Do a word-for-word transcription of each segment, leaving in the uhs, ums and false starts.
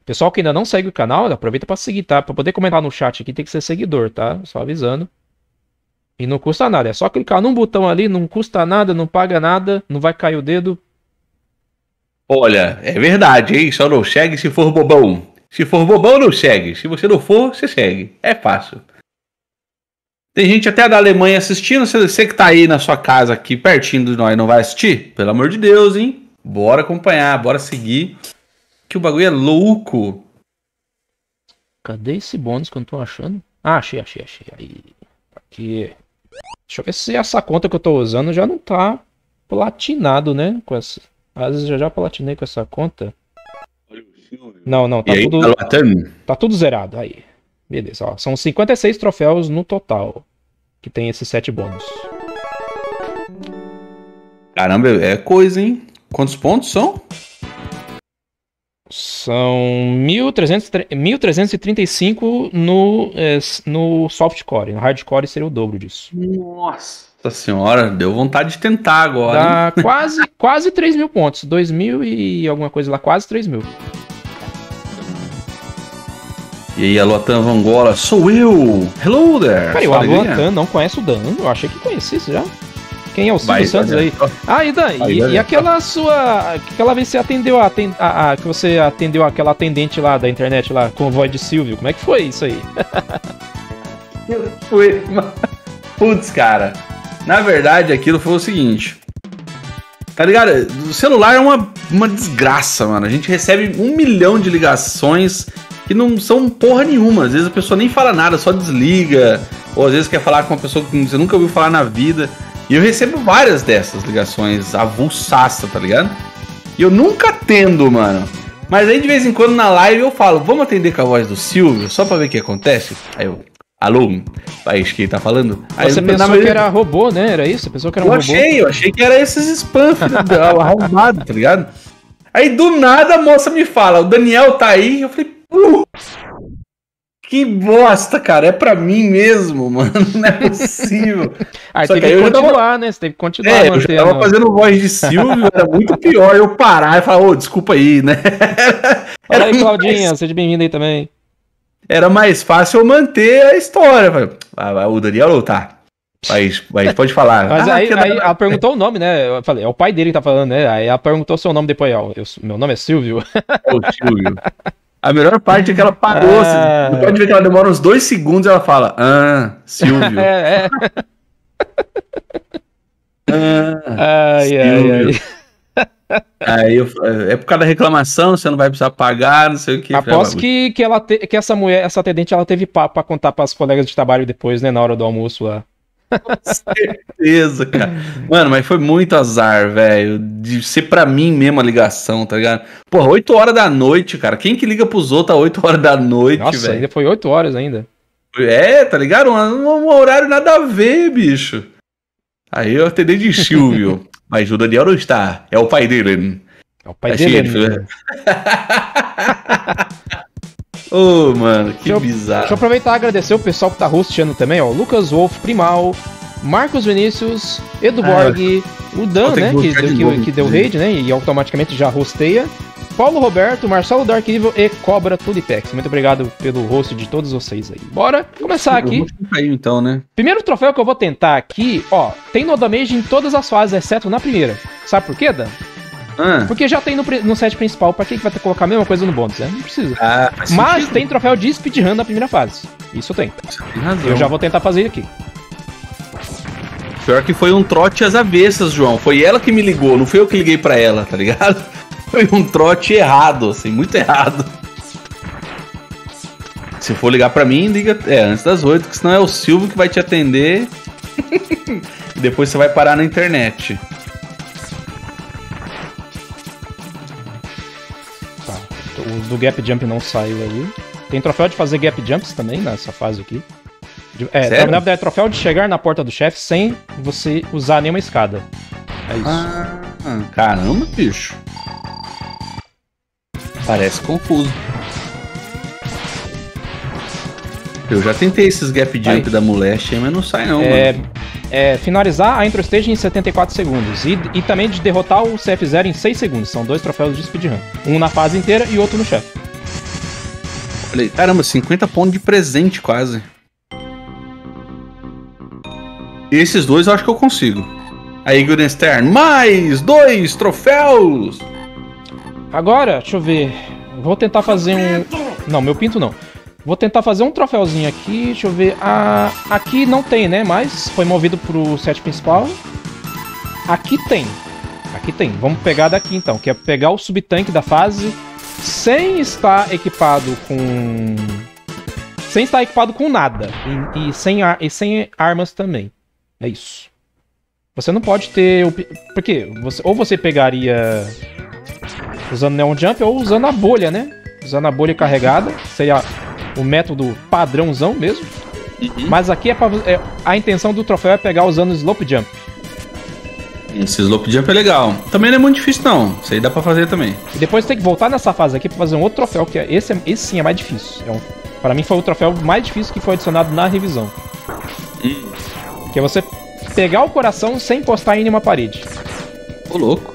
Pessoal que ainda não segue o canal, aproveita pra seguir, tá? Pra poder comentar no chat aqui tem que ser seguidor, tá? Só avisando. E não custa nada, é só clicar num botão ali, não custa nada, não paga nada, não vai cair o dedo. Olha, é verdade, hein? Só não segue se for bobão. Se for bobão, não segue. Se você não for, você segue. É fácil. Tem gente até da Alemanha assistindo. Você que tá aí na sua casa aqui, pertinho de nós, não vai assistir? Pelo amor de Deus, hein? Bora acompanhar, bora seguir. Que o bagulho é louco. Cadê esse bônus que eu não tô achando? Ah, achei, achei, achei. Aí. Aqui. Deixa eu ver se essa conta que eu tô usando já não tá platinado, né? Com essa... Às vezes eu já platinei com essa conta. Não, não, tá e tudo. Aí, tá, tá tudo zerado. Aí. Beleza, ó. São cinquenta e seis troféus no total. Que tem esses sete bônus. Caramba, é coisa, hein? Quantos pontos são? São mil trezentos e trinta e cinco no, é, no softcore. No hardcore seria o dobro disso. Nossa senhora, deu vontade de tentar agora. Dá quase, quase três mil pontos. dois mil e alguma coisa lá, quase três mil. E aí, a Lotan Vangola, sou eu! Hello there! Peraí, o Lotan não conhece o Dan? Eu achei que conhecesse já. Quem é o Silvio Vai, Santos vai, aí? vai. Ah, e Dan, Vai, e, vai, e aquela sua... Aquela vez que você atendeu a, aten- a, a... Que você atendeu aquela atendente lá da internet lá, com voz de Silvio. Como é que foi isso aí? Foi... Putz, cara. Na verdade, aquilo foi o seguinte. Tá ligado? O celular é uma, uma desgraça, mano. A gente recebe um milhão de ligações que não são porra nenhuma. Às vezes a pessoa nem fala nada, só desliga. Ou às vezes quer falar com uma pessoa que você nunca ouviu falar na vida. E eu recebo várias dessas ligações avulsaça, tá ligado? E eu nunca atendo, mano. Mas aí de vez em quando na live eu falo, vamos atender com a voz do Silvio, só pra ver o que acontece? Aí eu, alô, aí que ele tá falando? Aí Você eu, pensou na que verdade, era robô, né? Era isso? Você pensou que era um eu robô? achei, eu achei que era esses spam, filho da- arrombado, tá ligado? Aí do nada a moça me fala, o Daniel tá aí, eu falei, uh, que bosta, cara, é pra mim mesmo, mano, não é possível. Aí Só teve que que aí eu já continuar, tava- né? Você teve que continuar É, eu já mantendo. tava fazendo voz de Silvio, era muito pior eu parar e falar, ô, desculpa aí, né? Fala aí, Era Claudinha, mais- seja bem-vinda aí também. Era mais fácil eu manter a história. Falei, ah, o Daniel tá. Mas, mas pode falar. Mas Ah, aí, que aí da- ela perguntou o nome, né? Eu falei, é o pai dele que tá falando, né? Aí ela perguntou seu nome depois, ó. Eu, meu nome é Silvio. Ô, Silvio. A melhor parte é que ela parou. Ah. Você pode ver que ela demora uns dois segundos e ela fala, ah, Silvio. É, é. Ah, Ai, ai, Silvio. ai. Aí eu, é por causa da reclamação, você não vai precisar pagar, não sei o que. Aposto que, que, ela te- que essa mulher, essa atendente, ela teve papo pra contar pras colegas de trabalho depois, né? Na hora do almoço lá. Certeza, cara. Mano, mas foi muito azar, velho. De ser pra mim mesmo a ligação, tá ligado? Porra, oito horas da noite, cara. Quem que liga pros outros a oito horas da noite, Nossa, velho? ainda foi oito horas ainda. É, tá ligado? Um, um horário nada a ver, bicho. Aí eu atendi de Silvio. Mas o Daniel não está. É o pai dele. É o pai É dele. Silvio, né? né? Ô, mano, que Deixa eu- bizarro. Deixa eu aproveitar e agradecer o pessoal que tá hosteando também, ó. Lucas Wolf, Primal, Marcos Vinícius, Edu Ah, Borg, o Dan, vou ter né? que Que, buscar de que, novo, que deu inclusive. raid, né? E automaticamente já hosteia. Paulo Roberto, Marcelo Dark Evil e Cobra Tulipex. Muito obrigado pelo host de todos vocês aí. Bora começar aqui. Eu vou cair, então, né? Primeiro troféu que eu vou tentar aqui, ó. Tem no damage em todas as fases, exceto na primeira. Sabe por quê, Dan? Ah, Porque já tem no, pri- no set principal. Pra que que vai ter que colocar a mesma coisa no bônus, né? Não precisa. ah faz Mas sentido. tem troféu de speedrun na primeira fase. Isso tem. Tem razão. Eu já vou tentar fazer aqui. Pior que foi um trote às avessas, João. Foi ela que me ligou, não fui eu que liguei pra ela, tá ligado? Foi um trote errado, assim, muito errado. Se for ligar pra mim, liga é, antes das oito, que senão é o Silvio que vai te atender. E depois você vai parar na internet. Tá. O do Gap Jump não saiu ali. Tem troféu de fazer Gap Jumps também nessa fase aqui. De- É, Sério? na verdade, é troféu de chegar na porta do chefe sem você usar nenhuma escada. É isso. Ah, caramba, bicho. Parece confuso. Eu já tentei esses gap jump Aí. da moleste, mas não sai não, É, mano. é finalizar a intro stage em setenta e quatro segundos. E, e também de derrotar o C F zero em seis segundos. São dois troféus de speedrun. Um na fase inteira e outro no chefe. Falei, caramba, cinquenta pontos de presente quase. Esses dois eu acho que eu consigo. Aí, Gudenstern, mais dois troféus! Agora, deixa eu ver. Vou tentar fazer um... Não, meu pinto não. Vou tentar fazer um troféuzinho aqui. Deixa eu ver. Ah, aqui não tem, né? Mas foi movido pro set principal. Aqui tem. Aqui tem. Vamos pegar daqui então. Que é pegar o subtanque da fase sem estar equipado com... Sem estar equipado com nada. E, e, sem, ar... e sem armas também. É isso. Você não pode ter... O... Por quê? Você... Ou você pegaria... Usando Neon Jump ou usando a bolha, né? Usando a bolha carregada. Seria o método padrãozão mesmo. Uhum. Mas aqui é pra... é... a intenção do troféu é pegar usando Slope Jump. Esse Slope Jump é legal. Também não é muito difícil não. Isso aí dá pra fazer também. E depois tem que voltar nessa fase aqui pra fazer um outro troféu. Que é... esse, é... esse sim é mais difícil. É um... Pra mim foi o troféu mais difícil que foi adicionado na revisão. Hum. Que é você pegar o coração sem encostar em nenhuma parede. Ô, louco.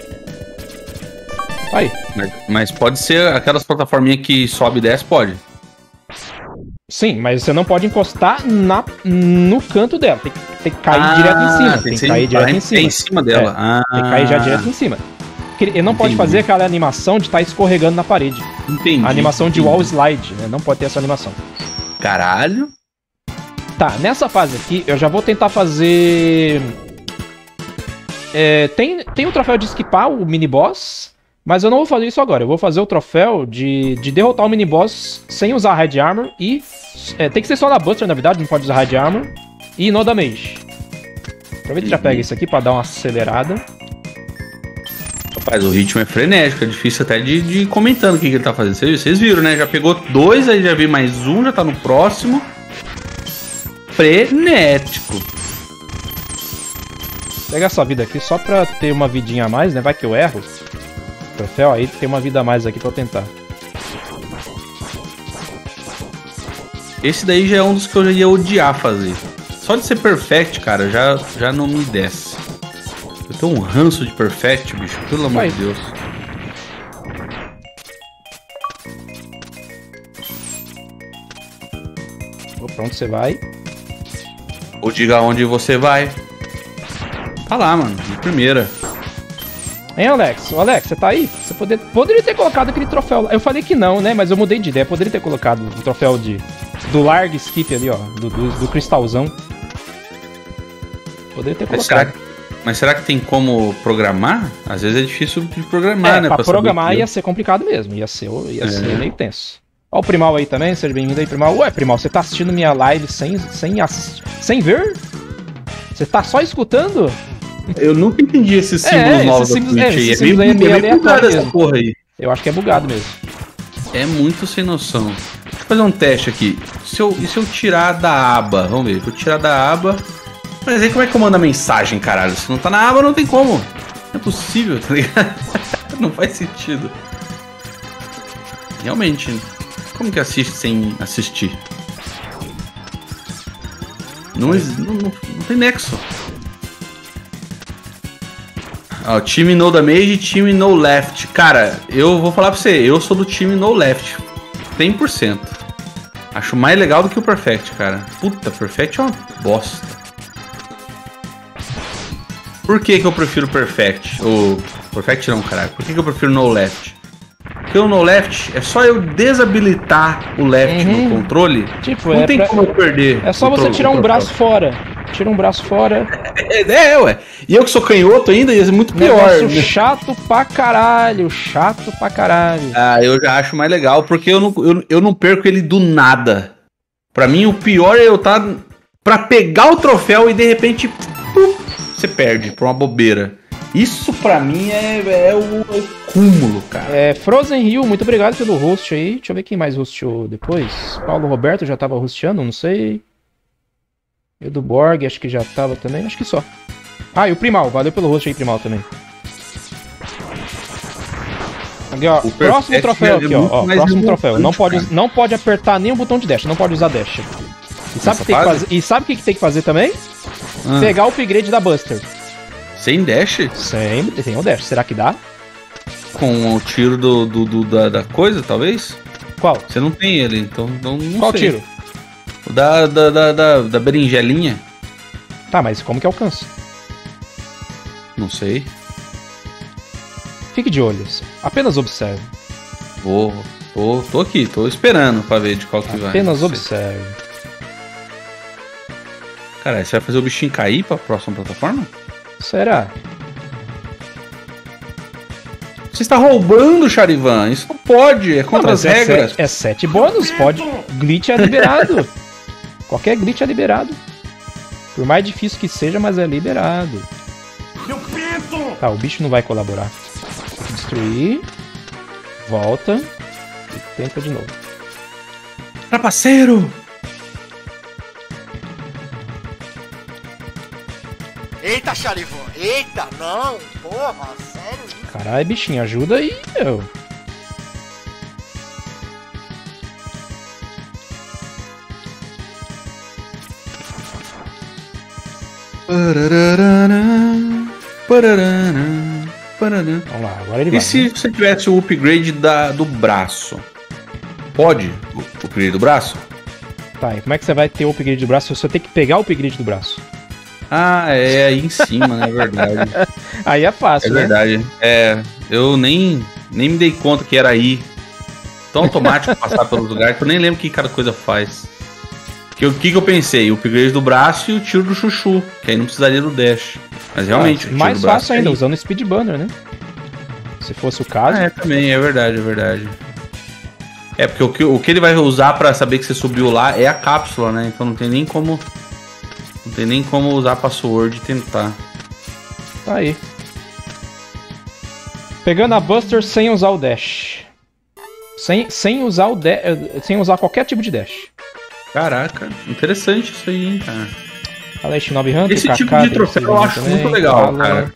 Aí. Mas, mas pode ser aquelas plataforminhas que sobe e desce, pode? Sim, mas você não pode encostar na, no canto dela. Tem, tem que cair ah, direto em cima. Tem, tem que cair direto em cima. em cima dela. É, ah, tem que cair já direto em cima. Ele não pode entendi. fazer aquela animação de estar tá escorregando na parede. Entendi. A animação entendi. de wall slide, né? Não pode ter essa animação. Caralho. Tá, nessa fase aqui eu já vou tentar fazer... É, tem, tem o troféu de esquipar o mini-boss, mas eu não vou fazer isso agora. Eu vou fazer o troféu de, de derrotar o mini-boss sem usar Red Armor e... É, tem que ser só na Buster, na verdade, não pode usar Red Armor. E no Damage. Aproveita e já pega isso aqui pra dar uma acelerada. Rapaz, o ritmo é frenético, é difícil até de, de ir comentando o que, que ele tá fazendo. Vocês, vocês viram, né? Já pegou dois, aí já veio mais um, já tá no próximo. Frenético. Pega essa vida aqui só pra ter uma vidinha a mais, né? Vai que eu erro. Troféu, aí tem uma vida a mais aqui pra eu tentar. Esse daí já é um dos que eu já ia odiar fazer. Só de ser perfect, cara, já, já não me desce. Eu tenho um ranço de perfect, bicho. Pelo amor de Deus. Pra onde você vai? Ou diga onde você vai. Tá lá, mano. De primeira. Hein, Alex? Ô, Alex, você tá aí? Você poder... poderia ter colocado aquele troféu lá. Eu falei que não, né? Mas eu mudei de ideia. Poderia ter colocado o troféu de... do largo skip ali, ó. Do, do, do cristalzão. Poderia ter Mas colocado. será, que, mas será que tem como programar? Às vezes é difícil de programar, é, né? Pra, pra programar ia ser complicado mesmo. Ia ser, ia é. ser meio tenso. Ó o Primal aí também. Seja bem-vindo aí, Primal. Ué, Primal, você tá assistindo minha live sem, sem, ass... sem ver? Você tá só escutando? Eu nunca entendi esses símbolos é, novos esses da Twitch é, aí. Esses É meio, é meio, é meio bugado essa mesmo. porra aí. Eu acho que é bugado mesmo. É muito sem noção. Deixa eu fazer um teste aqui. Se eu, e se eu tirar da aba? Vamos ver. Se eu tirar da aba... Mas aí como é que eu mando a mensagem, caralho? Se não tá na aba, não tem como. Não é possível, tá ligado? Não faz sentido. Realmente. Como que assiste sem assistir? Não, não, não, não tem nexo. Ó, time no damage e time no left. Cara, eu vou falar pra você, eu sou do time no left. cem por cento. Acho mais legal do que o perfect, cara. Puta, perfect é uma bosta. Por que que eu prefiro perfect? Ou perfect não, caralho. Por que que eu prefiro no left? Porque o no left é só eu desabilitar o left uhum. no controle. Tipo, não é tem pra... como eu perder. É só você tirar um braço fora. Tira um braço fora. É, é, ué. E eu que sou canhoto ainda, ia ser muito pior. Negócio né? Chato pra caralho. Chato pra caralho. Ah, eu já acho mais legal, porque eu não, eu, eu não perco ele do nada. Pra mim, o pior é eu estar tá pra pegar o troféu e de repente pum, você perde por uma bobeira. Isso pra mim é, é o, o cúmulo, cara. É, Frozen Hill, muito obrigado pelo host aí. Deixa eu ver quem mais hosteou depois. Paulo Roberto já tava hosteando, não sei. Edu Borg, acho que já tava também, acho que só. Ah, e o Primal, valeu pelo host aí, Primal, também. Aqui, ó, o próximo troféu aqui, ó, ó próximo troféu. Não pode, não pode apertar nem o botão de dash, não pode usar dash. E sabe o que tem que fazer? E sabe o que tem que fazer também? Ah. Pegar o upgrade da Buster. Sem dash? Sem, sem o dash. Será que dá? Com o tiro do, do, do da, da coisa, talvez? Qual? Você não tem ele, então não, não Qual sei. tiro? O da, da, da, da, da berinjelinha? Tá, mas como que alcança? Não sei. Fique de olho. Apenas observe. Vou. Tô, tô aqui, tô esperando pra ver de qual que vai. Apenas Não sei. observe. Caralho, você vai fazer o bichinho cair pra próxima plataforma? Será? Você está roubando, Charivan. Isso não pode, é contra Não, as mas é regras. sete- É sete bônus, pode. Glitch é liberado. Qualquer glitch é liberado. Por mais difícil que seja, mas é liberado. Tá, o bicho não vai colaborar. Destruir. Volta. E tenta de novo. Trapaceiro! Eita, Charivan! Eita, não! Porra, sério isso? Caralho, bichinho, ajuda aí, meu. Vamos lá, agora ele E vai. se né? você tivesse o upgrade da, do braço? Pode? O upgrade do braço? Tá, e como é que você vai ter o upgrade do braço? Você tem que pegar o upgrade do braço. Ah, é aí em cima, né? É verdade. Aí é fácil, É né? verdade. É, eu nem, nem me dei conta que era aí. Tão automático passar pelos lugares que eu nem lembro o que cada coisa faz. Que, o que, que eu pensei? O upgrade do braço e o tiro do chuchu, que aí não precisaria do dash. Mas realmente, o Ah, tiro mais do braço fácil ainda, é aí. usando o speed banner, né? Se fosse o caso. Ah, é também, é verdade, é verdade. É, porque o que, o que ele vai usar pra saber que você subiu lá é a cápsula, né? Então não tem nem como. Não tem nem como usar a password e tentar. Tá aí. Pegando a Buster sem usar o dash. Sem, sem usar o dash. Sem usar qualquer tipo de dash. Caraca, interessante isso aí, hein, cara. Aleste nove Hunter, Esse tipo Kaká, de troféu eu acho também, muito legal, Kala. cara.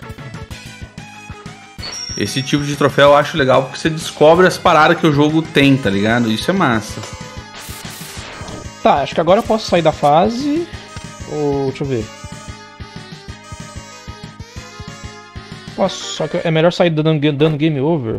Esse tipo de troféu eu acho legal porque você descobre as paradas que o jogo tem, tá ligado? Isso é massa. Tá, acho que agora eu posso sair da fase. Ou. Deixa eu ver. Posso, só que é melhor sair dando, dando game over.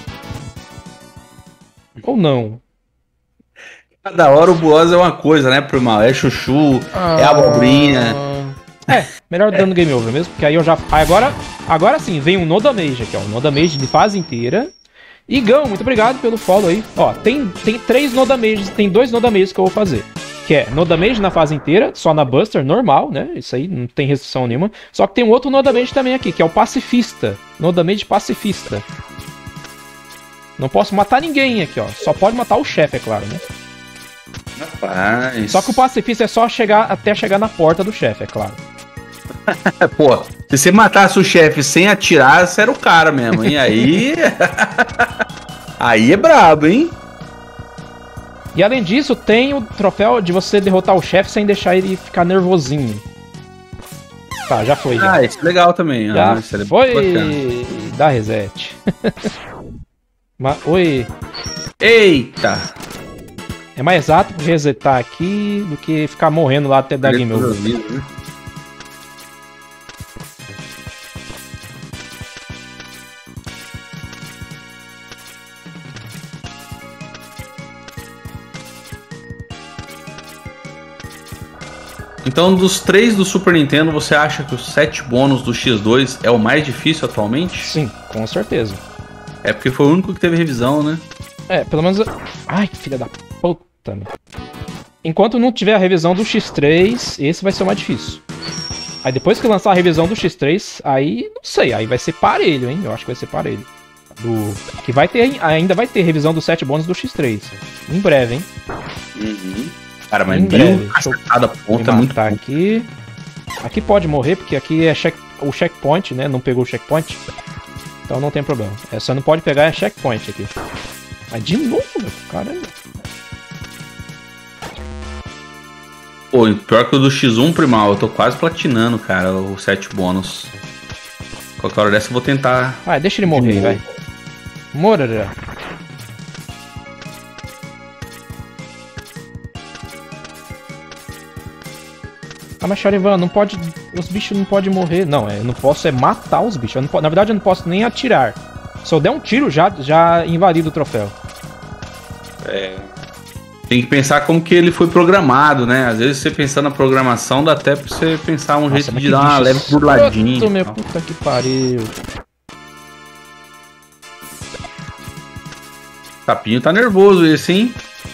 Ou não? Cada hora o boss é uma coisa, né, Primal? É chuchu, é abobrinha. É, melhor dando game over mesmo, porque aí eu já. Agora, agora sim, vem um No Damage aqui, ó. Um No Damage de fase inteira. E Gão, muito obrigado pelo follow aí. Ó, tem, tem três No Damages, tem dois No Damages que eu vou fazer. Que é No Damage na fase inteira, só na Buster, normal, né? Isso aí não tem restrição nenhuma. Só que tem um outro No Damage também aqui, que é o Pacifista. No Damage Pacifista. Não posso matar ninguém aqui, ó. Só pode matar o chefe, é claro, né? Rapaz. Só que o Pacifista é só chegar até chegar na porta do chefe, é claro. Pô, se você matasse o chefe sem atirar, você era o cara mesmo, hein? Aí. Aí é brabo, hein? E além disso, tem o troféu de você derrotar o chefe sem deixar ele ficar nervosinho. Tá, já foi. Já, Ah, esse é legal também. já Ah, esse é foi. bacana. Dá reset. Mas, oi. Eita! É mais exato resetar aqui do que ficar morrendo lá até dar game over. Né? Então, dos três do Super Nintendo, você acha que o sete bônus do X dois é o mais difícil atualmente? Sim, com certeza. É porque foi o único que teve revisão, né? É, pelo menos... Ai, que filha da puta, meu. Enquanto não tiver a revisão do X três, esse vai ser o mais difícil. Aí depois que lançar a revisão do X três, aí não sei, aí vai ser parelho, hein? Eu acho que vai ser parelho. Do... Que vai ter, ainda vai ter revisão do sete bônus do X três. Em breve, hein? Uhum. Cara, mas Em mil breve. Deixa eu cacetada ponta é me muito matar bom. aqui. Aqui pode morrer, porque aqui é check... o checkpoint, né? Não pegou o checkpoint. Então não tem problema. É, só não pode pegar é checkpoint aqui. Mas de novo, meu, caramba. Pô, pior que o do X um Primal, eu tô quase platinando, cara, o sete bônus. Qualquer hora dessa eu vou tentar. Ah, deixa ele morrer, De vai. novo. Morará. Ah, mas Charivan, não pode. Os bichos não podem morrer. Não, eu não posso é matar os bichos. Eu não po... Na verdade, eu não posso nem atirar. Se eu der um tiro, já, já invalido o troféu. É... Tem que pensar como que ele foi programado, né? Às vezes você pensando na programação, dá até pra você pensar um Nossa, jeito mas de que dar uma bicho leve burladinha. escroto, meu e tal. puta que pariu. Tapinho tá nervoso esse, hein?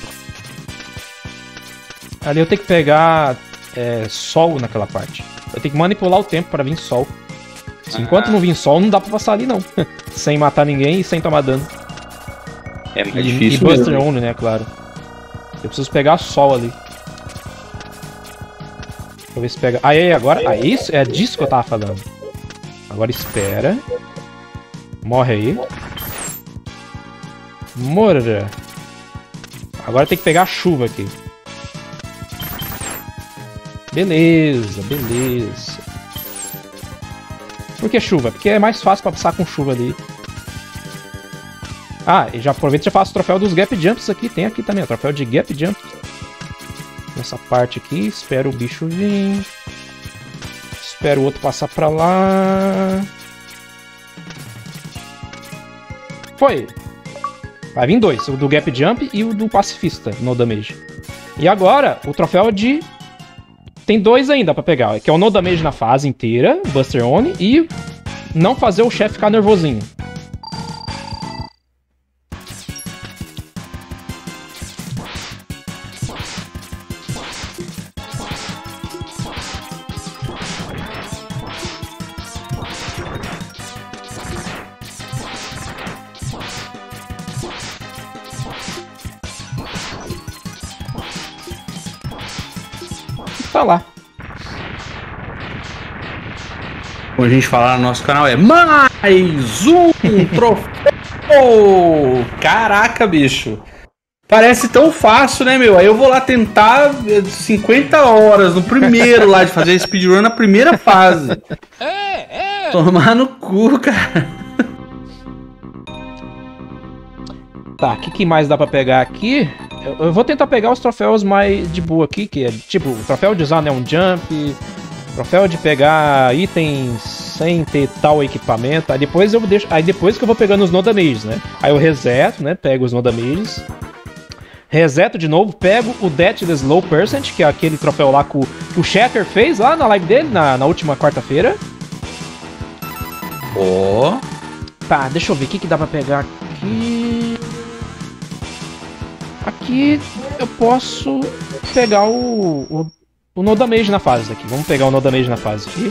Ali eu tenho que pegar é, sol naquela parte. Eu tenho que manipular o tempo pra vir sol. Se enquanto Ah. não vir sol, não dá pra passar ali não. Sem matar ninguém e sem tomar dano. É mais E, difícil e Buster mesmo. Only, né, claro. Eu preciso pegar sol ali. Deixa eu ver se pega. Aí, aí, agora. Ah, isso? É disso que eu tava falando. Agora espera. Morre aí. Mora. Agora tem que pegar a chuva aqui. Beleza, beleza. Por que chuva? Porque é mais fácil pra passar com chuva ali. Ah, e já aproveita e já faço o troféu dos Gap Jumps aqui. Tem aqui também, o troféu de Gap Jump. Nessa parte aqui, espero o bicho vir. Espero o outro passar pra lá. Foi! Vai vir dois, o do Gap Jump e o do Pacifista, no Damage. E agora, o troféu de... Tem dois ainda pra pegar, que é o No Damage na fase inteira, Buster Oni, e não fazer o chefe ficar nervosinho. Tá lá. Como a gente fala no nosso canal, é mais um troféu! Caraca, bicho! Parece tão fácil, né, meu? Aí eu vou lá tentar cinquenta horas no primeiro lá, de fazer speedrun na primeira fase. É, é. Tomar no cu, cara. Tá, o que, que mais dá pra pegar aqui? Eu, eu vou tentar pegar os troféus mais de boa aqui, que é tipo, o troféu de usar Neon Jump, troféu de pegar itens sem ter tal equipamento. Aí depois eu deixo, aí depois que eu vou pegando os No Damages, né? Aí eu reseto, né? Pego os No Damages. Reseto de novo, pego o Death the Slow Percent, que é aquele troféu lá que o, que o Shatter fez lá na live dele, na, na última quarta-feira. Ó. Tá, deixa eu ver o que, que dá pra pegar aqui. Aqui eu posso pegar o, o, o No Damage na fase aqui. Vamos pegar o No Damage na fase aqui.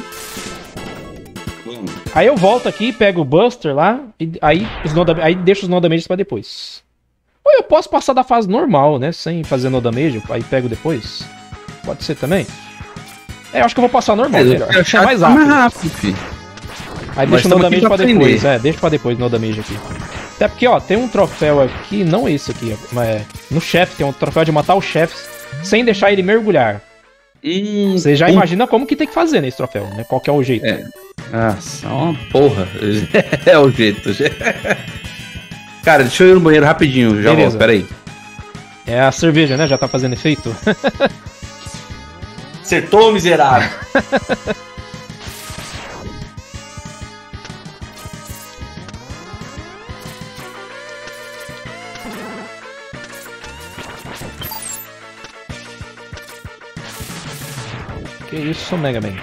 Aí eu volto aqui, pego o Buster lá, e aí, os no, aí deixo os No Damages pra depois. Ou eu posso passar da fase normal, né? Sem fazer No Damage, aí pego depois. Pode ser também. É, eu acho que eu vou passar normal, É, melhor. eu É mais rápido. mais rápido, filho. Aí Nós deixa o No estamos aqui Damage pra pra depois. aprender. É, deixa pra depois o No Damage aqui. Até porque, ó, tem um troféu aqui, não esse aqui, mas é, no chefe, tem um troféu de matar o chefe sem deixar ele mergulhar. Hum, Você já hum. imagina como que tem que fazer nesse troféu, né? Qual que é o jeito. É. Nossa, é uma porra. É o jeito. Cara, deixa eu ir no banheiro rapidinho, já Beleza. volto, peraí. É a cerveja, né? Já tá fazendo efeito. Acertou, miserável. Que isso, Mega Man?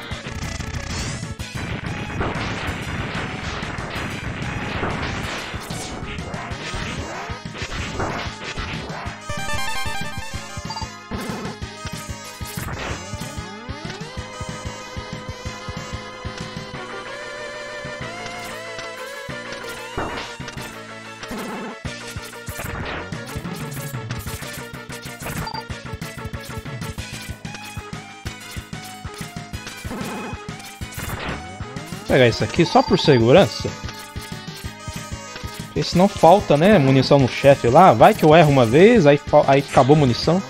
Vou pegar isso aqui só por segurança. Porque senão falta, né? Munição no chefe lá. Vai que eu erro uma vez, aí, fa- aí acabou a munição.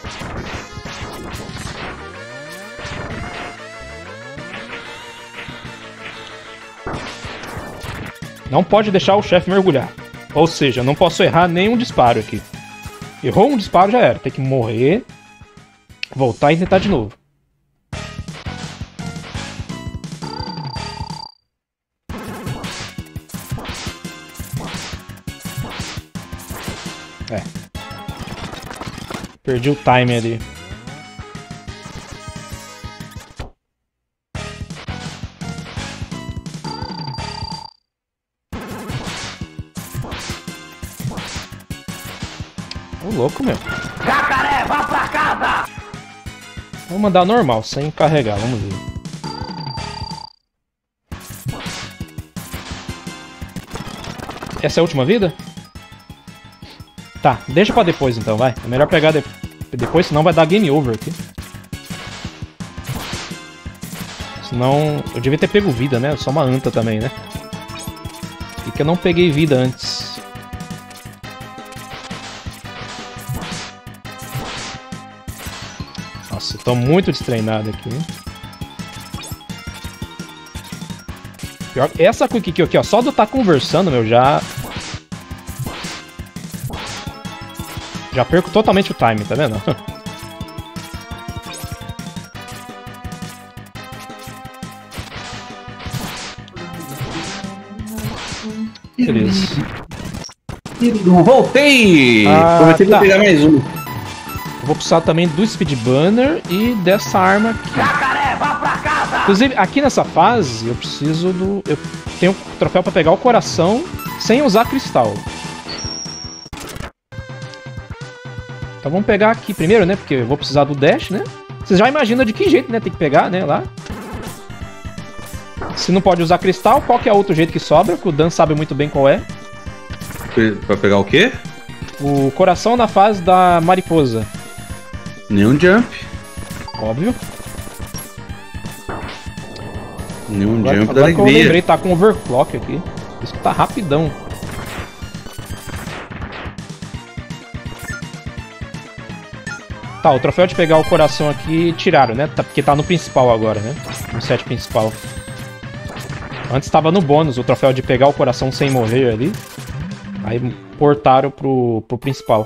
Não pode deixar o chefe mergulhar. Ou seja, não posso errar nenhum disparo aqui. Errou um disparo, já era. Tem que morrer, voltar e tentar de novo. É. Perdi o time ali. Ô, louco, meu. Jacaré, vá pra casa! Vou mandar normal, sem carregar, vamos ver. Essa é a última vida? Tá, deixa pra depois então, vai. É melhor pegar de... depois, senão vai dar game over aqui. Senão... Eu devia ter pego vida, né? Só uma anta também, né? E que eu não peguei vida antes. Nossa, eu tô muito destreinado aqui, hein? Pior, essa quick kill aqui, ó, só de eu estar conversando, meu, já... Já perco totalmente o time, tá vendo? Beleza. Voltei! Ah, Prometi tá. pegar mais um. Eu vou precisar também do Speed Banner e dessa arma aqui. Jacaré, vá pra casa! Inclusive, aqui nessa fase, eu preciso do... Eu tenho o troféu pra pegar o coração sem usar cristal. Então vamos pegar aqui primeiro, né? Porque eu vou precisar do dash, né? Vocês já imaginam de que jeito, né? Tem que pegar, né? Lá. Se não pode usar cristal, qual que é outro jeito que sobra? Que o Dan sabe muito bem qual é. Pra pegar o quê? O coração na fase da mariposa. Nenhum jump. Óbvio. Nenhum Agora, jump da agora que eu alegria. lembrei, tá com overclock aqui. Isso que tá rapidão. Tá, o troféu de pegar o coração aqui tiraram, né? Tá, porque tá no principal agora, né? No set principal. Antes tava no bônus, o troféu de pegar o coração sem morrer ali. Aí portaram pro, pro principal.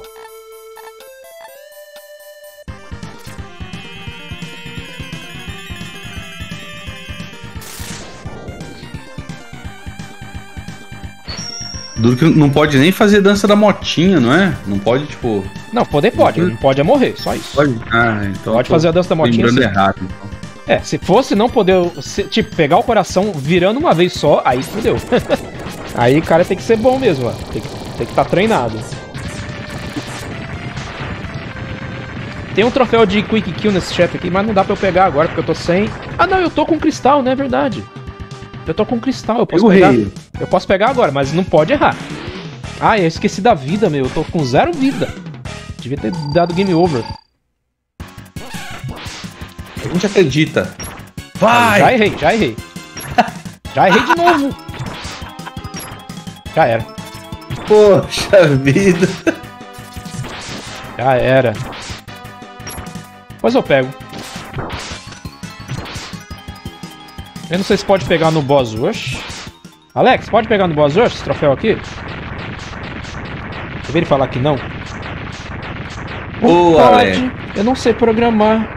Duro que não pode nem fazer dança da motinha, não é? Não pode, tipo... Não, poder pode, não pode é morrer, só isso. Pode? Ah, então... Pode fazer a dança da motinha, lembrando sim. errado, então. É, se fosse não poder, se, tipo, pegar o coração virando uma vez só, aí fudeu. Aí o cara tem que ser bom mesmo, ó. Tem que tem que estar tá treinado. Tem um troféu de quick kill nesse chefe aqui, mas não dá pra eu pegar agora, porque eu tô sem... Ah, não, eu tô com cristal, né? É verdade. Eu tô com cristal, eu posso Eu pegar. errei. Eu posso pegar agora, mas não pode errar. Ah, eu esqueci da vida, meu. Eu tô com zero vida. Devia ter dado game over. A gente acredita. Ah, Vai! já errei, já errei. Já errei de novo. Já era. Poxa vida. Já era. Depois eu pego. Eu não sei se pode pegar no Boss Rush. Alex, pode pegar no Boss Rush esse troféu aqui? Eu vi ele falar que não. Ô, Não Alex. pode. Eu não sei programar.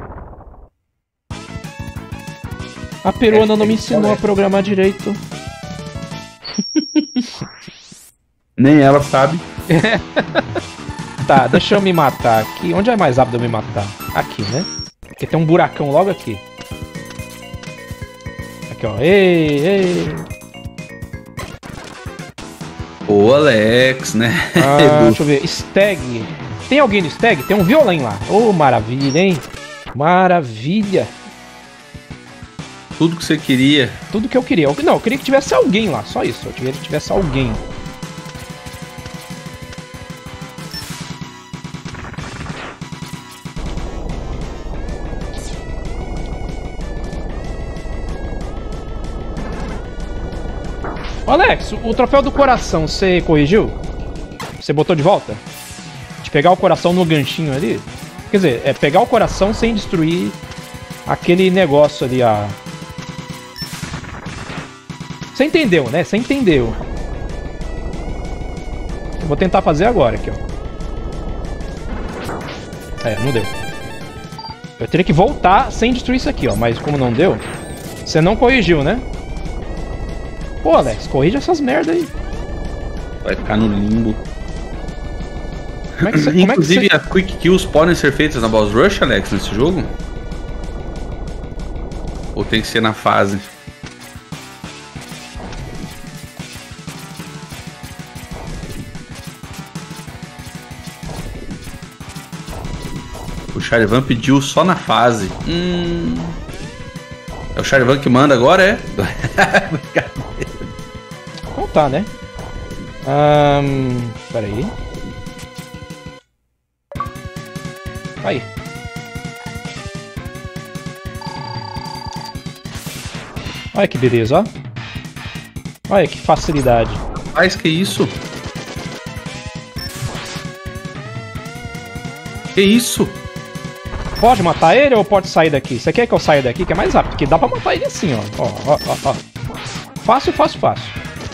A peruana não me ensinou a programar direito. Nem ela sabe. Tá, deixa eu me matar aqui. Onde é mais rápido eu me matar? Aqui, né? Porque tem um buracão logo aqui. Aqui, ó. Ei, ei. Ô, Alex, né? Ah, deixa eu ver. Stag. Tem alguém no Stag? Tem um violém lá. Ô, maravilha, hein? Maravilha. Tudo que você queria. Tudo que eu queria. Eu- Não, eu queria que tivesse alguém lá. Só isso. Eu queria que tivesse alguém. Ô, Alex, o, o troféu do coração, você corrigiu? Você botou de volta? De pegar o coração no ganchinho ali? Quer dizer, é pegar o coração sem destruir aquele negócio ali, a... Você entendeu, né? Você entendeu. Eu vou tentar fazer agora aqui, ó. É, não deu. Eu teria que voltar sem destruir isso aqui, ó. Mas como não deu, você não corrigiu, né? Pô, Alex, corrige essas merda aí. Vai ficar no limbo. Como é que você, como Inclusive, é que as Quick Kills podem ser feitas na Boss Rush, Alex, nesse jogo? Ou tem que ser na fase? O Charivan pediu só na fase. Hum... É o Charivan que manda agora, é? Então tá, né? Um, pera aí. Aí. Olha que beleza, ó. Olha que facilidade. Mas que isso? Que isso? Pode matar ele ou pode sair daqui? Você quer que eu saia daqui? Que é mais rápido, porque dá pra matar ele assim, ó. Ó, ó, ó, ó. Fácil, fácil, fácil.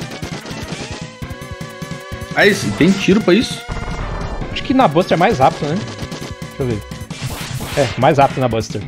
Aí, tem tiro pra isso? Acho que na Buster é mais rápido, né? Deixa eu ver. É, mais rápido na Buster.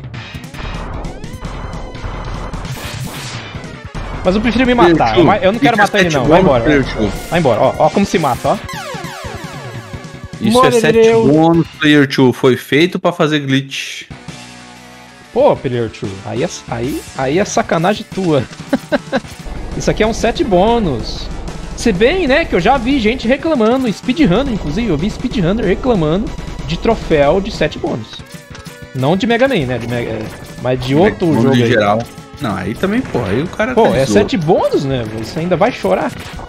Mas eu prefiro me matar. Eu, eu não quero matar ele não. Vai embora. Vai embora. Ó, ó como se mata, ó. Isso More é sete bônus, Player dois. Foi feito pra fazer glitch. Pô, Player dois. Aí é, aí, aí é sacanagem tua. Isso aqui é um sete bônus. Se bem, né, que eu já vi gente reclamando, speedrunner, inclusive, eu vi speedrunner reclamando de troféu de sete bônus. Não de Mega Man, né, de Mega, mas de outro Mega jogo de aí. Geral. Não, aí também, pô, aí o cara... Pô, é sete bônus, né, você ainda vai chorar.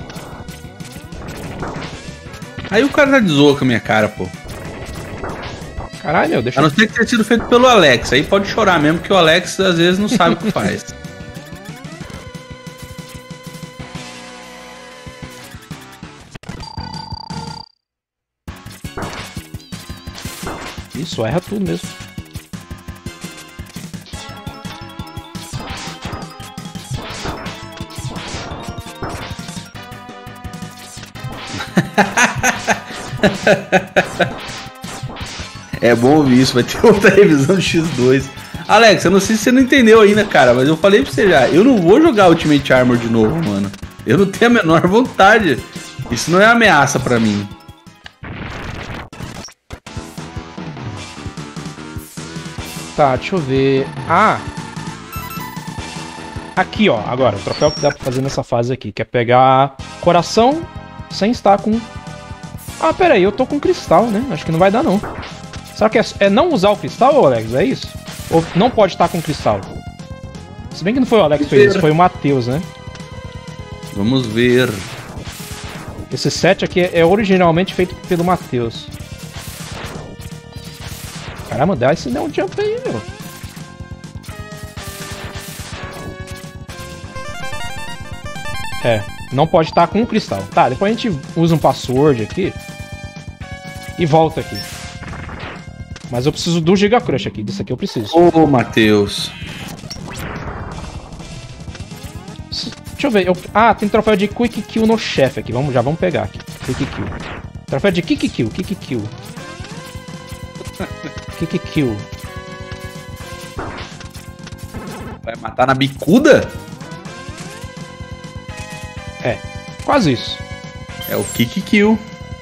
Aí o cara tá de zoa com a minha cara, pô. Caralho, meu, deixa eu... A eu... não ser que tenha sido feito pelo Alex, aí pode chorar mesmo, que o Alex às vezes não sabe o que faz. Isso, erra tudo mesmo. É bom ouvir isso, vai ter outra revisão do X dois. Alex, eu não sei se você não entendeu ainda, cara, mas eu falei pra você já, eu não vou jogar Ultimate Armor de novo, mano. Eu não tenho a menor vontade. Isso não é ameaça pra mim. Tá, deixa eu ver. Ah! Aqui, ó, agora, o troféu que dá pra fazer nessa fase aqui, que é pegar coração sem estar com... Ah, pera aí, eu tô com cristal, né? Acho que não vai dar, não. Será que é, é não usar o cristal, Alex? É isso? Ou não pode estar com cristal? Se bem que não foi o Alex que fez isso, foi o Matheus, né? Vamos ver. Esse set aqui é originalmente feito pelo Matheus. Caramba, dá esse não jump aí, meu. É, não pode estar com o cristal. Tá, depois a gente usa um password aqui. E volta aqui. Mas eu preciso do Giga Crush aqui. Disso aqui eu preciso. Ô, Matheus. Deixa eu ver. Eu... Ah, tem troféu de Quick Kill no chefe aqui. Vamos, já vamos pegar aqui. Quick Kill. Troféu de Kick Kill. Kick Kill. Kick Kill. Vai matar na bicuda? É, quase isso. É o Kick Kill.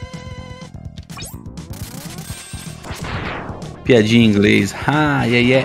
Piadinha em inglês. Ah, yeah, yeah.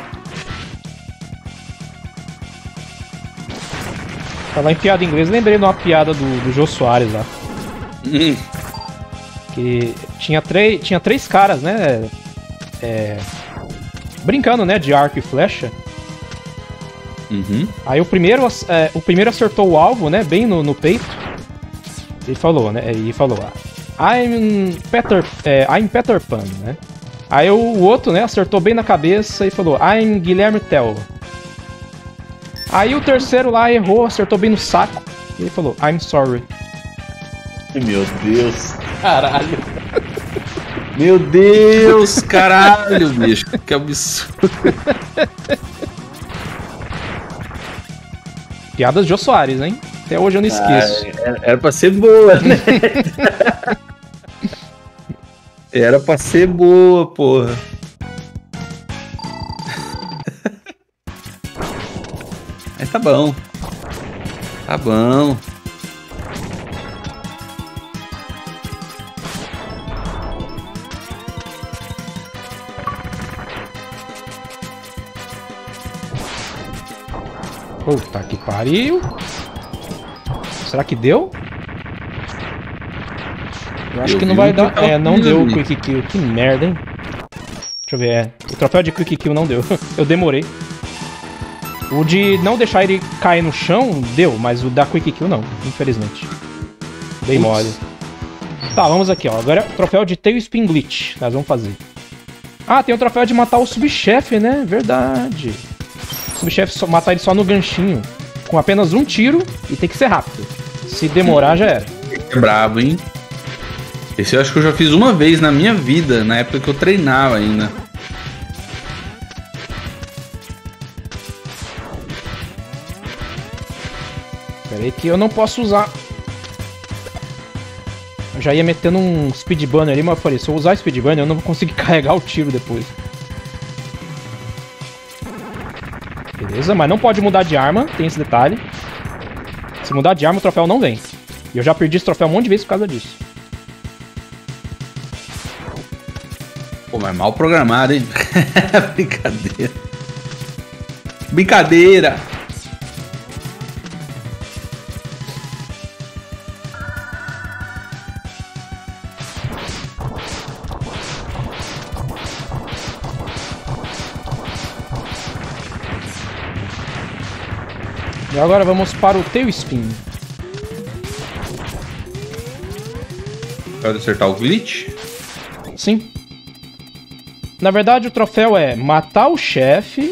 Falar em piada em inglês, lembrei de uma piada do, do Jô Soares lá. Hum. Que tinha, três, tinha três caras, né? É, brincando, né? De arco e flecha. Uhum. Aí o primeiro, é, o primeiro acertou o alvo, né? Bem no, no peito. Ele falou, né? Ele falou, I'm Peter, é, I'm Peter Pan, né? Aí o, o outro, né? Acertou bem na cabeça e falou, I'm Guilherme Tell. Aí o terceiro lá errou, acertou bem no saco. E ele falou, I'm sorry. Meu Deus. Caralho. Meu Deus, caralho, bicho. Que absurdo. Piadas de Jô Soares, hein? Até hoje eu não esqueço. Ah, era, era pra ser boa, né? Era pra ser boa, porra. Mas tá bom. Tá bom. Puta que pariu. Será que deu? Eu acho Eu que não vi vai um dar. que tava É, não deu o ali. Quick Kill. Que merda, hein? Deixa eu ver, é. O troféu de Quick Kill não deu. Eu demorei. O de não deixar ele cair no chão, deu. Mas o da Quick Kill não, infelizmente. Dei Putz. mole. Tá, vamos aqui, ó. Agora é o troféu de Tailspin Glitch. Nós vamos fazer. Ah, tem o troféu de matar o subchefe, né? Verdade. O subchefe, só, matar ele só no ganchinho. Com apenas um tiro e tem que ser rápido. Se demorar, já era. É brabo, hein? Esse eu acho que eu já fiz uma vez na minha vida, na época que eu treinava ainda. Pera aí que eu não posso usar. Eu já ia metendo um speed banner ali, mas eu falei, se eu usar speed banner eu não vou conseguir carregar o tiro depois. Beleza, mas não pode mudar de arma, tem esse detalhe. Se mudar de arma o troféu não vem. E eu já perdi esse troféu um monte de vezes por causa disso. Pô, mas mal programado, hein? Brincadeira. Brincadeira! E agora vamos para o Tailspin. Pode acertar o glitch? Sim. Na verdade, o troféu é matar o chefe.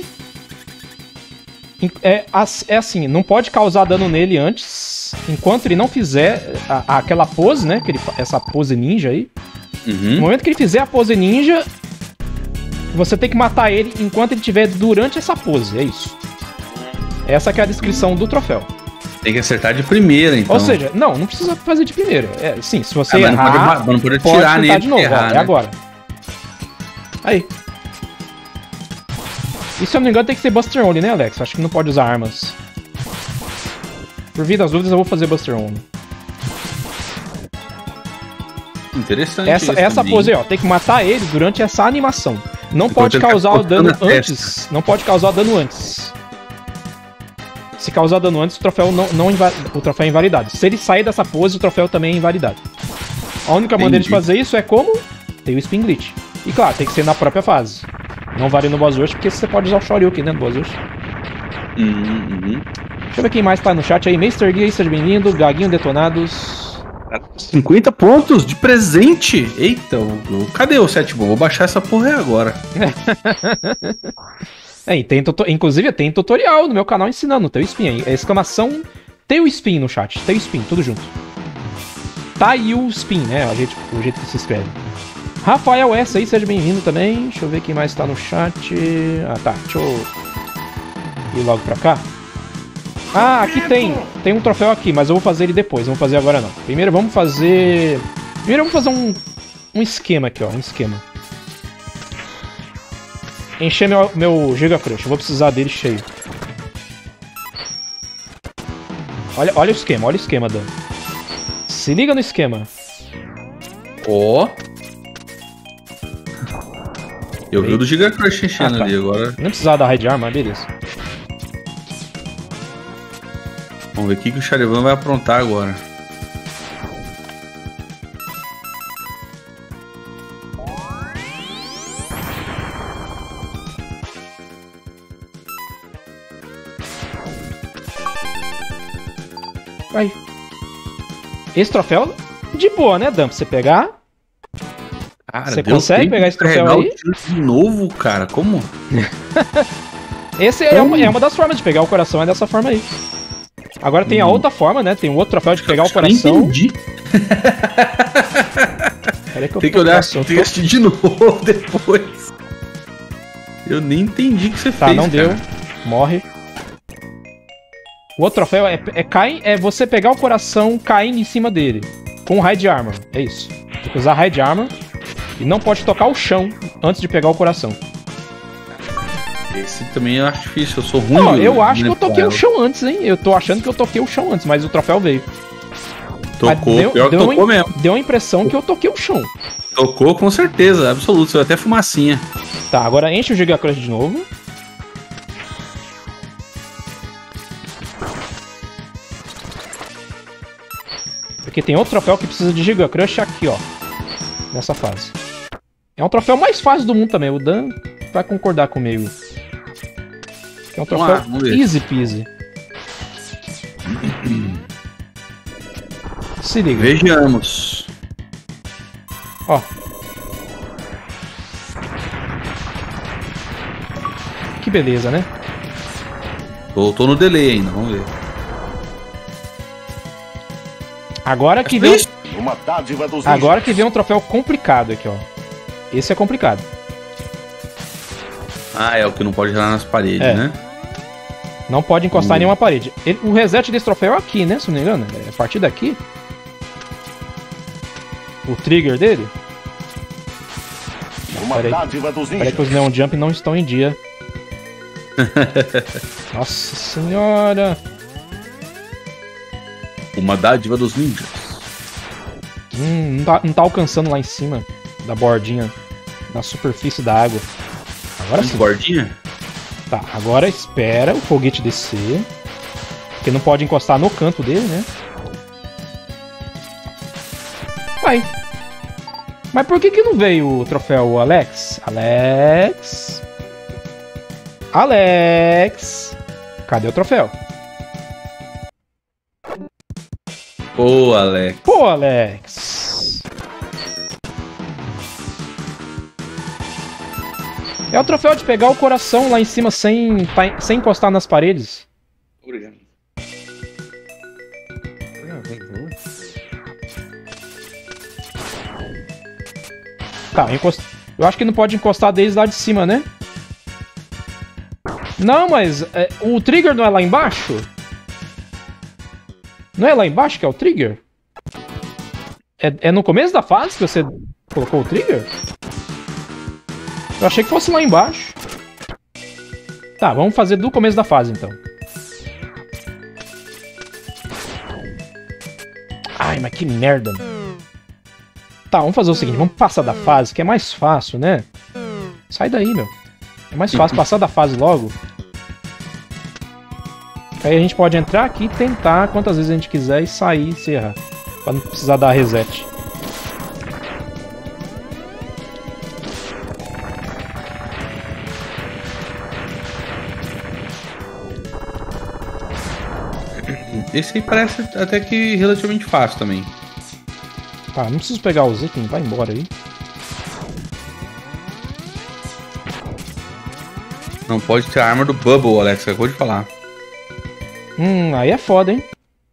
É, é assim, não pode causar dano nele antes. Enquanto ele não fizer a, aquela pose, né? Que ele, essa pose ninja aí. Uhum. No momento que ele fizer a pose ninja, você tem que matar ele enquanto ele estiver durante essa pose. É isso. Essa que é a descrição do troféu. Tem que acertar de primeira, então. Ou seja, não, não precisa fazer de primeira. É, sim, se você Ah, mas errar, não pode, não pode pode atirar tentar nele de novo. errar, ó, né? É agora. Aí. E se eu não me engano tem que ser Buster Only, né, Alex? Acho que não pode usar armas. Por via das dúvidas eu vou fazer Buster Only. Interessante Essa, isso essa também. pose aí, ó, tem que matar ele durante essa animação. Não Enquanto pode ele tá causar o cortando dano a testa. antes. Não pode causar dano antes. Se causar dano antes, o troféu não, não inva- o troféu é invalidado. Se ele sair dessa pose, o troféu também é invalidado. A única maneira de Entendi. fazer isso é como? Tem o Spin Glitch. E claro, tem que ser na própria fase. Não vale no Boss Rush, porque você pode usar o Shoryuken, né, no Boss Rush. Uhum, uhum. Deixa eu ver quem mais tá no chat aí. Mister Gui, seja bem-vindo. Gaguinho Detonados. cinquenta pontos de presente! Eita, o, o- cadê o sete bom? Vou baixar essa porra aí agora. É, e tem tuto- inclusive tem tutorial no meu canal ensinando o Tailspin aí. É exclamação Tailspin no chat. Tailspin, tudo junto. Tailspin, né? O jeito, o jeito que se escreve. Rafael S aí, seja bem-vindo também. Deixa eu ver quem mais tá no chat. Ah, tá. Deixa eu ir logo pra cá. Ah, aqui tem. Tem um troféu aqui, mas eu vou fazer ele depois. Não vou fazer agora não. Primeiro vamos fazer... Primeiro vamos fazer um, um esquema aqui, ó. Um esquema. Encher meu, meu Giga Crush. Eu vou precisar dele cheio. Olha, olha o esquema, olha o esquema, Dan. Se liga no esquema. Ó. Eu vi o do Giga Crush enchendo Ah, tá. ali agora. Nem precisava da Raid Arm, mas beleza. Vamos ver o que, que o Charivan vai aprontar agora. Aí. Esse troféu, de boa, né, Dan? Pra você pegar. Cara, Você deu consegue tempo pegar de esse troféu carregar aí? o tiro de novo, cara. Como? Esse é uma, é uma das formas de pegar o coração, é dessa forma aí. Agora tem a outra forma, né? Tem um outro troféu de pegar o Acho que eu nem coração. entendi. Peraí que eu Tem que olhar, Nossa, eu tem tô- que assistir de novo depois. Eu nem entendi o que você Tá, fez, não deu. cara. Morre. O outro troféu é, é, cai, é você pegar o coração caindo em cima dele. Com Raid Armor. É isso. Tem que usar Raid Armor. E não pode tocar o chão antes de pegar o coração. Esse também eu acho difícil, eu sou ruim. Ó, de- eu acho de que eu toquei manipular o chão antes, hein? Eu tô achando que eu toquei o chão antes, mas o troféu veio. ela. Tocou, Mas deu- pior que deu tocou um- mesmo. Deu a impressão que eu toquei o chão. Tocou com certeza, absoluto. Saiu até fumacinha. Tá, agora enche o Giga Crush de novo. Porque tem outro troféu que precisa de Giga Crush aqui, ó. Nessa fase. É um troféu mais fácil do mundo também. O Dan vai concordar comigo. É um troféu Vamos lá, easy peasy. Se liga. Vejamos. Ó. Que beleza, né? Tô, tô no delay ainda, vamos ver. Agora que vem, Uma dádiva dos agora que vem um troféu complicado aqui, ó. Esse é complicado. Ah, é o que não pode gerar nas paredes, É. né? Não pode encostar Hum. em nenhuma parede. Ele- o reset desse troféu é aqui, né? Se não me engano. É a partir daqui. O trigger dele. Uma Peraí. dádiva dos Peraí que os Neon Jump não estão em dia. Nossa senhora. Uma dádiva dos ninjas. Hum, não, tá, não tá alcançando lá em cima da bordinha. Na superfície da água. Agora sim. Bordinha? Tá, agora espera o foguete descer. Porque não pode encostar no canto dele, né? Vai. Mas por que que não veio o troféu Alex? Alex. Alex. Cadê o troféu? Ô, Alex. Pô, Alex. É o troféu de pegar o coração lá em cima sem, tá- sem encostar nas paredes. Obrigado. Tá, encost... eu acho que não pode encostar desde lá de cima, né? Não, mas é, o trigger não é lá embaixo? Não é lá embaixo que é o trigger? É, é no começo da fase que você colocou o trigger? Eu achei que fosse lá embaixo. Tá, vamos fazer do começo da fase então. Ai, mas que merda. Tá, vamos fazer o seguinte, vamos passar da fase, que é mais fácil, né? Sai daí, meu. É mais fácil passar da fase logo. Aí a gente pode entrar aqui e tentar quantas vezes a gente quiser e sair e encerrar. Pra não precisar dar reset. Esse aí parece até que relativamente fácil também. Tá, não preciso pegar os itens, vai embora aí. Não pode ter a arma do Bubble, Alex, acabou de falar. Hum, aí é foda, hein?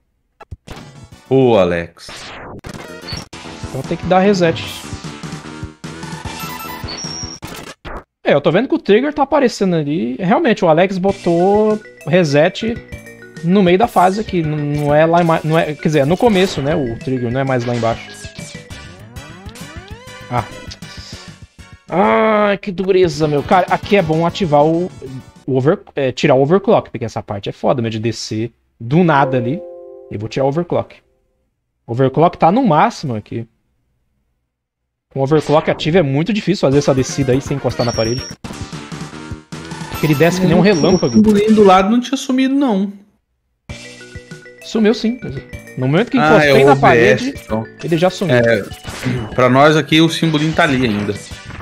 Ô, Alex. Então tem que dar reset. É, eu tô vendo que o trigger tá aparecendo ali. Realmente, o Alex botou reset no meio da fase aqui. Não não é lá embaixo. Não é, quer dizer, é no começo, né? O trigger não é mais lá embaixo. Ah. Ai, que dureza, meu. Cara, aqui é bom ativar o. o over, é, tirar o overclock, porque essa parte é foda, meu, de descer do nada ali. E vou tirar o overclock. O overclock tá no máximo aqui. Com o overclock ativo é muito difícil fazer essa descida aí sem encostar na parede. Porque ele desce que nem um O relâmpago. símbolo do lado não tinha sumido, não. Sumiu sim. No momento que Ah, encostei é o na O B S, parede, então. ele já sumiu. É, pra nós aqui o simbolinho tá ali ainda.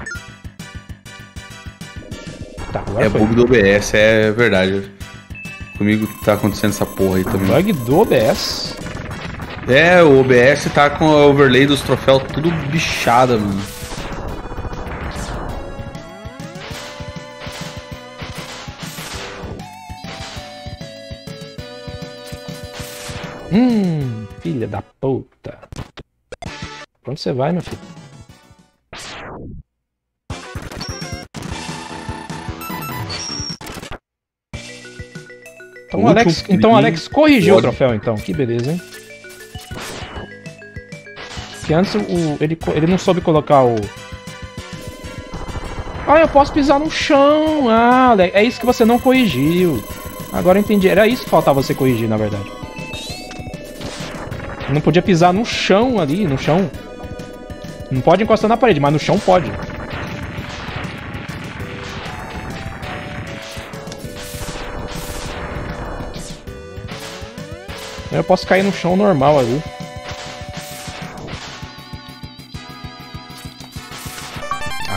Tá, agora É foi. bug do O B S, é verdade. Comigo tá acontecendo essa porra aí também. Bug do O B S. É, o O B S tá com a overlay dos troféus tudo bichada, mano. Hum, filha da puta. Pra onde você vai, meu filho? Então, O o Alex, último então o crime Alex corrigiu o pode. troféu, então. Que beleza, hein? Que antes o, ele, co- ele não soube colocar o... Ah, eu posso pisar no chão. Ah, Ale- é isso que você não corrigiu. Agora eu entendi. Era isso que faltava você corrigir, na verdade. Não podia pisar no chão ali, no chão. Não pode encostar na parede, mas no chão pode. Eu posso cair no chão normal ali.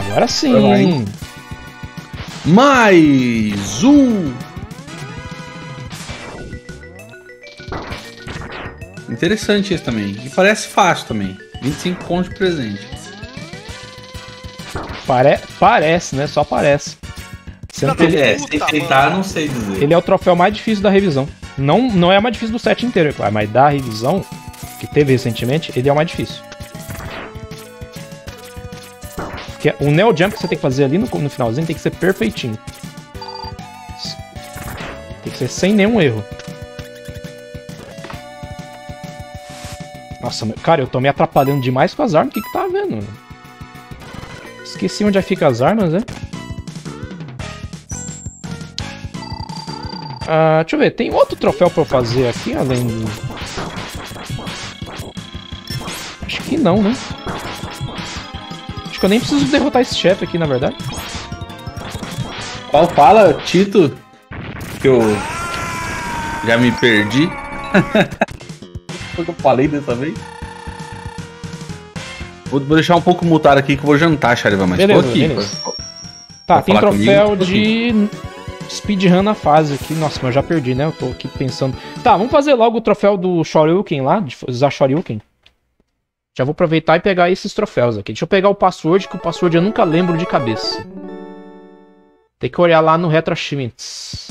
Agora sim. Vai lá, hein? Mais um. Interessante esse também. E parece fácil também. vinte e cinco pontos de presente. Pare... Parece, né? Só parece. Sendo que ele... É, sem tentar, não sei dizer. ele é o troféu mais difícil da revisão. Não, não é o mais difícil do set inteiro, é claro, mas da revisão, que teve recentemente, ele é o mais difícil. Porque o Neo Jump que você tem que fazer ali no, no finalzinho tem que ser perfeitinho. Tem que ser sem nenhum erro. Nossa, cara, eu tô me atrapalhando demais com as armas. O que que tá vendo? Esqueci onde fica as armas, né? Ah, deixa eu ver, tem outro troféu pra eu fazer aqui, além do... Acho que não, né? Acho que eu nem preciso derrotar esse chefe aqui, na verdade. Qual fala, Tito? Que eu já me perdi. Foi o que eu falei dessa vez? Vou, vou deixar um pouco mutado aqui que eu vou jantar, Charivan, mas Beleza, tô aqui. beleza. Pra, Tá, pra tem falar troféu comigo, tô de speedrun na fase aqui. Nossa, mas eu já perdi, né? Eu tô aqui pensando. Tá, vamos fazer logo o troféu do Shoryuken lá, de usar Shoryuken. Já vou aproveitar e pegar esses troféus aqui. Deixa eu pegar o password, que o password eu nunca lembro de cabeça. Tem que olhar lá no Retro Achievements.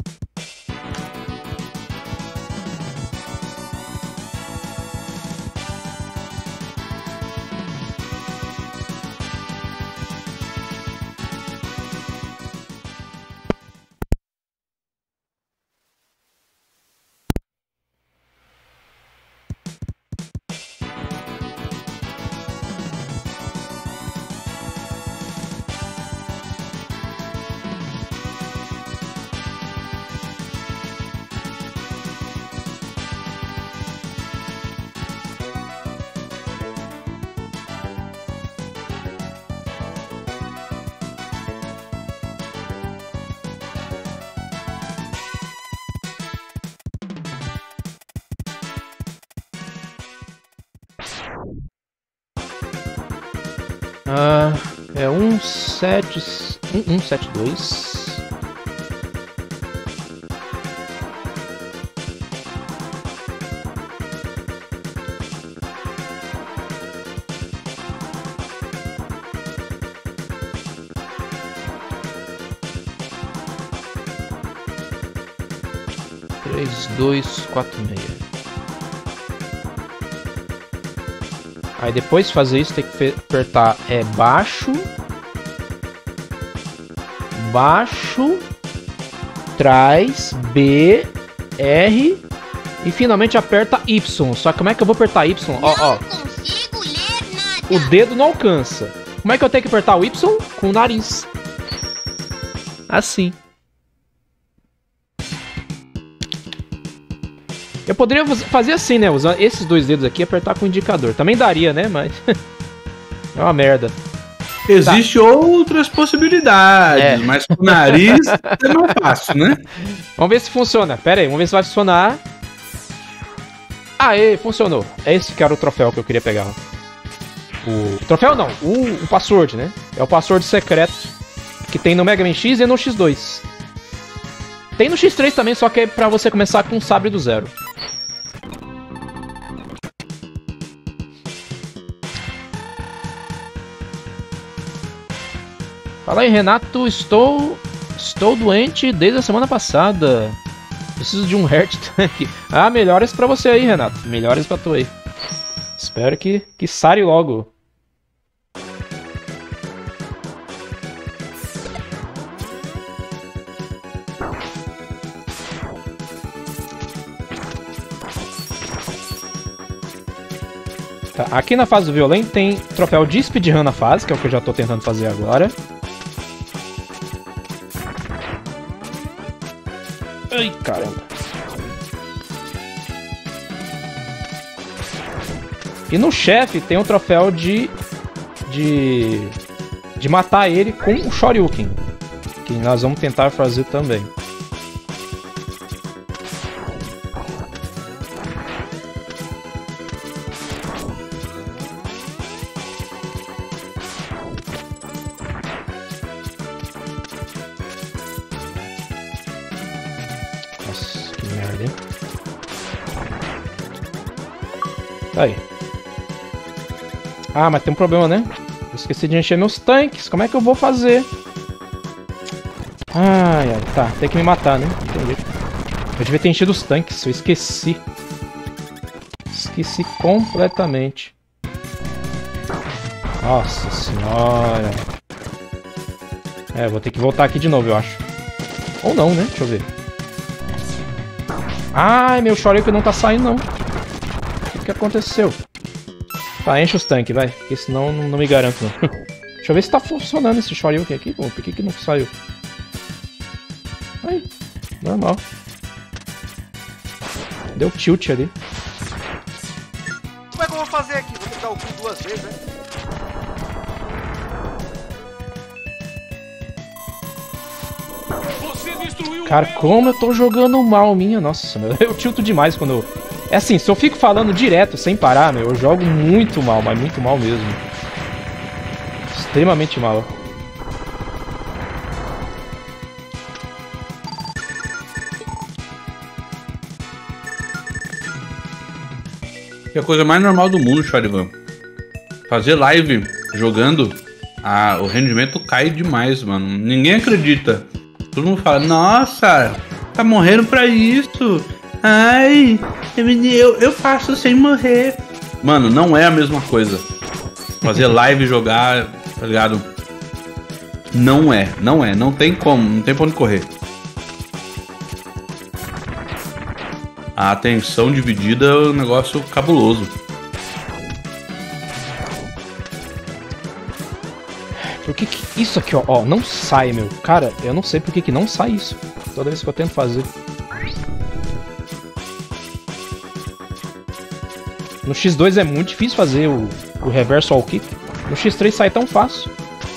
Ah, é um sete um, um sete dois. Três dois quatro seis. Aí depois de fazer isso tem que apertar é baixo, baixo, trás, B, R e finalmente aperta Y. Só que como é que eu vou apertar Y? Ó, ó. O dedo não alcança. Como é que eu tenho que apertar o Y? Com o nariz. Assim. Eu poderia fazer assim, né? Usar esses dois dedos aqui e apertar com o indicador. Também daria, né? Mas... é uma merda. Existem tá. outras possibilidades, é. mas com o nariz é mais fácil, né? Vamos ver se funciona. Pera aí, vamos ver se vai funcionar. Aê, funcionou. É esse que era o troféu que eu queria pegar. O troféu não, o, o password, né? É o password secreto que tem no Mega Man X e no X dois. Tem no X três também, só que é pra você começar com um sabre do zero. Fala aí, Renato. Estou... Estou doente desde a semana passada. Preciso de um Heart Tank. Ah, melhoras pra você aí, Renato. Melhoras pra tu aí. Espero que, que sare logo. Tá, aqui na fase do violento tem troféu de speedrun na fase, que é o que eu já tô tentando fazer agora. Ai, caramba. E no chefe tem o troféu de... De... De matar ele com o Shoryuken. Que nós vamos tentar fazer também. Cadê? Tá aí. Ah, mas tem um problema, né? Eu esqueci de encher meus tanques. Como é que eu vou fazer? Ai, ai, tá. Tem que me matar, né? Entendi. Eu devia ter enchido os tanques. Eu esqueci. Esqueci completamente. Nossa senhora. É, vou ter que voltar aqui de novo, eu acho. Ou não, né? Deixa eu ver. Ai, meu Shoryuken não tá saindo, não. O que que aconteceu? Tá, enche os tanques, vai. Porque senão não, não me garanto, não. Deixa eu ver se tá funcionando esse Shoryuken aqui. Pô, por que que não saiu? Aí, normal. Deu tilt ali. Como é que eu vou fazer aqui? Vou ter que dar o cu duas vezes, né? Cara, como eu tô jogando mal, minha nossa, meu. Eu tilto demais quando eu... É assim, se eu fico falando direto, sem parar, meu, eu jogo muito mal, mas muito mal mesmo. Extremamente mal. É a coisa mais normal do mundo, Charivan. Fazer live jogando, a, o rendimento cai demais, mano. Ninguém acredita. Todo mundo fala, nossa, tá morrendo pra isso. Ai, eu, eu faço sem morrer. Mano, não é a mesma coisa. Fazer live e jogar, tá ligado? Não é, não é. Não tem como, não tem pra onde correr. A atenção dividida é um negócio cabuloso. Por que que isso aqui, ó, ó, não sai, meu? Cara, eu não sei por que que não sai isso. Toda vez que eu tento fazer. No X dois é muito difícil fazer o, o reverso all kick. No X três sai tão fácil.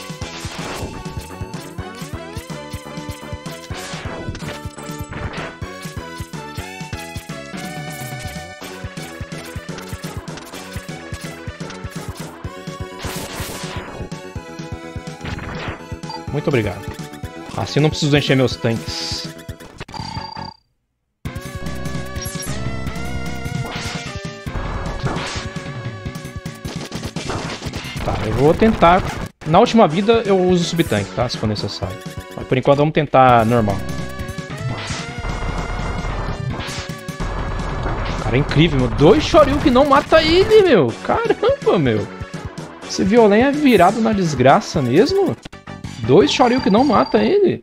Muito obrigado. Assim não preciso encher meus tanques. Tá, eu vou tentar... Na última vida eu uso sub-tanque, tá? Se for necessário. Mas por enquanto vamos tentar normal. Cara, é incrível, meu. Dois Shoryuken não mata ele, meu. Caramba, meu. Esse violão é virado na desgraça mesmo? Dois Shoryuken não mata ele.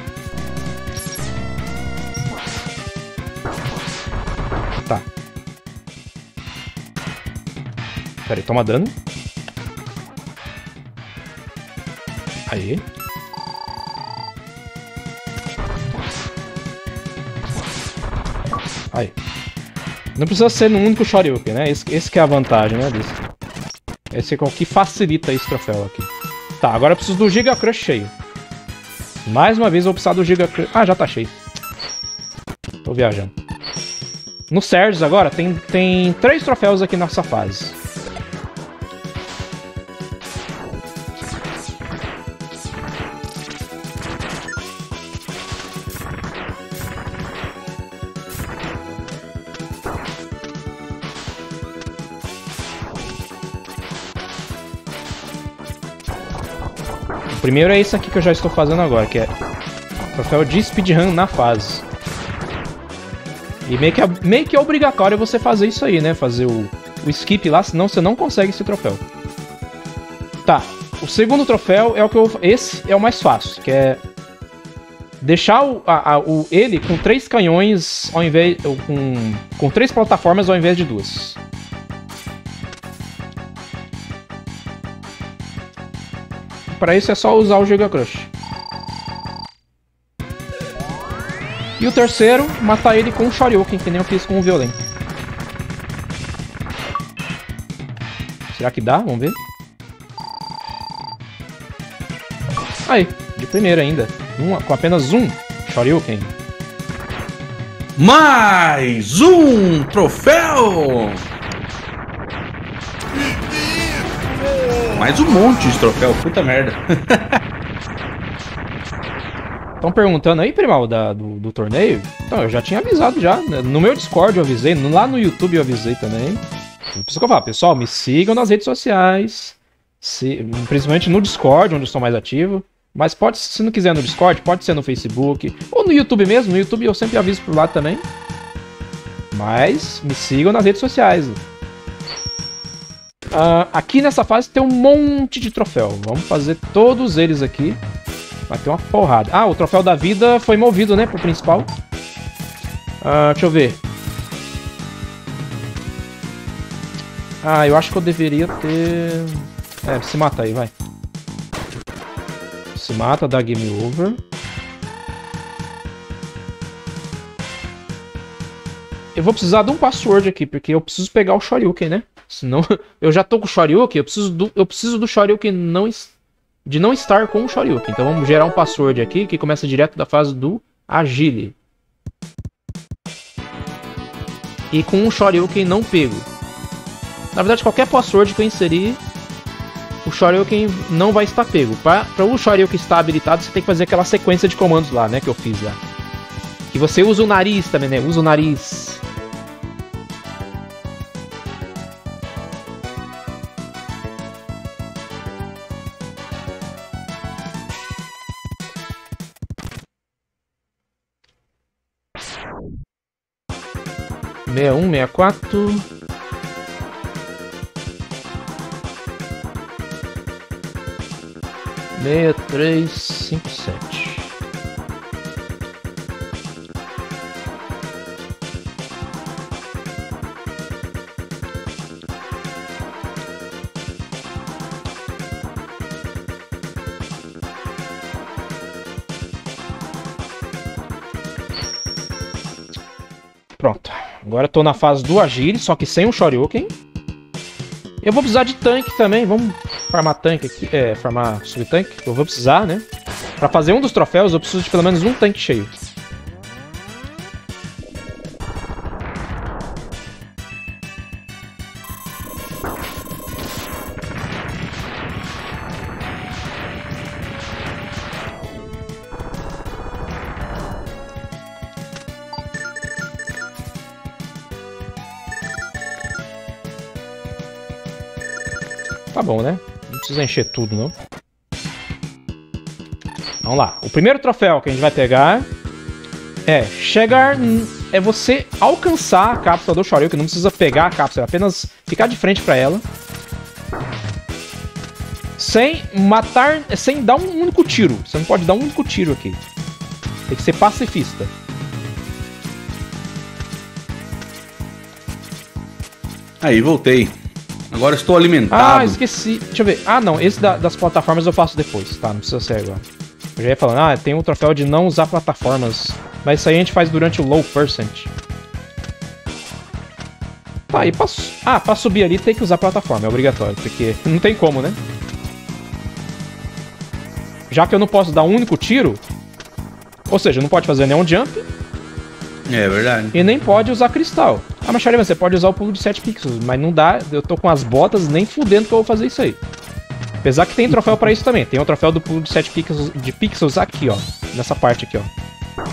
Tá. Pera aí, toma dano. Aí. Aí. Não precisa ser no único Shoryuken, né? Esse, esse que é a vantagem, né? Desse. Esse é o que facilita esse troféu aqui. Tá, agora eu preciso do Giga Crush cheio. Mais uma vez eu vou precisar do Giga Crush... Ah, já tá cheio. Tô viajando. No Surge agora tem, tem três troféus aqui nessa fase. O primeiro é esse aqui que eu já estou fazendo agora, que é troféu de speedrun na fase. E meio que, é, meio que é obrigatório você fazer isso aí, né? Fazer o, o skip lá, senão você não consegue esse troféu. Tá, o segundo troféu é o que eu... Esse é o mais fácil, que é... Deixar o, a, a, o, ele com três canhões ao invés... Com, com três plataformas ao invés de duas. Para isso é só usar o Giga Crush. E o terceiro, matar ele com o Shoryuken, que nem eu fiz com o Violent. Será que dá? Vamos ver. Aí, de primeira ainda. Um, com apenas um Shoryuken. Mais um troféu! Mais um monte de troféu, puta merda. Estão perguntando aí, Primal, da, do, do torneio? Então, eu já tinha avisado já. No meu Discord eu avisei, lá no YouTube eu avisei também. Por isso que eu falo, pessoal, me sigam nas redes sociais. Se, principalmente no Discord, onde eu estou mais ativo. Mas pode, se não quiser no Discord, pode ser no Facebook. Ou no YouTube mesmo, no YouTube eu sempre aviso por lá também. Mas me sigam nas redes sociais. Uh, aqui nessa fase tem um monte de troféu. Vamos fazer todos eles aqui. Vai ter uma porrada. Ah, o troféu da vida foi movido, né, pro principal. Uh, deixa eu ver. Ah, eu acho que eu deveria ter... É, se mata aí, vai. Se mata, dá game over. Eu vou precisar de um password aqui, porque eu preciso pegar o Shoryuken, né? Senão, eu já tô com o Shoryuken, eu preciso do, eu preciso do Shoryuken não, de não estar com o Shoryuken. Então vamos gerar um password aqui, que começa direto da fase do Agile. E com o Shoryuken não pego. Na verdade, qualquer password que eu inserir, o Shoryuken não vai estar pego. Para o Shoryuken estar habilitado, você tem que fazer aquela sequência de comandos lá, né? Que eu fiz lá. Que você usa o nariz também, né? Usa o nariz. sessenta e um, sessenta e quatro. sessenta e três, cinquenta e sete. Pronto. Agora eu tô na fase do Agile, só que sem o Shoryuken. Eu vou precisar de tanque também. Vamos farmar tanque aqui. É, farmar sub-tanque. Eu vou precisar, né? Pra fazer um dos troféus, eu preciso de pelo menos um tanque cheio. Tá bom, né? Não precisa encher tudo, não. Vamos lá. O primeiro troféu que a gente vai pegar é chegar... É você alcançar a cápsula do Shoryuken. Não precisa pegar a cápsula, é apenas ficar de frente pra ela. Sem matar... Sem dar um único tiro. Você não pode dar um único tiro aqui. Tem que ser pacifista. Aí, voltei. Agora estou alimentado. Ah, esqueci. Deixa eu ver. Ah, não. Esse da, das plataformas eu faço depois. Tá, não precisa ser agora. Eu já ia falando, ah, tem um troféu de não usar plataformas. Mas isso aí a gente faz durante o low percent. Tá, e pra... Ah, pra subir ali tem que usar plataforma. É obrigatório, porque não tem como, né? Já que eu não posso dar um único tiro... Ou seja, não pode fazer nenhum jump... É verdade. E nem pode usar cristal. Ah, mas Charlie, você pode usar o pulo de sete pixels, mas não dá, eu tô com as botas nem fudendo que eu vou fazer isso aí. Apesar que tem troféu pra isso também. Tem o troféu do pulo de sete pixels, de pixels aqui, ó. Nessa parte aqui, ó.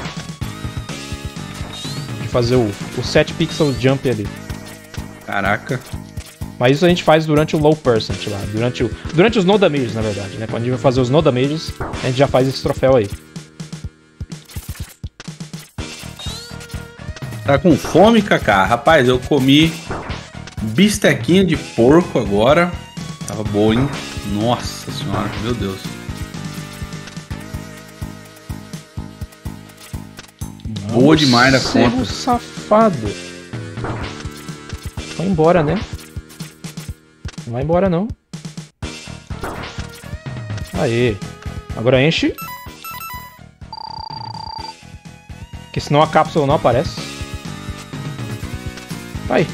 De fazer o, o sete pixel jump ali. Caraca. Mas isso a gente faz durante o low percent lá. Durante, o, durante os no damages, na verdade, né? Quando a gente vai fazer os no damages, a gente já faz esse troféu aí. Tá com fome, Kaká? Rapaz, eu comi bistequinha de porco agora. Tava boa, hein? Nossa senhora, meu Deus. Boa demais da conta. Safado. Foi embora, né? Não vai embora, não. Aê. Agora enche. Porque senão a cápsula não aparece. Tá aí.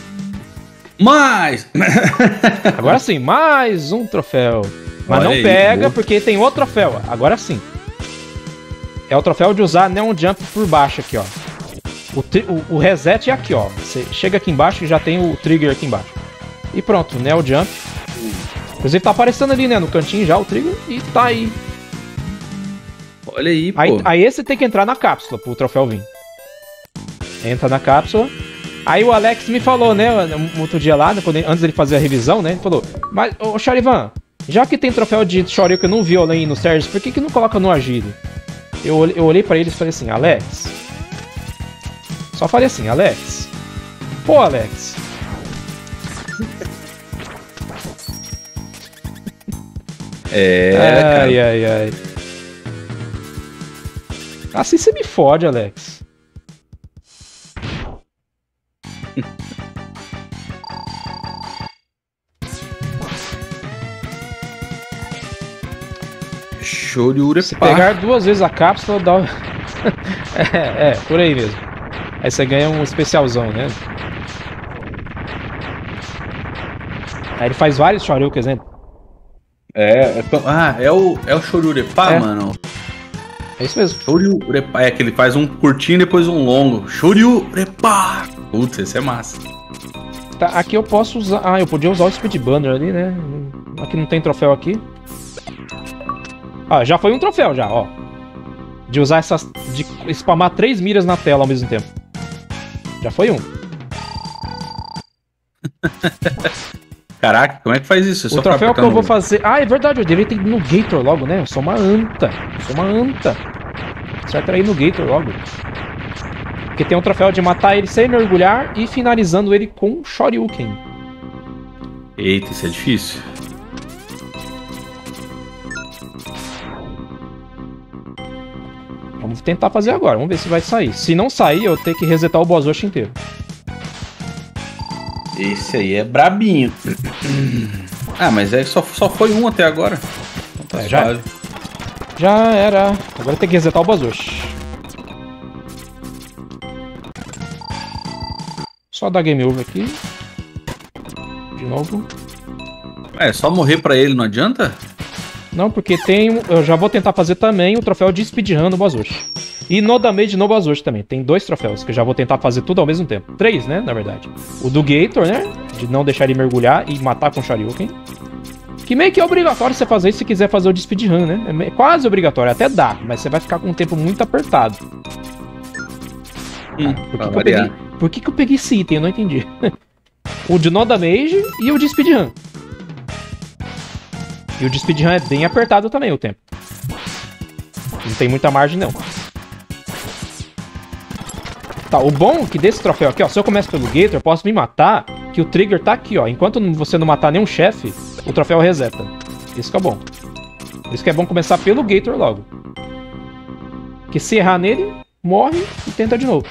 Mais! Agora sim, mais um troféu. Mas Olha não aí, pega, boa. porque tem outro troféu. Agora sim. É o troféu de usar Neon Jump por baixo aqui, ó. O, o, o reset é aqui, ó. Você chega aqui embaixo e já tem o trigger aqui embaixo. E pronto, Neon Jump. Inclusive tá aparecendo ali, né, no cantinho já o trigger. E tá aí. Olha aí, pô. Aí, aí esse tem que entrar na cápsula pro troféu vir. Entra na cápsula. Aí o Alex me falou, né, um outro dia lá, quando ele, antes dele fazer a revisão, né, ele falou, mas, ô Charivan, já que tem troféu de Shoryuken no Violen e no Surge, por que que não coloca no Agile? Eu, eu olhei pra ele e falei assim, Alex... Só falei assim, Alex... Pô, Alex... É, ai, cara. ai, ai, ai. Assim você me fode, Alex. Shoryuken. Se pegar duas vezes a cápsula, dá... é, é, por aí mesmo. Aí você ganha um especialzão, né? Aí ele faz vários Shoryukens, né? É, é, ah, é o, é o Shoryurepa, É. mano. É isso mesmo. Shoryurepa, é que ele faz um curtinho e depois um longo. Shoryurepa! Putz, esse é massa. Tá, aqui eu posso usar... Ah, eu podia usar o Speed Banner ali, né? Aqui não tem troféu aqui. Ah, já foi um troféu já, ó. De usar essas... De spamar três miras na tela ao mesmo tempo. Já foi um. Caraca, como é que faz isso? É O só troféu ficar que eu vou apertando- fazer... Ah, é verdade, eu deveria ter ido no Gator logo, né? Eu sou uma anta. Eu sou uma anta. Certo, era ir no Gator logo. Porque tem um troféu de matar ele sem mergulhar e finalizando ele com Shoryuken. Eita, isso é difícil. Vamos tentar fazer agora, vamos ver se vai sair. Se não sair, eu tenho que resetar o boss rush inteiro. Esse aí é brabinho. Ah, mas é, só, só foi um até agora. Então tá É, já suave. Já era. Agora tem que resetar o boss rush. Só dar game over aqui. De novo. É, só morrer pra ele não adianta? Não, porque tem... um- Eu já vou tentar fazer também o troféu de speedrun no boss rush. E no damage no boss rush também. Tem dois troféus que eu já vou tentar fazer tudo ao mesmo tempo. Três, né, na verdade. O do Gator, né? De não deixar ele mergulhar e matar com Shoryuken. Que meio que é obrigatório você fazer isso se quiser fazer o de speedrun, né? É me- quase obrigatório, até dá, mas você vai ficar com um tempo muito apertado. Hum, Por que, pra que eu variar. peguei, por que, que eu peguei esse item? Eu não entendi. O de no damage e o de speedrun. E o de speedrun é bem apertado também o tempo. Não tem muita margem, não. Tá, o bom é que desse troféu aqui, ó, se eu começo pelo Gator, eu posso me matar, que o trigger tá aqui, ó. Enquanto você não matar nenhum chefe, o troféu reseta. Isso que é bom. Por isso que é bom começar pelo Gator logo. Que se errar nele, morre e tenta de novo.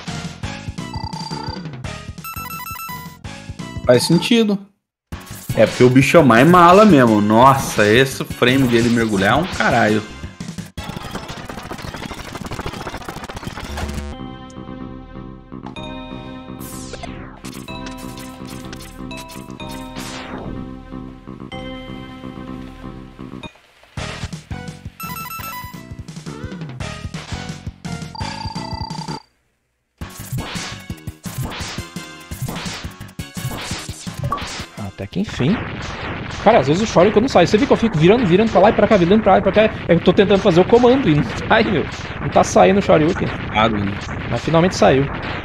Faz sentido. É porque o bicho é mais mala mesmo. Nossa, esse frame dele mergulhar é um caralho. Até que enfim. Cara, às vezes o Shoryuken não sai. Você viu que eu fico virando, virando pra lá e pra cá, virando pra lá e pra cá. Eu tô tentando fazer o comando e não sai, meu. Não tá saindo o Shoryuken. Ah, né? Mas finalmente saiu.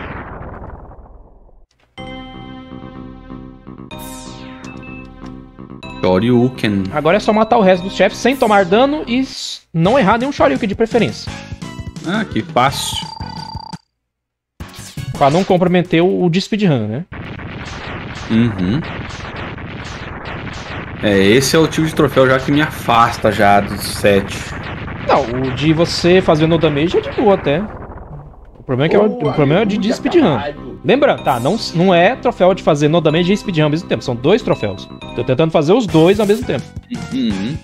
Shoryuken. Agora é só matar o resto dos chefes sem tomar dano e s- não errar nenhum Shoryuken de preferência. Ah, que fácil. Pra não comprometer o, o de speedrun, né? Uhum. É, esse é o tipo de troféu já que me afasta já dos sete. Não, o de você fazer no damage é de boa até. O problema é que é o, o problema é o de, de speedrun. Lembrando, tá, não, não é troféu de fazer no damage e speedrun ao mesmo tempo, são dois troféus. Tô tentando fazer os dois ao mesmo tempo. Uhum.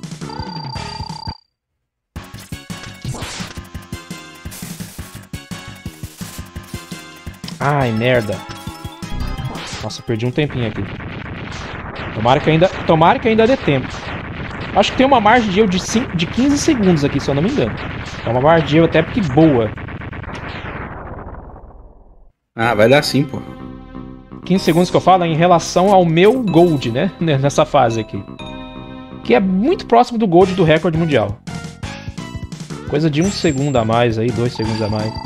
Ai, merda. Nossa, perdi um tempinho aqui. Tomara que ainda, tomara que ainda dê tempo. Acho que tem uma margem de erro de, cinco, de quinze segundos aqui, se eu não me engano. É uma margem de erro até porque boa. Ah, vai dar sim, pô. quinze segundos que eu falo é em relação ao meu Gold, né? Nessa fase aqui. Que é muito próximo do Gold do recorde mundial. Coisa de um segundo a mais aí, dois segundos a mais.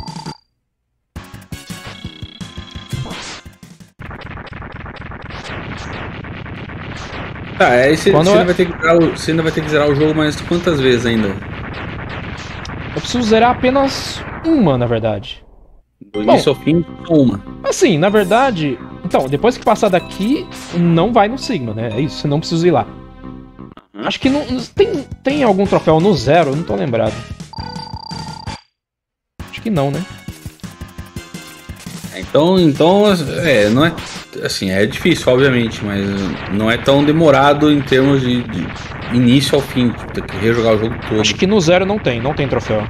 Tá, aí você, Quando você, é- ainda vai ter que zerar o, você ainda vai ter que zerar o jogo mais quantas vezes ainda? Eu preciso zerar apenas uma, na verdade. Do início ao fim, só uma. Assim, na verdade... Então, depois que passar daqui, não vai no Sigma, né? É isso, você não precisa ir lá. Uhum. Acho que não... Tem, tem algum troféu no zero? Eu não tô lembrado. Acho que não, né? Então, então, é, não é... Assim, é difícil, obviamente, mas não é tão demorado em termos de, de início ao fim. Tipo, ter que rejogar o jogo todo. Acho que no zero não tem, não tem troféu.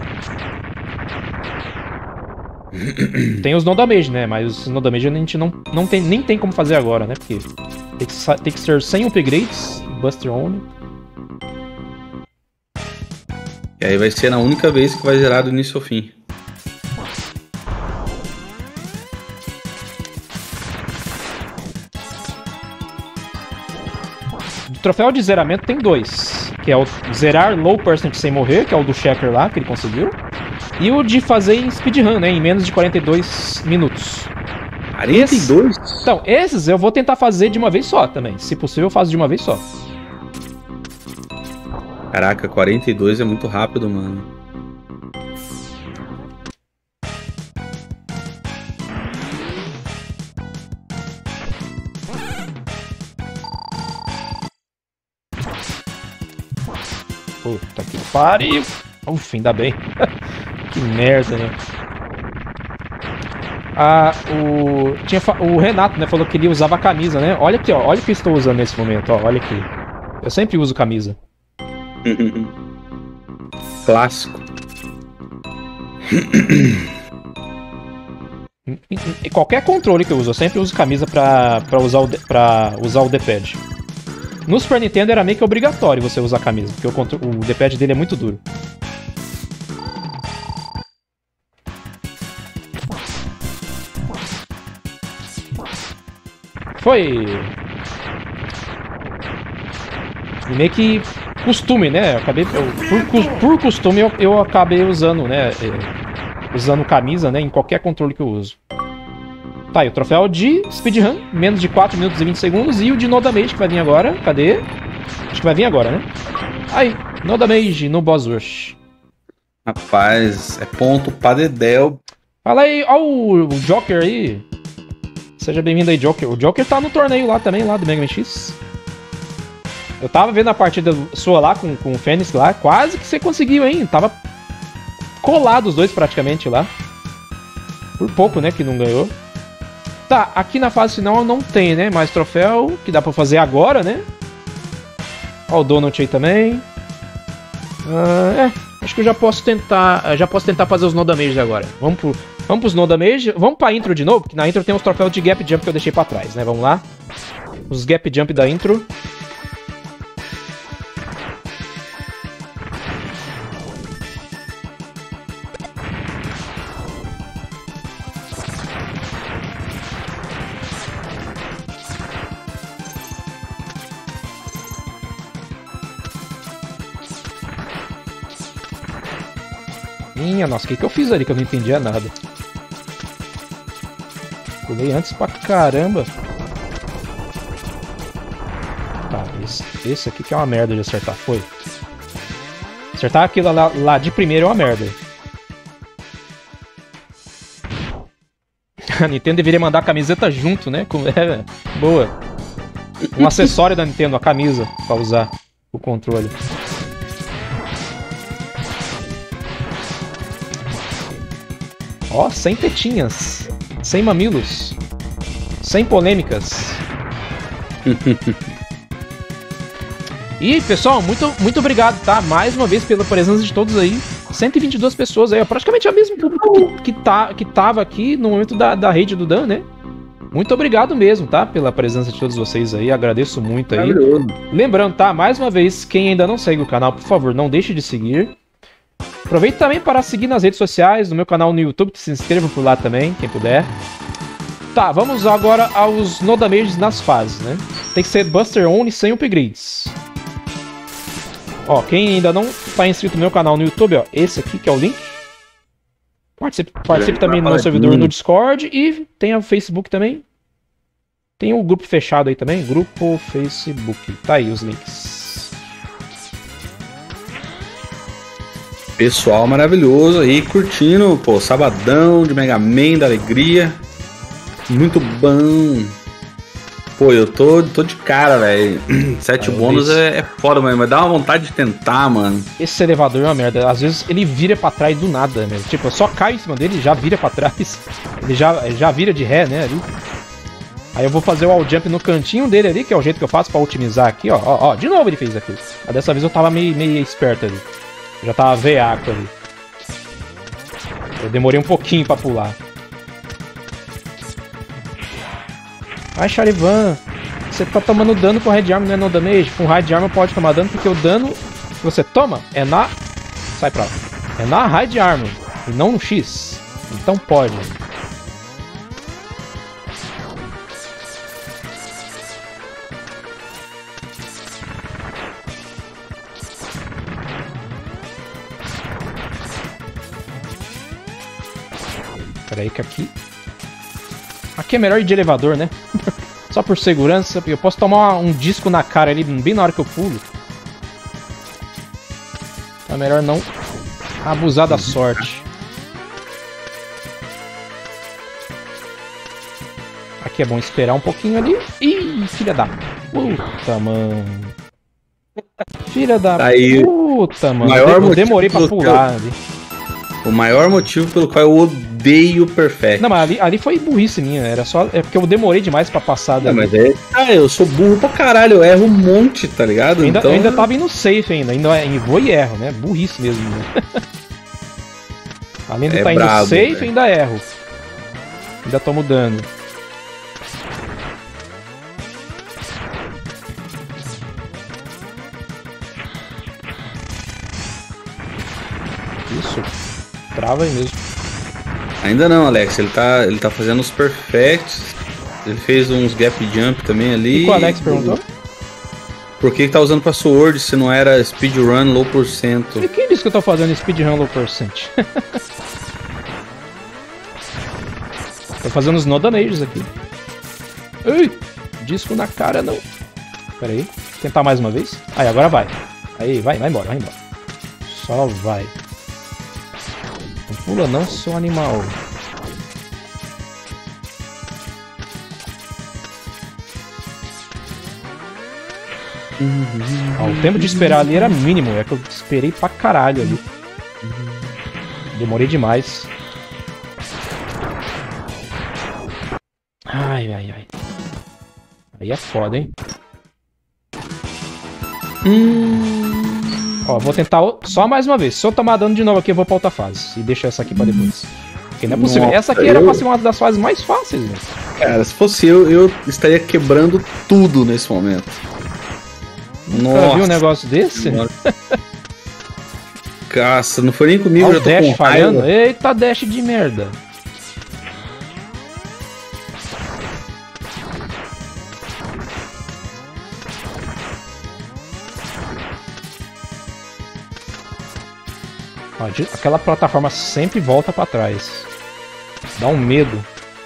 Tem os no damage, né? Mas os no damage a gente não, não tem, nem tem como fazer agora, né? Porque tem que, sa- tem que ser sem upgrades, Buster Only. E aí vai ser na única vez que vai zerar do início ao fim. O troféu de zeramento tem dois. Que é o zerar low percent sem morrer, que é o do Checker lá, que ele conseguiu. E o de fazer em speedrun, né? Em menos de quarenta e dois minutos. quarenta e dois? Então, esses eu vou tentar fazer de uma vez só também. Se possível, eu faço de uma vez só. Caraca, quarenta e dois é muito rápido, mano. Puta que pariu. Ufa, ainda bem. Que merda, né? Ah, o... Tinha fa... o Renato, né, falou que ele usava camisa, né? Olha aqui, ó. Olha o que eu estou usando nesse momento, ó. Olha aqui. Eu sempre uso camisa. Clássico. E qualquer controle que eu uso, eu sempre uso camisa pra, pra, usar, o D... pra usar o D-pad. No Super Nintendo era meio que obrigatório você usar camisa, porque o, contro... o D-pad dele é muito duro. Foi... E meio que costume, né? Eu acabei, eu, por, cu- por costume eu, eu acabei usando, né? é, usando camisa, né? Em qualquer controle que eu uso. Tá, e o troféu de speedrun, menos de quatro minutos e vinte segundos. E o de No Damage que vai vir agora. Cadê? Acho que vai vir agora, né? Aí, No Damage no Boss Rush. Rapaz, é ponto pra Dedel. Fala aí, ó o, o Joker aí. Seja bem-vindo aí, Joker. O Joker tá no torneio lá também, lá do Mega Man X. Eu tava vendo a partida sua lá com, com o Fênix lá. Quase que você conseguiu, hein? Tava colado os dois praticamente lá. Por pouco, né, que não ganhou. Tá, aqui na fase final não tem, né? Mais troféu, que dá pra fazer agora, né? Ó o Donut aí também. Ah, é, acho que eu já posso tentar. Já posso tentar fazer os No Damage agora. Vamos pro, vamos pros No Damage. Vamos pra intro de novo, porque na intro tem os troféus de Gap Jump que eu deixei pra trás, né? Vamos lá. Os Gap Jump da intro. Minha nossa, o que, que eu fiz ali que eu não entendia nada? Pulei antes pra caramba. Tá, esse, esse aqui que é uma merda de acertar, foi. Acertar aquilo lá, lá de primeiro é uma merda. A Nintendo deveria mandar a camiseta junto, né? Com, é, boa. Um acessório da Nintendo, a camisa, pra usar o controle. Ó, sem tetinhas, sem mamilos, sem polêmicas. E, pessoal, muito, muito obrigado, tá? Mais uma vez pela presença de todos aí. cento e vinte e duas pessoas aí, ó, praticamente é o mesmo público que, que, tá, que tava aqui no momento da, da rede do Dan, né? Muito obrigado mesmo, tá? Pela presença de todos vocês aí, agradeço muito aí. Maravilhoso. Lembrando, tá? Mais uma vez, quem ainda não segue o canal, por favor, não deixe de seguir. Aproveite também para seguir nas redes sociais, no meu canal no YouTube, se inscreva por lá também, quem puder. Tá, vamos agora aos No Damages nas fases, né? Tem que ser Buster Only sem upgrades. Ó, quem ainda não tá inscrito no meu canal no YouTube, ó, esse aqui que é o link. Participe, participe também do meu servidor no Discord e tem o Facebook também. Tem o grupo fechado aí também, grupo Facebook. Tá aí os links. Pessoal maravilhoso aí, curtindo, pô, sabadão de Mega Man da alegria. Muito bom. Pô, eu tô, tô de cara, velho. Sete bônus é, é foda, mano. Mas dá uma vontade de tentar, mano. Esse elevador é uma merda. Às vezes ele vira pra trás do nada, mesmo. Tipo, eu só caio em cima dele e já vira pra trás. Ele já, já vira de ré, né, ali. Aí eu vou fazer o all jump no cantinho dele ali, que é o jeito que eu faço pra otimizar aqui, ó. Ó, ó, de novo ele fez aquilo. Mas dessa vez eu tava meio, meio esperto ali. Eu já tava veaco ali. Eu demorei um pouquinho pra pular. Ai, Charivan, você tá tomando dano com Red Armor, não é no damage? Com Red Armor pode tomar dano, porque o dano que você toma é na... Sai pra lá. É na Red Armor, e não no X. Então pode. Pera aí que aqui... Aqui é melhor ir de elevador, né? Só por segurança, porque eu posso tomar um disco na cara ali bem na hora que eu pulo. Então é melhor não abusar da sorte. Aqui é bom esperar um pouquinho ali. Ih, filha da puta, mano. Filha da Aí, puta, mano. maior Eu demorei pra pular eu... ali. O maior motivo pelo qual eu odeio Perfect. Não, mas ali, ali foi burrice minha. Era só. É porque eu demorei demais pra passar dali. Não, mas é. Ah, eu sou burro pra caralho, eu erro um monte, tá ligado? Eu ainda, então... eu ainda tava indo safe ainda. Ainda vou e erro, né? Burrice mesmo. Né? Além de é estar tá indo brabo, safe, véio. ainda erro. Ainda tomo dano. Isso. Trava aí mesmo. Ainda não, Alex. Ele tá, ele tá fazendo os perfects. Ele fez uns gap jump também ali. O que o Alex perguntou? Por que, que tá usando password se não era speedrun low porcento? E quem disse que eu tô fazendo speedrun low percent? Tô fazendo os no damages aqui. Ui! Disco na cara não. Pera aí. Tentar mais uma vez. Aí, agora vai. Aí, vai, vai embora, vai embora. Só vai. Não pula não, seu animal. Ó, o tempo de esperar ali era mínimo, é que eu esperei pra caralho ali. Demorei demais. Ai, ai, ai. Aí é foda, hein? Hum... Ó, vou tentar só mais uma vez. Se eu tomar dano de novo aqui, eu vou pra outra fase. E deixar essa aqui pra depois. Porque não é possível. Nossa, essa aqui era eu... pra ser uma das fases mais fáceis, né? Cara, se fosse eu, eu estaria quebrando tudo nesse momento. Nunca viu um negócio desse? Caça, não foi nem comigo, Olha já o tô dash com falhando. raiva. Eita, dash de merda. Ó, aquela plataforma sempre volta pra trás. Dá um medo.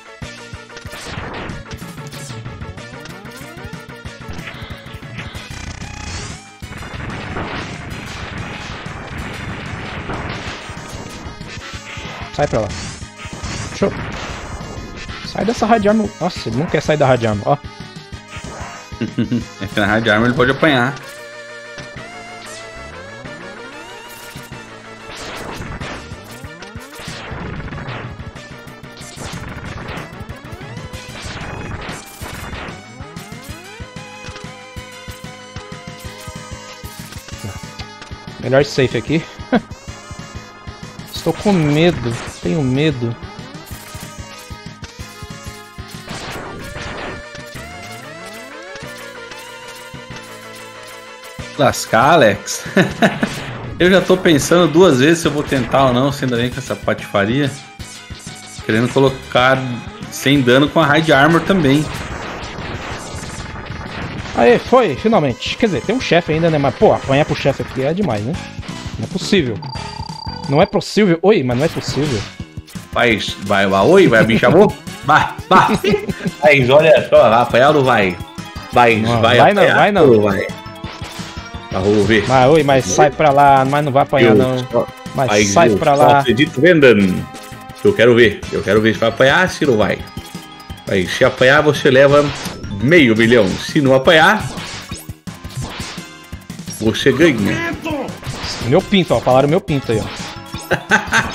Sai pra lá. Show. Sai dessa Red Armor. Nossa, ele não quer sair da Red Armor, ó. É que na Red Armor ele pode apanhar. Melhor safe aqui. Estou com medo, tenho medo. Lascar, Alex. Eu já tô pensando duas vezes se eu vou tentar ou não, se ainda vem com essa patifaria. Querendo colocar sem dano com a Hide Armor também. Aê, foi, finalmente. Quer dizer, tem um chefe ainda, né? Mas, pô, apanhar pro chefe aqui é demais, né? Não é possível. Não é possível. Oi, mas não é possível. Vai, vai, vai. Oi, vai, me chamou? Vai, vai. Vai, olha só, vai apanhar ou não vai? Vai, Não, vai, vai não, vai não. Vai. Tá, vamos ver. Mas, oi, mas sai pra lá, mas não vai apanhar, Eu não. só- Mas Vai, sai eu pra só lá. acredito vendendo. Eu quero ver. Eu quero ver se vai apanhar, se não vai. Vai, se apanhar, você leva meio milhão. Se não apanhar, você ganha. Meu pinto, ó. Falaram meu pinto aí, ó.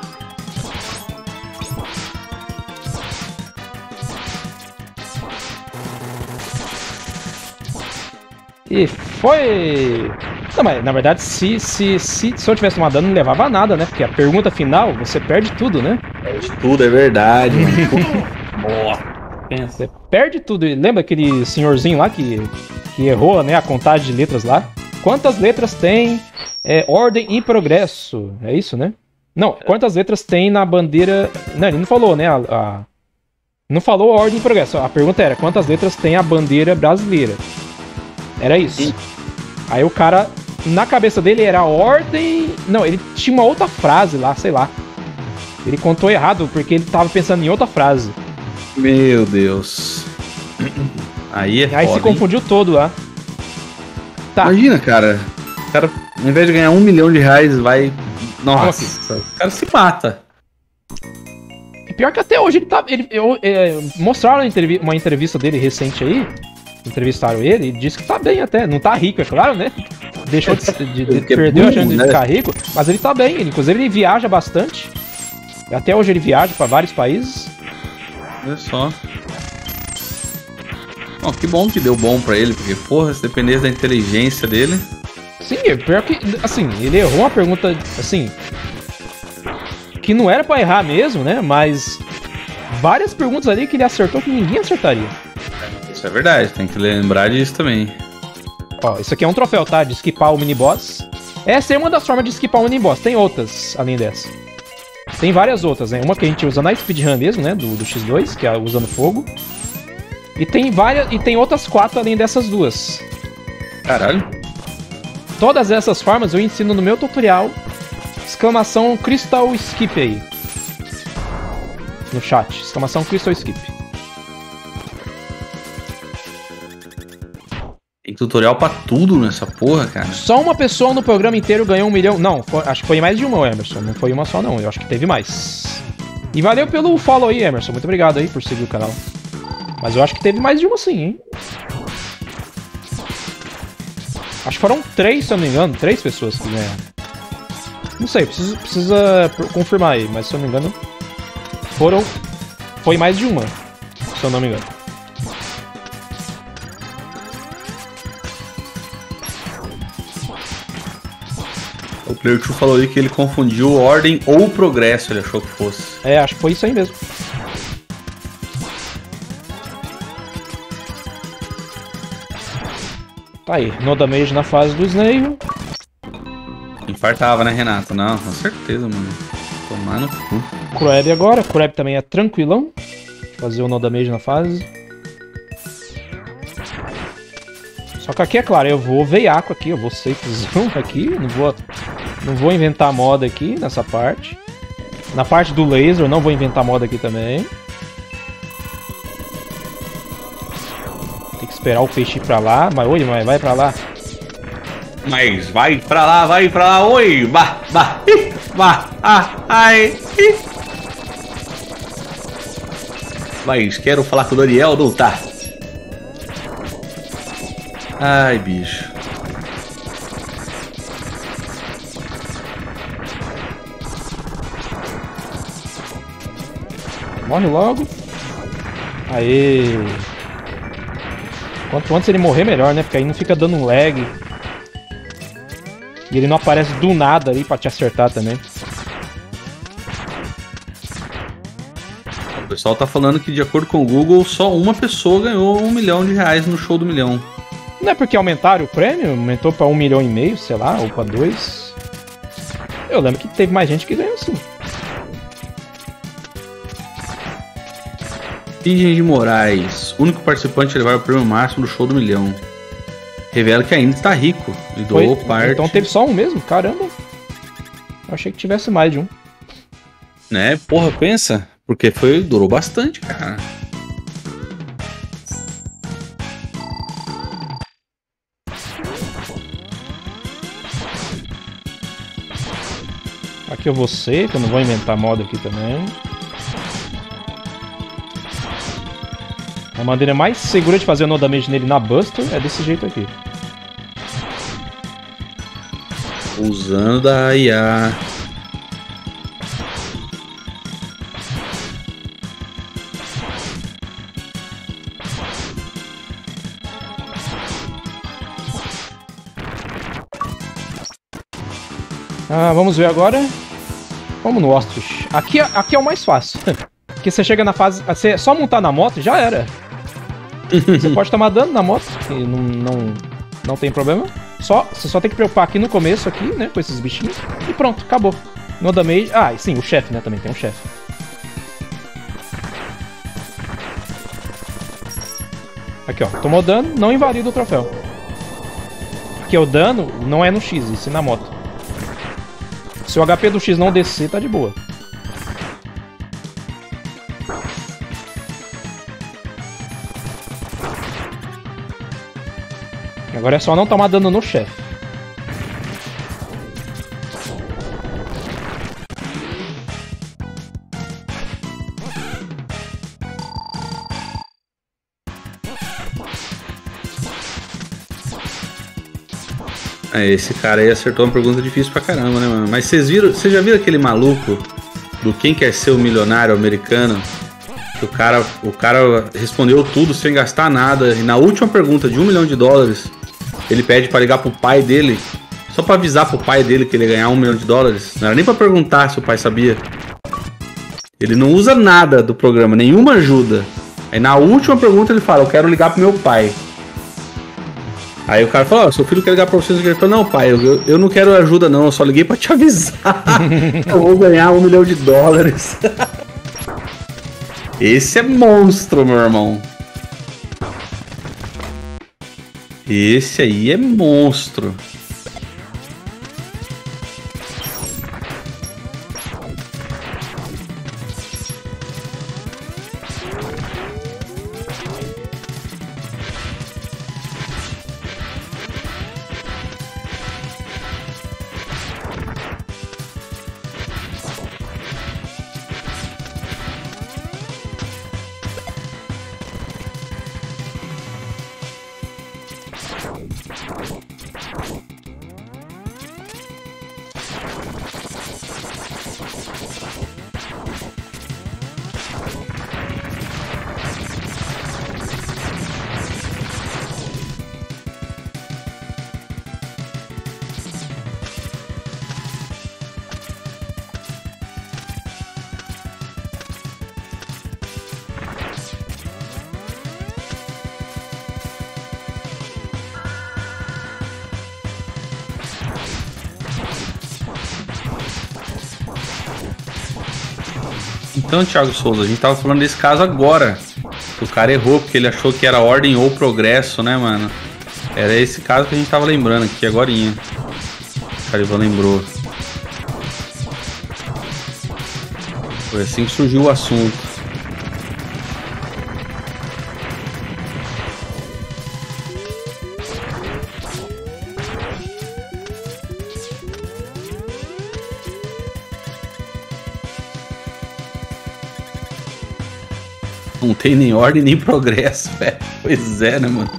E foi! Não, mas na verdade, se, se, se, se eu tivesse tomado dano, não levava nada, né? Porque a pergunta final, você perde tudo, né? Perde tudo, é verdade. Boa. Pensa. Você perde tudo. E lembra aquele senhorzinho lá que, que errou, né? A contagem de letras lá? Quantas letras tem é, ordem e progresso? É isso, né? Não, quantas letras tem na bandeira... Não, ele não falou, né? A, a... Não falou ordem e progresso. A pergunta era, quantas letras tem a bandeira brasileira? Era isso. Sim. Aí o cara, na cabeça dele era ordem... Não, ele tinha uma outra frase lá, sei lá. Ele contou errado, porque ele tava pensando em outra frase. Meu Deus. Aí é Aí foda, se confundiu hein? todo lá. Tá. Imagina, cara. O cara, ao invés de ganhar um milhão de reais, vai... Nossa, o cara se mata. E pior que até hoje ele tá... Ele, eu, é, mostraram uma entrevista dele recente aí. Entrevistaram ele e disse que tá bem até. Não tá rico, é claro, né? Deixou de, de, de perdeu a chance de ficar rico, mas ele tá bem. Ele, inclusive ele viaja bastante. Até hoje ele viaja pra vários países. Olha só. Oh, que bom que deu bom pra ele, porque, porra, se dependesse da inteligência dele... Sim, pior que, assim, ele errou uma pergunta, assim... Que não era pra errar mesmo, né? Mas... Várias perguntas ali que ele acertou que ninguém acertaria. Isso é verdade, tem que lembrar disso também. Ó, isso aqui é um troféu, tá? De skipar o mini-boss. Essa é uma das formas de skipar o mini-boss. Tem outras, além dessa. Tem várias outras, né? Uma que a gente usa na speedrun mesmo, né? Do, do X dois, que é usando fogo. E tem várias. E tem outras quatro além dessas duas. Caralho. Todas essas formas eu ensino no meu tutorial. Exclamação Crystal Skip aí. No chat. Exclamação Crystal Skip. Tem tutorial pra tudo nessa porra, cara. Só uma pessoa no programa inteiro ganhou um milhão. Não, foi, acho que foi mais de uma, Emerson. Não foi uma só, não. Eu acho que teve mais. E valeu pelo follow aí, Emerson. Muito obrigado aí por seguir o canal. Mas eu acho que teve mais de uma sim, hein? Acho que foram três, se eu não me engano. Três pessoas que ganharam. Não sei, precisa, precisa confirmar aí. Mas se eu não me engano, foram... Foi mais de uma, se eu não me engano. O Player dois falou ali que ele confundiu ordem ou progresso, ele achou que fosse. É, acho que foi isso aí mesmo. Tá aí, no damage na fase do Snail. Infartava, né, Renato? Não, com certeza, mano. Tomar no cu. Krueb agora, Krueb também é tranquilão. Fazer o no damage na fase. Só que aqui é claro, eu vou veiaco aqui, eu vou safezão aqui, não vou, não vou inventar moda aqui nessa parte. Na parte do laser eu não vou inventar moda aqui também. Tem que esperar o peixe ir pra lá, mas oi, mas vai pra lá. Mas vai pra lá, vai pra lá, oi! Bah, bah, ih, bah, ah, ai, ih. Mas quero falar com o Daniel, não tá? Ai, bicho. Morre logo. Aê. Quanto antes ele morrer, melhor, né? Porque aí não fica dando um lag. E ele não aparece do nada ali pra te acertar também. O pessoal tá falando que, de acordo com o Google, só uma pessoa ganhou um milhão de reais no show do milhão. Não é porque aumentaram o prêmio? Aumentou pra um milhão e meio, sei lá, ou pra dois. Eu lembro que teve mais gente que ganhou sim. Virgem de Moraes, único participante a levar o prêmio máximo do show do milhão. revela que ainda está rico e doou Foi, parte. então teve só um mesmo? Caramba. Eu achei que tivesse mais de um. Né? Porra, pensa. Porque foi, durou bastante, cara. Aqui eu vou ser, que eu não vou inventar moda aqui também. A maneira mais segura de fazer o no damage nele na Buster é desse jeito aqui. Usando da I A. Ah, vamos ver agora. Vamos no Ostrich. Aqui, aqui é o mais fácil. Porque você chega na fase... Você só montar na moto já era. Você pode tomar dano na moto, que não, não, não tem problema. Só, você só tem que preocupar aqui no começo, aqui, né, com esses bichinhos. E pronto, acabou. No damage... Ah, e sim, o chefe, né, também tem um chefe. Aqui, ó. Tomou dano, não invalida o troféu. Porque o dano não é no X, e sim na moto. Se o H P do X não descer, tá de boa. Agora é só não tomar dano no chefe. É, esse cara aí acertou uma pergunta difícil pra caramba, né, mano? Mas vocês viram, vocês já viram aquele maluco do Quem Quer Ser o Milionário americano? Que o cara, o cara respondeu tudo sem gastar nada. E na última pergunta de um milhão de dólares, ele pede pra ligar pro pai dele, só pra avisar pro pai dele que ele ia ganhar um milhão de dólares. Não era nem pra perguntar se o pai sabia. Ele não usa nada do programa, nenhuma ajuda. Aí na última pergunta ele fala, eu quero ligar pro meu pai. Aí o cara falou, ó, seu filho quer ligar pra vocês. Ele falou, não, pai, eu, eu não quero ajuda não, eu só liguei pra te avisar. Eu vou ganhar um milhão de dólares. Esse é monstro, meu irmão. Esse aí é monstro. Então, Thiago Souza, a gente tava falando desse caso agora. O cara errou porque ele achou que era ordem ou progresso, né, mano? Era esse caso que a gente tava lembrando aqui agorinha. O Carivan lembrou. Foi assim que surgiu o assunto. Não tem nem ordem nem progresso, velho. Pois é, né, mano?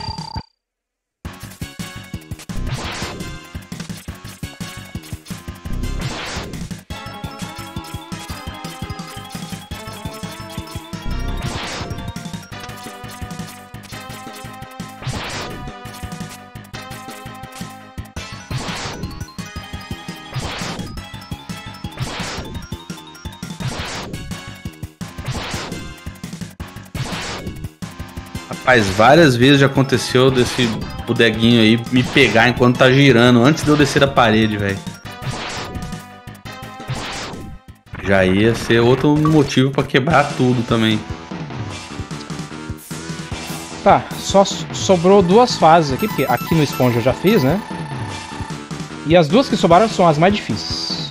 Rapaz, várias vezes já aconteceu desse bodeguinho aí me pegar enquanto tá girando, antes de eu descer da parede, velho. Já ia ser outro motivo pra quebrar tudo também. Tá, só sobrou duas fases aqui, porque aqui no esponja eu já fiz, né? E as duas que sobraram são as mais difíceis.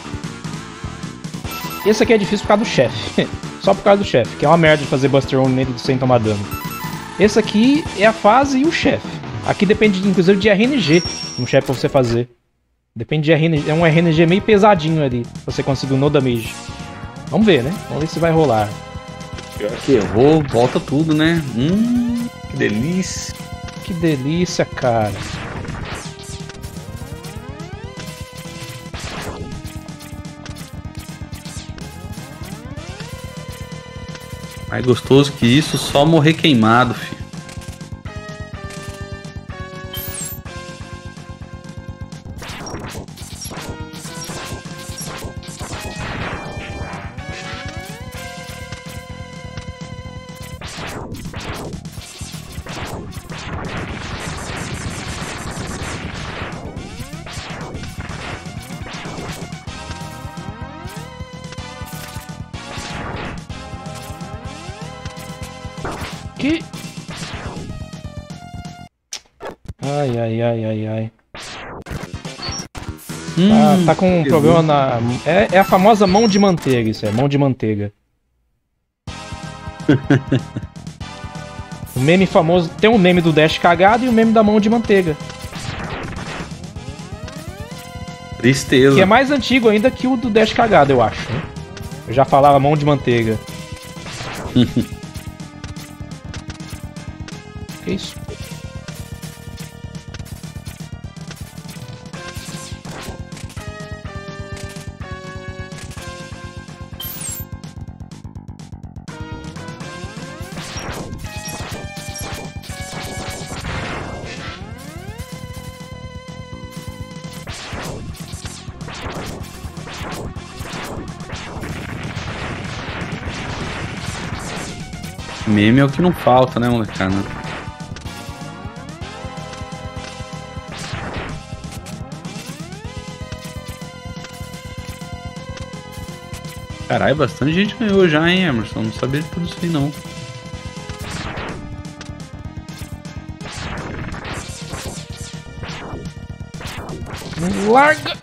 Esse aqui é difícil por causa do chefe. Só por causa do chefe, que é uma merda de fazer Buster One nele sem tomar dano. Esse aqui é a fase e o chefe. Aqui depende, inclusive, de R N G no chefe pra você fazer. Depende de R N G, é um R N G meio pesadinho ali, pra você conseguir o No Damage. Vamos ver, né? Vamos ver se vai rolar. Pior que errou, volta tudo, né? Hum, que delícia. Que delícia, cara. Mais gostoso que isso, só morrer queimado, filho. Que... Ai, ai, ai, ai, ai. Hum, tá, tá com um problema na... É, é a famosa mão de manteiga, isso é, mão de manteiga. O meme famoso... Tem um meme do Dash cagado e o meme da mão de manteiga. Tristeza. Que é mais antigo ainda que o do Dash cagado, eu acho. Né? Eu já falava mão de manteiga. Que isso? Meme é o que não falta, né, molecada? Caralho, bastante gente ganhou já, hein, Emerson? Não sabia de tudo isso aí, não. Larga!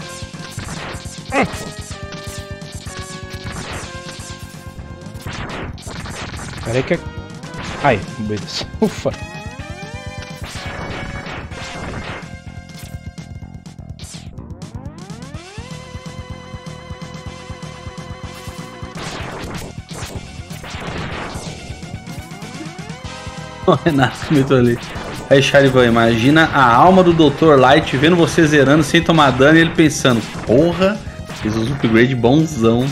Peraí que... Ai, beleza. Ufa. O Renato comentou ali. Aí, Charivan, imagina a alma do doutor Light vendo você zerando sem tomar dano e ele pensando, porra, fiz um upgrade bonzão.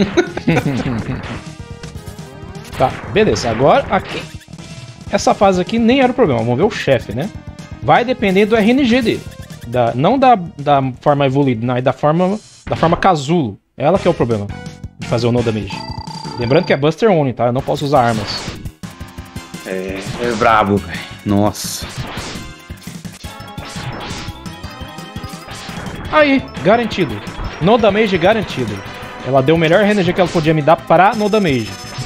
Tá, beleza. Agora, aqui... Essa fase aqui nem era o problema. Vamos ver o chefe, né? Vai depender do R N G dele. Da, não da, da forma evoluída, não, é da forma, da forma casulo. Ela que é o problema de fazer o No Damage. Lembrando que é Buster Only, tá? Eu não posso usar armas. É, é brabo, velho. Nossa. Aí, garantido. No Damage garantido. Ela deu o melhor R N G que ela podia me dar para No Damage.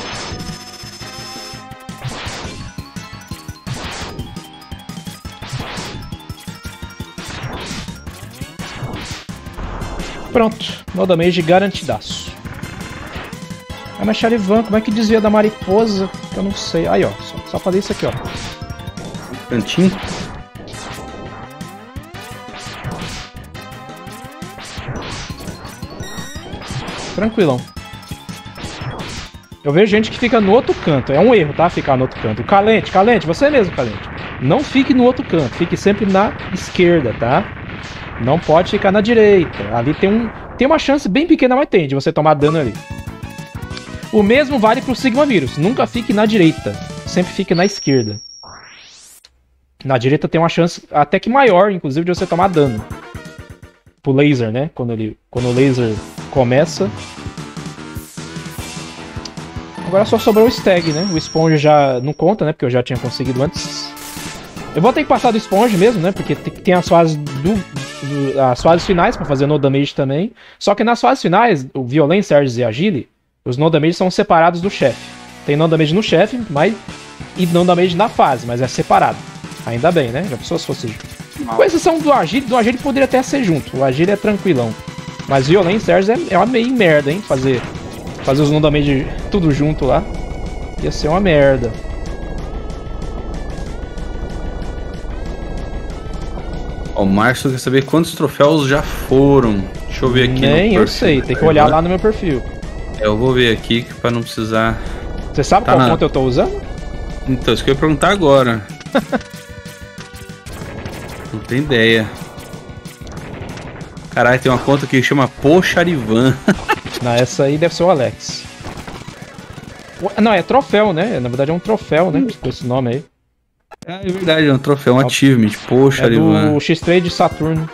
Pronto, No Damage garantidaço. Ah, mas Charivan, como é que desvia da mariposa? Eu não sei. Aí, ó, só, só fazer isso aqui, ó. Cantinho. Tranquilão. Eu vejo gente que fica no outro canto. É um erro, tá? Ficar no outro canto. Calente, Calente, você mesmo, Calente. Não fique no outro canto. Fique sempre na esquerda, tá? Não pode ficar na direita. Ali tem, um, tem uma chance bem pequena, mas tem, de você tomar dano ali. O mesmo vale pro Sigma Vírus. Nunca fique na direita. Sempre fique na esquerda. Na direita tem uma chance até que maior, inclusive, de você tomar dano. Pro laser, né? Quando, ele, quando o laser começa. Agora só sobrou o Stag, né? O Sponge já não conta, né? Porque eu já tinha conseguido antes. Eu vou ter que passar do Sponge mesmo, né? Porque tem as fases, do, do, as fases finais pra fazer No Damage também. Só que nas fases finais, o Violence, Arges e Agile, os No Damage são separados do chefe. Tem No Damage no chefe, mas e não damage na fase, mas é separado. Ainda bem, né? Já pensou se fosse junto. Com exceção do Agile, do Agile poderia até ser junto. O Agile é tranquilão. Mas Violent Stairs é, é uma meio merda, hein? Fazer, fazer os não damage tudo junto lá. Ia ser uma merda. O Márcio quer saber quantos troféus já foram. Deixa eu ver aqui. Nem eu sei, tem que olhar lá no meu perfil. É, eu vou ver aqui pra não precisar. Você sabe tá qual na... conta eu tô usando? Então, isso que eu ia perguntar agora. Não tem ideia. Caralho, tem uma conta que chama Pocharivan. Não, essa aí deve ser o Alex. Não, é troféu, né? Na verdade é um troféu, né? Com esse nome aí. É, é verdade, é um troféu, um achievement. Pocharivan. É do X três de Saturno.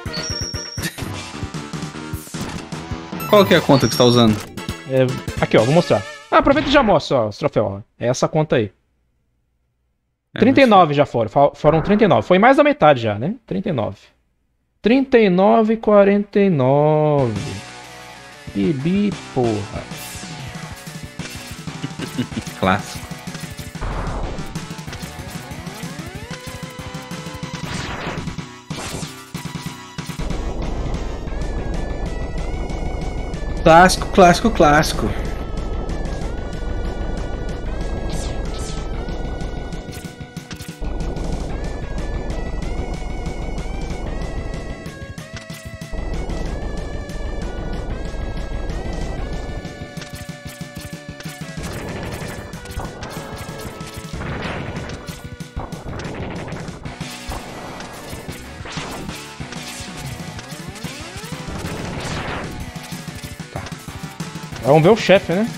Qual que é a conta que você tá usando? É, aqui, ó, vou mostrar. Ah, aproveita e já mostra, ó, os troféus. Ó. É essa conta aí. É, trinta e nove mas... já foram. Foram trinta e nove. Foi mais da metade já, né? trinta e nove. trinta e nove e quarenta e nove. Bibi, porra. Clássico. Clássico, clássico, clássico. Vamos ver o chefe, né?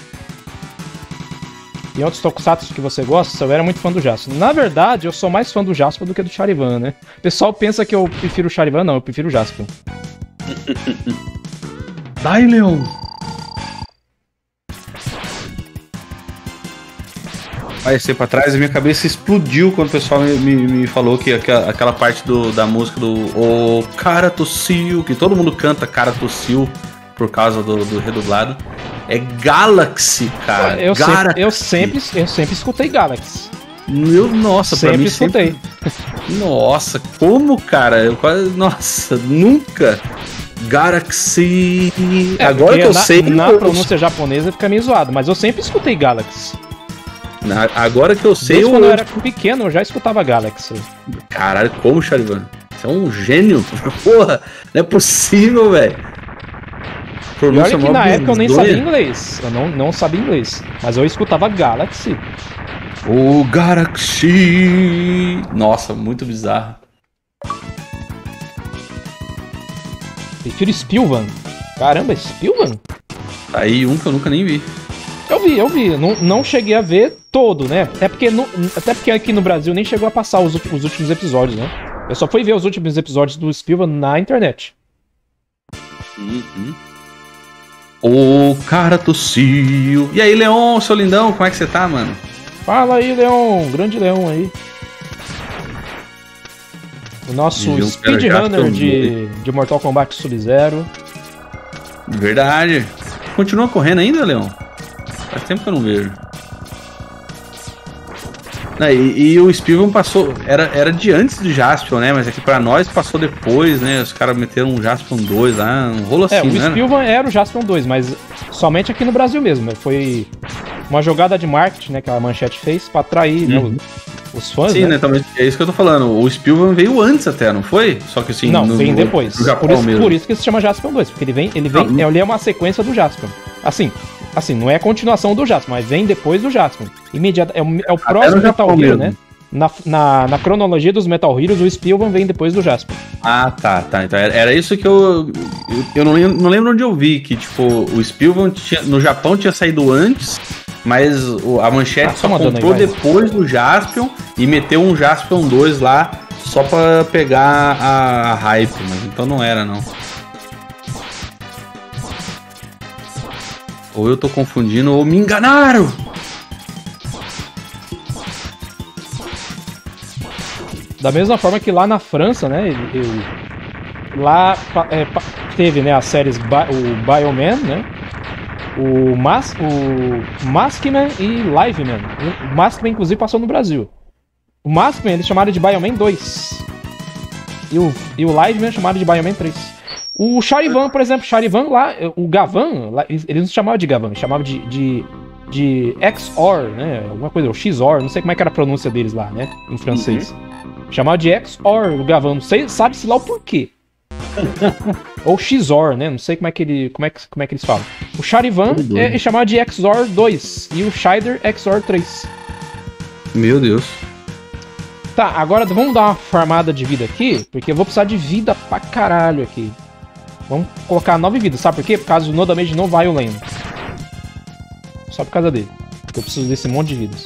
E outros tokusatsu que você gosta, eu era muito fã do Jasper. Na verdade, eu sou mais fã do Jasper do que do Charivan, né? O pessoal pensa que eu prefiro o Charivan, não, eu prefiro o Jasper. Vai, Leon! Aí, você pra trás, a minha cabeça explodiu quando o pessoal me, me, me falou que aquela, aquela parte do, da música do O Cara Tossiu, que todo mundo canta Cara Tossiu por causa do, do redublado, é Galaxy, cara. Eu, Galaxy. Sempre, eu, sempre, eu sempre escutei Galaxy. Meu, nossa, sempre pra mim escutei. Sempre... Nossa, como, cara? Eu quase... Nossa, nunca. Galaxy. É, agora que eu na, sei. Na eu... pronúncia japonesa fica meio zoado, mas eu sempre escutei Galaxy. Na, agora que eu sei. Desde eu... quando eu era pequeno, eu já escutava Galaxy. Caralho, como, Charivan? Você é um gênio. Porra, não é possível, velho. E olha que na época eu nem sabia inglês. Eu não, não sabia inglês. Mas eu escutava Galaxy. O Galaxy. Nossa, muito bizarro. Prefiro Spillvan. Caramba, Spillvan? Tá aí um que eu nunca nem vi. Eu vi, eu vi. Não, não cheguei a ver todo, né? Até porque, no, até porque aqui no Brasil nem chegou a passar os, os últimos episódios, né? Eu só fui ver os últimos episódios do Spillvan na internet. Uhum. O cara tossiu. E aí, Leon, seu lindão, como é que você tá, mano? Fala aí, Leon. Grande Leon aí. O nosso um speedrunner de, de Mortal Kombat Sub-Zero. Verdade. Continua correndo ainda, Leon? Faz tempo que eu não vejo. Ah, e, e o Spillvan passou... Era, era de antes do Jaspion, né? Mas aqui pra nós passou depois, né? Os caras meteram um Jaspion dois lá, um rolo assim, né? É, o né? Spillvan era o Jaspion dois, mas somente aqui no Brasil mesmo. Foi uma jogada de marketing, né? Que a Manchete fez pra atrair, uhum. né, os, os fãs, Sim, né? né? Então, é isso que eu tô falando. O Spillvan veio antes até, não foi? Só que assim... Não, no, vem no, depois. no Japão por, isso, mesmo. por isso que se chama Jaspion dois, porque ele vem... Ele, vem, Não, ele é uma sequência do Jaspion. Assim... Assim, não é a continuação do Jaspion, mas vem depois do Jaspion. Imediata, é, o, é o próximo Metal Hero, mesmo. Né? Na, na, na cronologia dos Metal Heroes, o Spillvan vem depois do Jaspion. Ah, tá, tá. Então era, era isso que eu. Eu, eu não, lembro, não lembro onde eu vi, que tipo, o Spillvan tinha, no Japão tinha saído antes, mas o, a Manchete ah, só comprou aí, depois do Jaspion e meteu um Jaspion dois lá só pra pegar a, a hype, mas então não era, não. Ou eu tô confundindo, ou me enganaram! Da mesma forma que lá na França, né, ele, ele, lá é, teve, né, as séries Bi, o Bioman, né, o, Mas, o Maskman e Liveman. O Maskman, inclusive, passou no Brasil. O Maskman eles chamaram de Bioman dois. E o, e o Liveman chamaram de Bioman três. O Charivan, por exemplo, Charivan lá, o Gavan, lá, eles não chamavam de Gavan, eles chamavam de, de, de X O R, né? Alguma coisa, ou X O R, não sei como é que era a pronúncia deles lá, né? Em francês. Uhum. Chamava de X O R o Gavan, não sei, sabe-se lá o porquê. Ou X O R, né? Não sei como é que, ele, como é que, como é que eles falam. O Charivan é, é chamado de X O R dois e o Shider X O R três. Meu Deus. Tá, agora vamos dar uma farmada de vida aqui, porque eu vou precisar de vida pra caralho aqui. Vamos colocar nove vidas, sabe por quê? Por causa do No Damage No Violent. Só por causa dele. Eu preciso desse monte de vidas.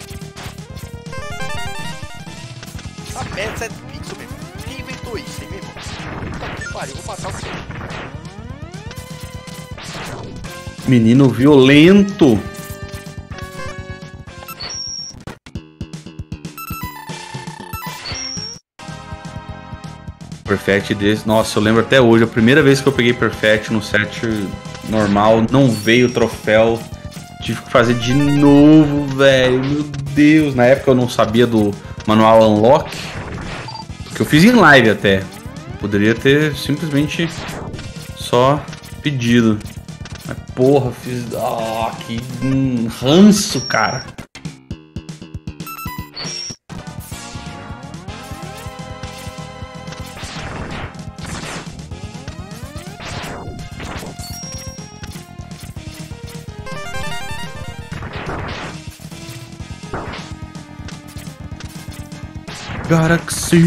Essa merda é pixel mesmo. Quem inventou isso, hein, meu irmão? Puta que pariu, vou matar o seu. Menino violento. Perfect desse, nossa, eu lembro até hoje, a primeira vez que eu peguei Perfect no set normal, não veio o troféu, tive que fazer de novo, velho, meu Deus, na época eu não sabia do manual Unlock, que eu fiz em live até, poderia ter simplesmente só pedido, mas porra, fiz, ah, que hum, ranço, cara. Galaxy.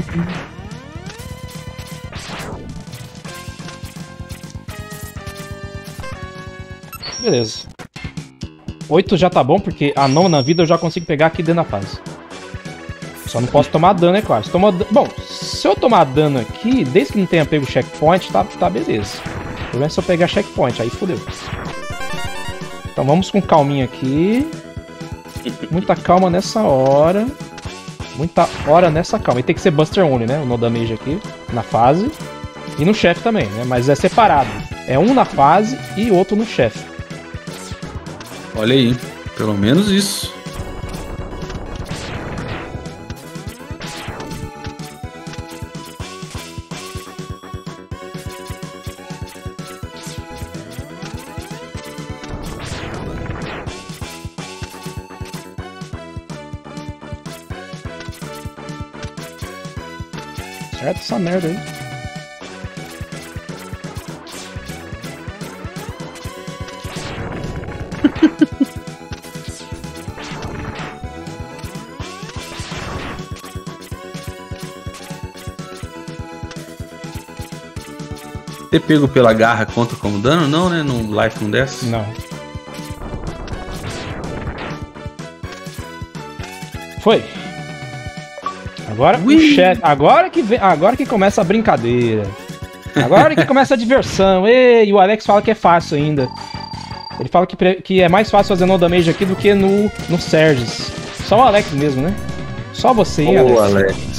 Beleza. oito já tá bom, porque a nona vida eu já consigo pegar aqui dentro da fase. Só não posso tomar dano, é claro. Se toma... Bom, se eu tomar dano aqui, desde que não tenha pego o checkpoint, tá, tá beleza. O problema é se eu pegar checkpoint, aí fodeu. Então vamos com calminha aqui. Muita calma nessa hora. Muita hora nessa calma. E tem que ser Buster Only, né? O No Damage aqui, na fase. E no chefe também, né? Mas é separado. É um na fase e outro no chefe. Olha aí, pelo menos isso. Certo essa merda aí. Ter pego pela garra conta como dano? Não, né? No life não desce? Não. Foi. Agora o chefe. Agora que vem, agora que começa a brincadeira. Agora que começa a diversão. Ei, e o Alex fala que é fácil ainda. Ele fala que, que é mais fácil fazer no damage aqui do que no, no Serges. Só o Alex mesmo, né? Só você, hein, Alex. Ô, Alex.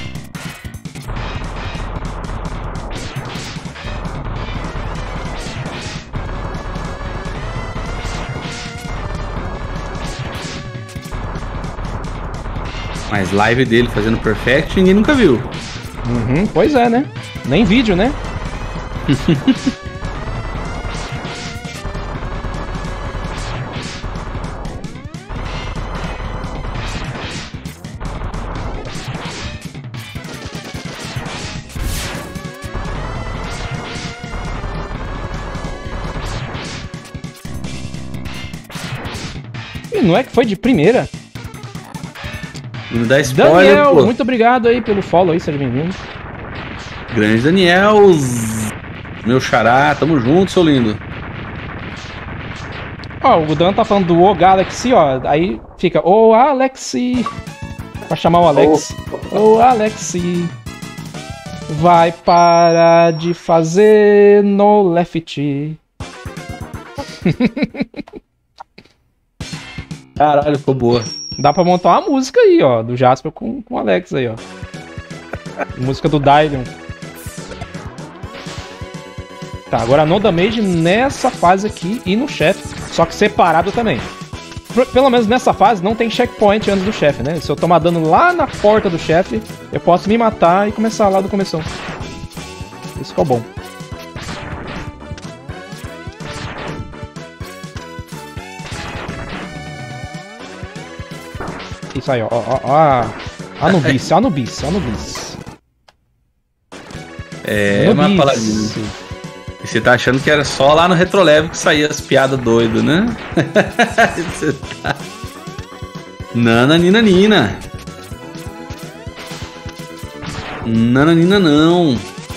Mas live dele fazendo perfect ninguém nunca viu. Uhum, pois é, né? Nem vídeo, né? E não é que foi de primeira? Não dá spoiler, Daniel, pô. muito obrigado aí pelo follow aí, seja bem-vindo. Grande Daniel, meu xará, tamo junto, seu lindo. Ó, o Dan tá falando do O Galaxy, ó, aí fica O Alexi, pra chamar o Alex. O Alexi, vai parar de fazer no left. Caralho, ficou boa. Dá pra montar uma música aí, ó, do Jasper com, com o Alex aí, ó. Música do Dylion. Tá, agora no damage nessa fase aqui e no chefe, só que separado também. P pelo menos nessa fase não tem checkpoint antes do chefe, né? Se eu tomar dano lá na porta do chefe, eu posso me matar e começar lá do começo. Isso que é o bom. Isso aí, ó, ó, ó, a nubice, a nubice, a nubice. É, uma paladina. E você tá achando que era só lá no Retroleve que saía as piadas doidas, né? Você tá... Nana, nina, nina. Nana, nina, não.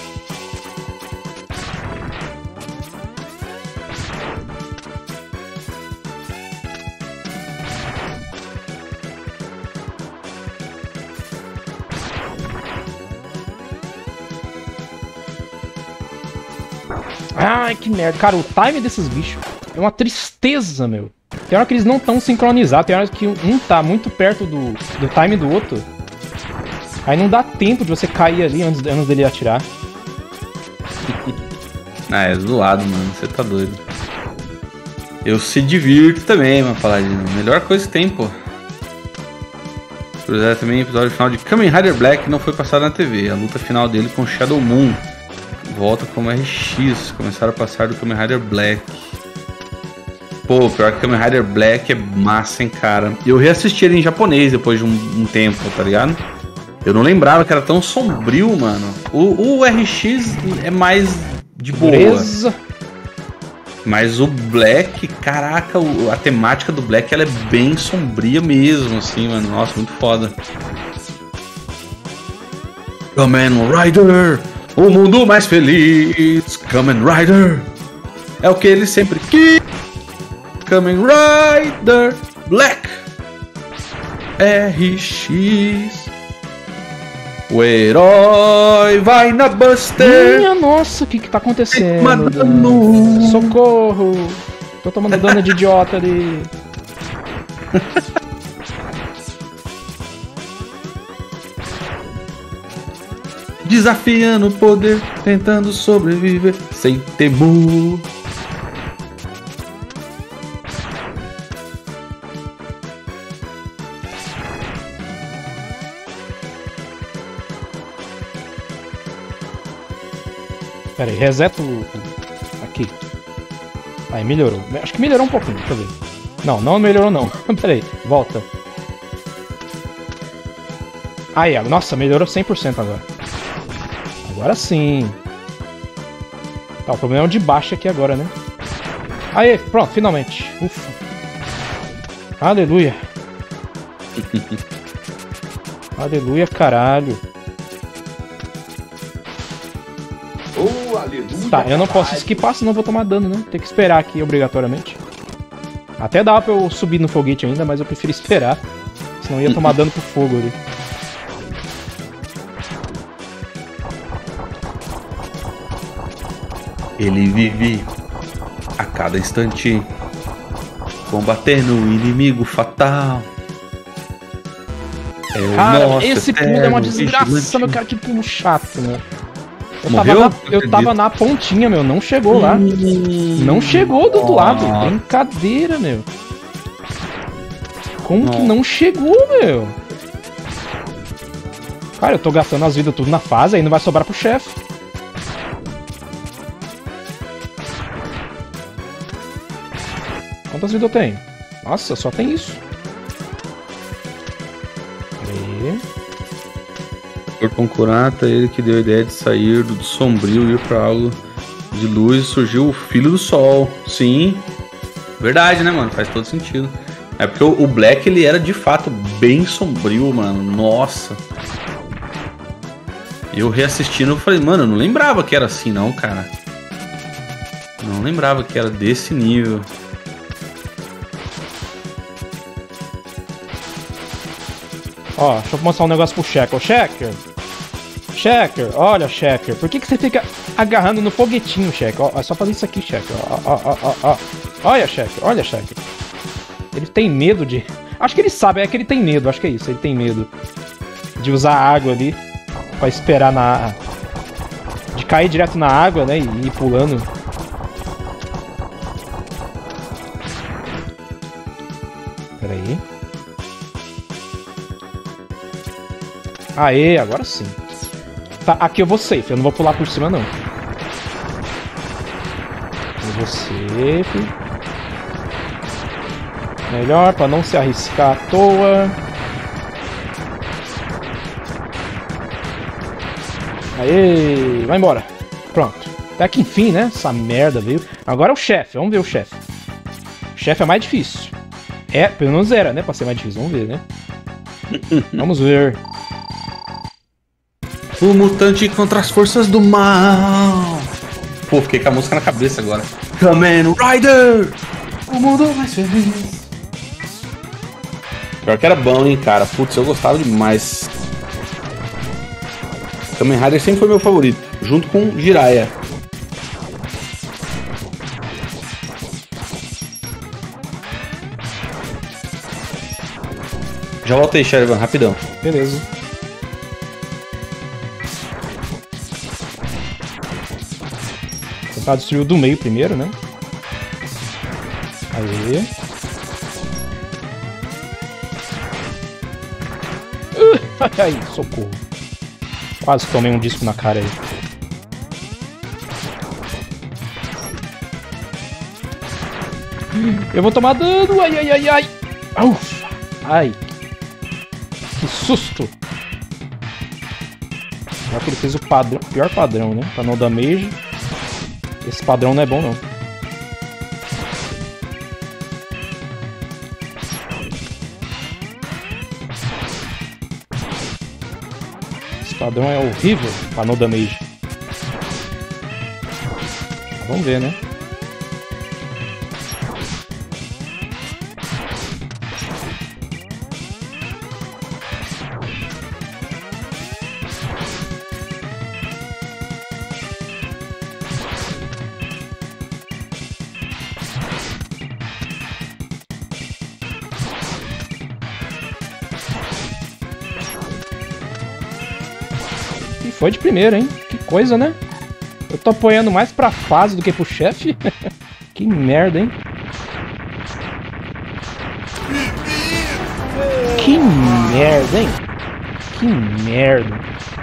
Ai, que merda. Cara, o time desses bichos é uma tristeza, meu. Tem hora que eles não estão sincronizados, tem hora que um tá muito perto do, do time do outro. Aí não dá tempo de você cair ali antes, antes dele atirar. Ah, é zoado, mano. Você tá doido. Eu se divirto também, uma paladina. Melhor coisa que tem, pô. Cruzar também episódio final de Kamen Rider Black não foi passado na T V. A luta final dele com Shadow Moon. Volta como R X. Começaram a passar do Kamen Rider Black. Pô, pior que Kamen Rider Black é massa, hein, cara. Eu reassisti ele em japonês depois de um, um tempo, tá ligado? Eu não lembrava que era tão sombrio, mano. O, o R X é mais de boa. Beleza. Mas o Black, caraca, o, a temática do Black ela é bem sombria mesmo, assim, mano. Nossa, muito foda. Kamen Rider, o mundo mais feliz. Kamen Rider é o que ele sempre quis. Kamen Rider Black R X. O herói vai na Buster. Minha nossa, o que que tá acontecendo? Dan? Socorro! Tô tomando dano de idiota ali. Desafiando o poder, tentando sobreviver sem temor. Pera aí, reseta o... aqui. Aí, melhorou. Acho que melhorou um pouquinho, deixa eu ver. Não, não melhorou não. Pera aí, volta. Aí, nossa, melhorou cem por cento agora. Agora sim. Tá, o problema é o de baixo aqui agora, né? Aí, pronto, finalmente. Ufa. Aleluia. Aleluia, caralho. Oh, aleluia. Tá, eu não posso esquipar, senão eu vou tomar dano, né? Tem que esperar aqui, obrigatoriamente. Até dá pra eu subir no foguete ainda, mas eu prefiro esperar. Senão eu ia tomar dano pro fogo ali. Ele vive a cada instante combatendo o inimigo fatal. É o cara, nosso esse pulo é uma desgraça, meu cara, que pulo chato, né? Eu Morreu? tava, na, eu tava na pontinha, meu, não chegou lá. Hum, não chegou do outro lado. Brincadeira, meu. Como Nossa. que não chegou, meu? Cara, eu tô gastando as vidas tudo na fase, aí não vai sobrar pro chefe. Quantas vidas eu tenho? Nossa, só tem isso. Peraí. Com Kurata, ele que deu a ideia de sair do sombrio e ir pra algo de luz, surgiu o Filho do Sol. Sim, verdade, né, mano? Faz todo sentido. É porque o Black, ele era de fato bem sombrio, mano. Nossa. Eu reassistindo, eu falei, mano, eu não lembrava que era assim, não, cara. Não lembrava que era desse nível. Ó, deixa eu mostrar um negócio pro Shaker. Shaker! Shaker, olha, Shaker. Por que, que você fica agarrando no foguetinho, Shaker? Ó, é só fazer isso aqui, Shaker. Ó, ó, ó, ó, ó. Olha, Shaker, olha, Shaker. Ele tem medo de... Acho que ele sabe, é que ele tem medo, acho que é isso. Ele tem medo de usar a água ali pra esperar na... De cair direto na água, né, e ir pulando. Pera aí. Aê, agora sim. Tá, aqui eu vou safe, eu não vou pular por cima não. Eu vou safe. Melhor pra não se arriscar à toa. Aê, vai embora. Pronto. Até que enfim, né? Essa merda veio. Agora é o chefe, vamos ver o chefe. O chefe é mais difícil. É, pelo menos era, né? Pra ser mais difícil, vamos ver, né? Vamos ver. O mutante contra as forças do mal. Pô, fiquei com a música na cabeça agora. Kamen Rider! O mundo mais feliz. Pior que era bom, hein, cara. Putz, eu gostava demais. Kamen Rider sempre foi meu favorito, junto com Jiraiya. Já voltei, Shervan, rapidão. Beleza. Vou tentar destruir o do meio primeiro, né? Aí. Uh, ai, socorro. Quase tomei um disco na cara aí. Eu vou tomar dano. Ai, ai, ai, ai. Ufa. Ai. Que susto. Só que ele fez o padrão, pior padrão, né? Pra no damage. Esse padrão não é bom, não. Esse padrão é horrível pra no damage. Vamos ver, né? Foi de primeira, hein? Que coisa, né? Eu tô apoiando mais pra fase do que pro chefe. Que merda, hein? Que merda, hein? Que merda.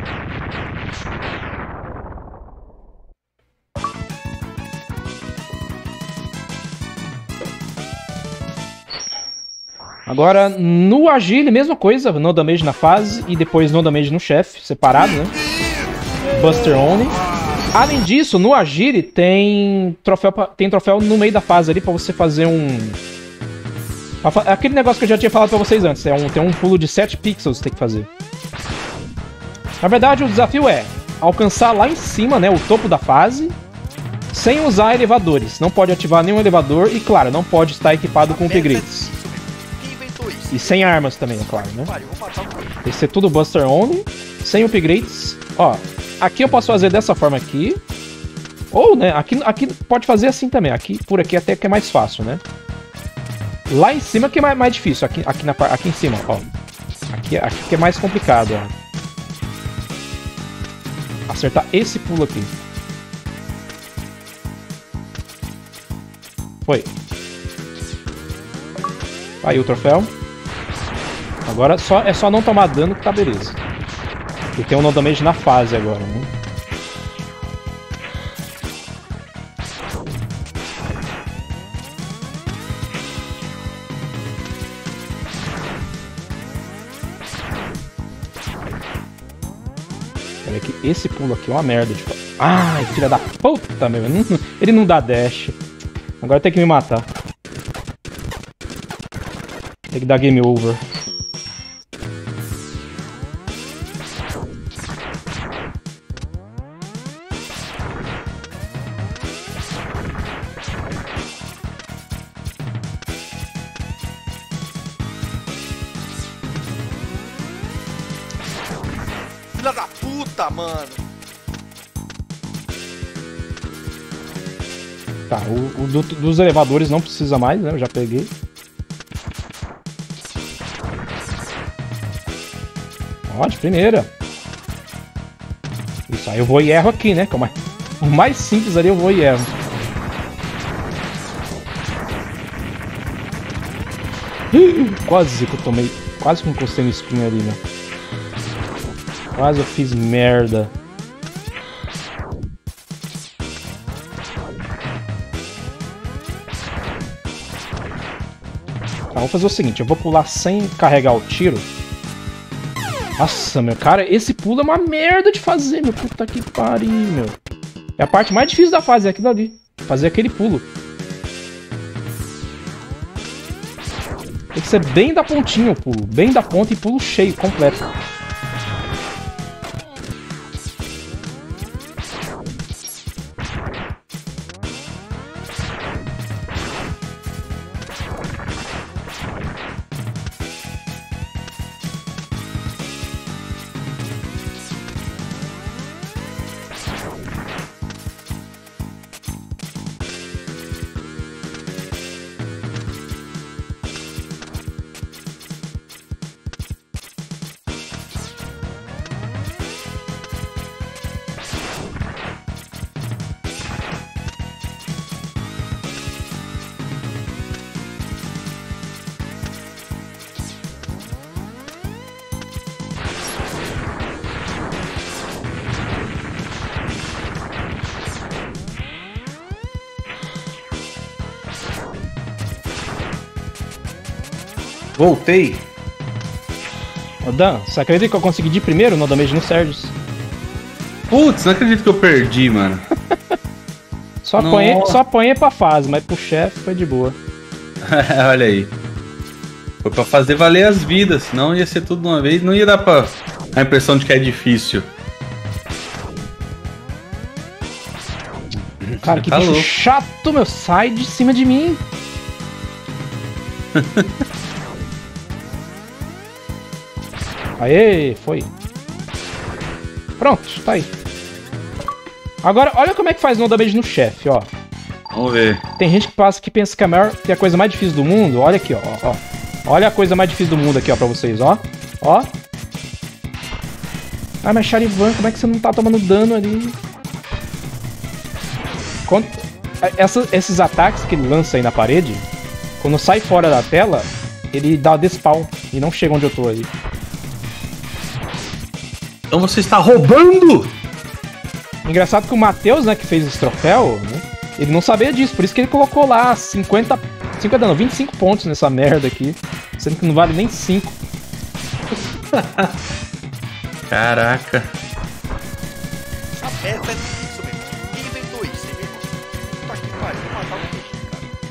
Agora, no Agile, mesma coisa. No damage na fase e depois no damage no chefe, separado, né? Buster Only. Além disso, no Agile tem troféu, pra, tem troféu no meio da fase ali pra você fazer um... Aquele negócio que eu já tinha falado pra vocês antes. É um, tem um pulo de sete pixels que tem que fazer. Na verdade, o desafio é alcançar lá em cima, né, o topo da fase, sem usar elevadores. Não pode ativar nenhum elevador e, claro, não pode estar equipado com upgrades. E sem armas também, é claro, né? Tem que ser tudo Buster Only, sem upgrades. Ó, aqui eu posso fazer dessa forma aqui. Ou, né, aqui, aqui pode fazer assim também. Aqui, por aqui até que é mais fácil, né? Lá em cima que é mais, mais difícil. Aqui, aqui, na, aqui em cima, ó. Aqui, aqui que é mais complicado, ó. Acertar esse pulo aqui. Foi. Aí o troféu. Agora só, é só não tomar dano que tá beleza. E tem um no damage na fase agora, né? Pera que esse pulo aqui é uma merda de... Ai, filha da puta, meu. Ele não dá dash. Agora tem que me matar. Tem que dar game over. Filha da puta, mano. Tá, o, o do, dos elevadores não precisa mais, né? Eu já peguei. Ó, de primeira. Isso aí eu vou e erro aqui, né? Como é, o mais simples ali eu vou e erro. Quase que eu tomei. Quase que eu encostei no espinho ali, né? Quase eu fiz merda. Tá, vamos fazer o seguinte, eu vou pular sem carregar o tiro. Nossa, meu, cara, esse pulo é uma merda de fazer, meu. Puta que pariu, meu. É a parte mais difícil da fase, é aquilo ali. Fazer aquele pulo. Tem que ser bem da pontinha o pulo. Bem da ponta e pulo cheio, completo. Voltei. Ô Dan, você acredita que eu consegui de primeiro no damage no Sergius? Putz, não acredito que eu perdi, mano. Só apanhei, só apanhei pra fase, mas pro chefe foi de boa. Olha aí. Foi pra fazer valer as vidas, senão ia ser tudo de uma vez, não ia dar pra a impressão de que é difícil. Cara, que Tá bicho louco. chato, meu. Sai de cima de mim. Aê, foi. Pronto, tá aí. Agora, olha como é que faz no damage no chefe, ó. Vamos ver. Tem gente que passa que pensa que é, a maior, que é a coisa mais difícil do mundo. Olha aqui, ó, ó. Olha a coisa mais difícil do mundo aqui, ó, pra vocês, ó. Ó. Ah, mas Charivan, como é que você não tá tomando dano ali? Quando, essa, esses ataques que ele lança aí na parede, quando sai fora da tela, ele dá despawn e não chega onde eu tô ali. Então você está roubando? Engraçado que o Matheus, né, que fez esse troféu, né, ele não sabia disso, por isso que ele colocou lá cinquenta, cinquenta não, vinte e cinco pontos nessa merda aqui, sendo que não vale nem cinco. Caraca. Essa merda é difícil mesmo. Quem inventou isso, hein, meu irmão? Puta que pariu, vou matar o bichinho,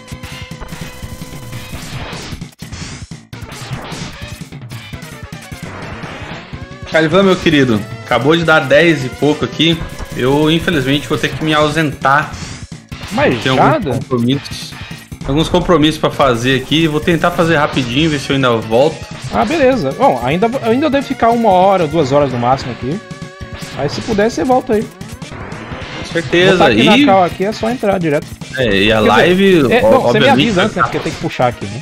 cara. Charivan, meu querido, acabou de dar dez e pouco aqui. Eu, infelizmente, vou ter que me ausentar. Mas Tem já? alguns compromissos. Alguns compromissos pra fazer aqui. Vou tentar fazer rapidinho, ver se eu ainda volto. Ah, beleza. Bom, ainda, ainda deve ficar uma hora, duas horas no máximo aqui. Aí se puder, você volta aí. Com certeza. Botar aqui E, na cal aqui é só entrar direto. é, e a Quer live, dizer, é, ó, não, você me obviamente, avisa antes, né? Porque tem que puxar aqui, né?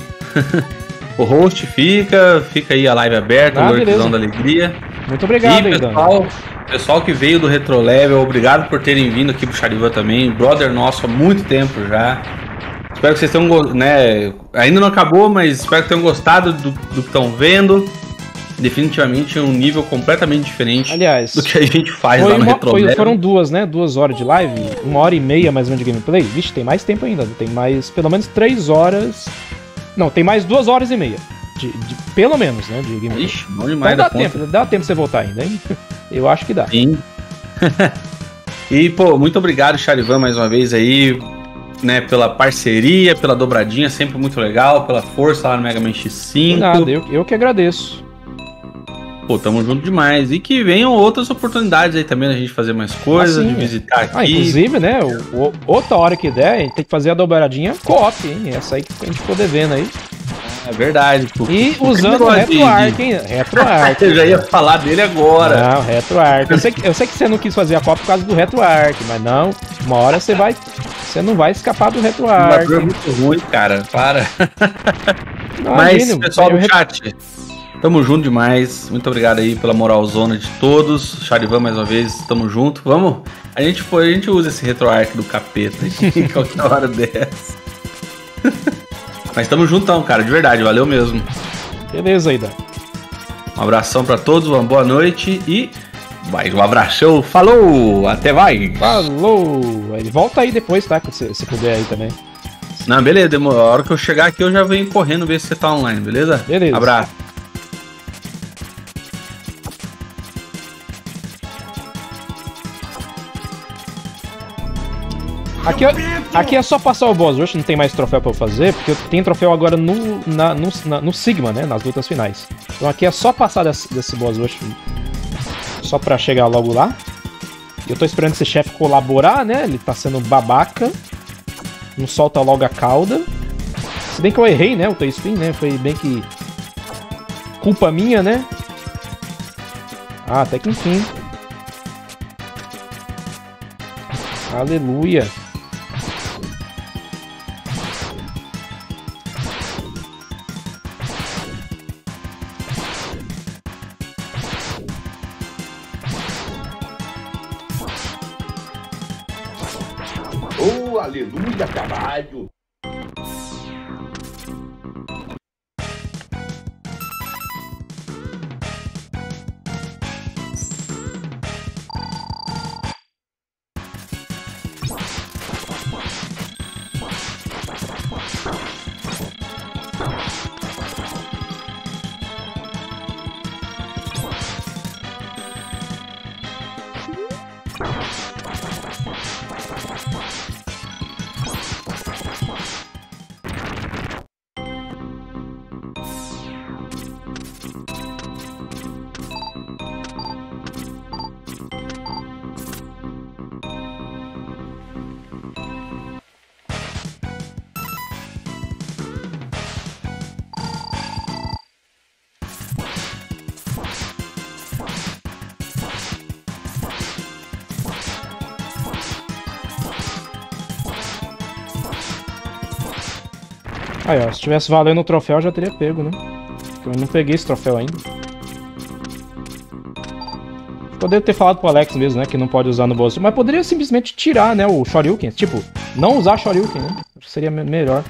o host fica, fica aí a live aberta, Ah, o Lurkzão beleza. da Alegria. Muito obrigado, E aí, Dan. pessoal, pessoal que veio do Retro Level, obrigado por terem vindo aqui pro Charivan também. Brother nosso há muito tempo já. Espero que vocês tenham, go- né? Ainda não acabou, mas espero que tenham gostado do, do que estão vendo. Definitivamente é um nível completamente diferente Aliás, do que a gente faz foi lá no uma- Retro foi- Level. foram duas, né? Duas horas de live, uma hora e meia mais ou menos de gameplay. Vixe, tem mais tempo ainda. Tem mais, pelo menos três horas. Não, tem mais duas horas e meia. De, de- pelo menos, né? De gameplay. Ixi, bom demais Então dá da conta. tempo, dá tempo pra você voltar ainda, hein? Eu acho que dá. Sim. E, pô, muito obrigado, Charivan, mais uma vez aí, né, pela parceria, pela dobradinha, sempre muito legal, pela força lá no Mega Man X cinco. Nada, eu, eu que agradeço. Pô, tamo junto demais. E que venham outras oportunidades aí também da gente fazer mais coisas, Ah, sim, de é. visitar aqui. Ah, inclusive, né? o- o- outra hora que der, a gente tem que fazer a dobradinha co-op, hein? Essa aí que a gente ficou devendo aí. É verdade. Pô. E Por que usando o negócio de- RetroArch, hein? RetroArch. Eu já ia falar dele agora. Não, RetroArch. Eu sei, que, eu sei que você não quis fazer a copa por causa do RetroArch, mas não, uma hora você vai. Você não vai escapar do O RetroArch. emulador é muito ruim, cara. Para. Não, Mas, imagino, pessoal eu do chat, tamo junto demais. Muito obrigado aí pela moralzona de todos. Charivan, mais uma vez, tamo junto. Vamos. A gente, foi, a gente usa esse RetroArch do capeta em qualquer hora dessa. Mas tamo juntão, cara, de verdade, valeu mesmo. Beleza aí, Dan. Um abração pra todos, uma boa noite e mais um abração. Falou, até mais. Falou. Ele volta aí depois, tá? Se, se puder aí também. Não, beleza, demora. A hora que eu chegar aqui eu já venho correndo ver se você tá online, beleza? Beleza. Abraço. Aqui, aqui é só passar o boss rush, não tem mais troféu pra eu fazer, porque eu tenho troféu agora no, na, no, na, no Sigma, né, nas lutas finais. Então aqui é só passar desse, desse boss rush, só pra chegar logo lá. Eu tô esperando esse chefe colaborar, né, ele tá sendo babaca. Não solta logo a cauda. Se bem que eu errei, né, o T-Spin, né, foi bem que culpa minha, né. Ah, até que enfim. Aleluia. Oh, aleluia, caralho! Aí, ó, se tivesse valendo o troféu, eu já teria pego, né? Porque eu não peguei esse troféu ainda. Poderia ter falado pro Alex mesmo, né? Que não pode usar no bolso. Mas poderia simplesmente tirar, né? O Shoryuken. Tipo, não usar Shoryuken, né? Acho que seria melhor.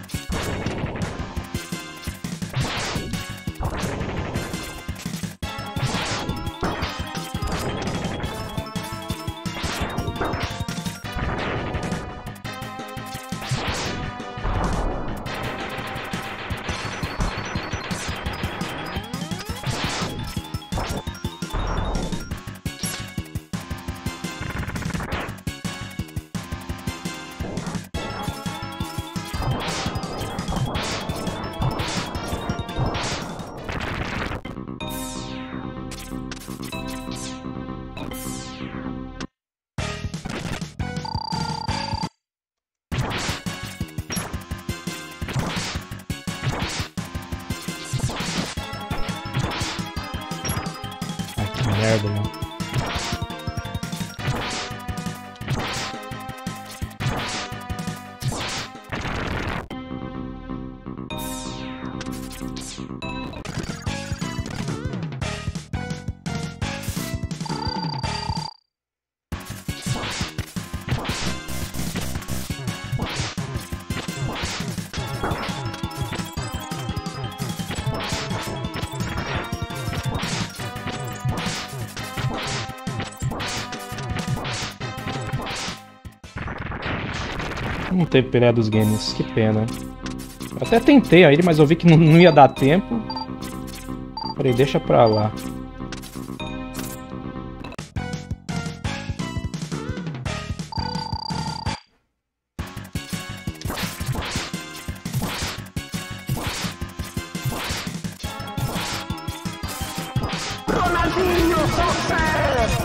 Merda, mano. Não teve Pelé dos Games, que pena. Eu até tentei aí, mas eu vi que não, não ia dar tempo. Falei, deixa pra lá. Ronaldinho, sucesso!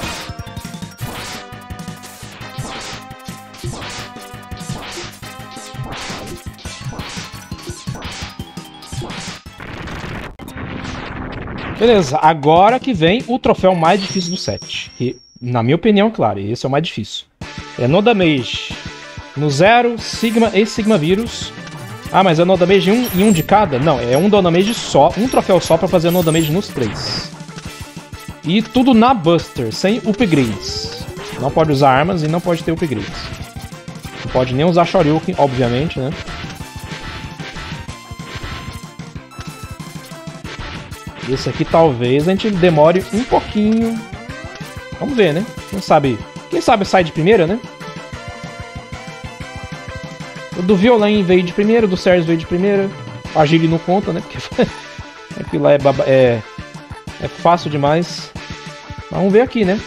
Beleza, agora que vem o troféu mais difícil do set. Que, na minha opinião, claro, esse é o mais difícil. É no damage. No zero, Sigma e Sigma Vírus. Ah, mas é no damage um e um de cada? Não, é um no damage só, um troféu só pra fazer no damage nos três. E tudo na Buster, sem upgrades. Não pode usar armas e não pode ter upgrades. Não pode nem usar Shoryuken, obviamente, né? Esse aqui talvez a gente demore um pouquinho. Vamos ver, né? Quem sabe, quem sabe sai de primeira, né? O do Violen veio de primeira, o do Sérgio veio de primeira. A Gili não conta, né? Porque aquilo lá é, baba... é... é fácil demais. Mas vamos ver aqui, né?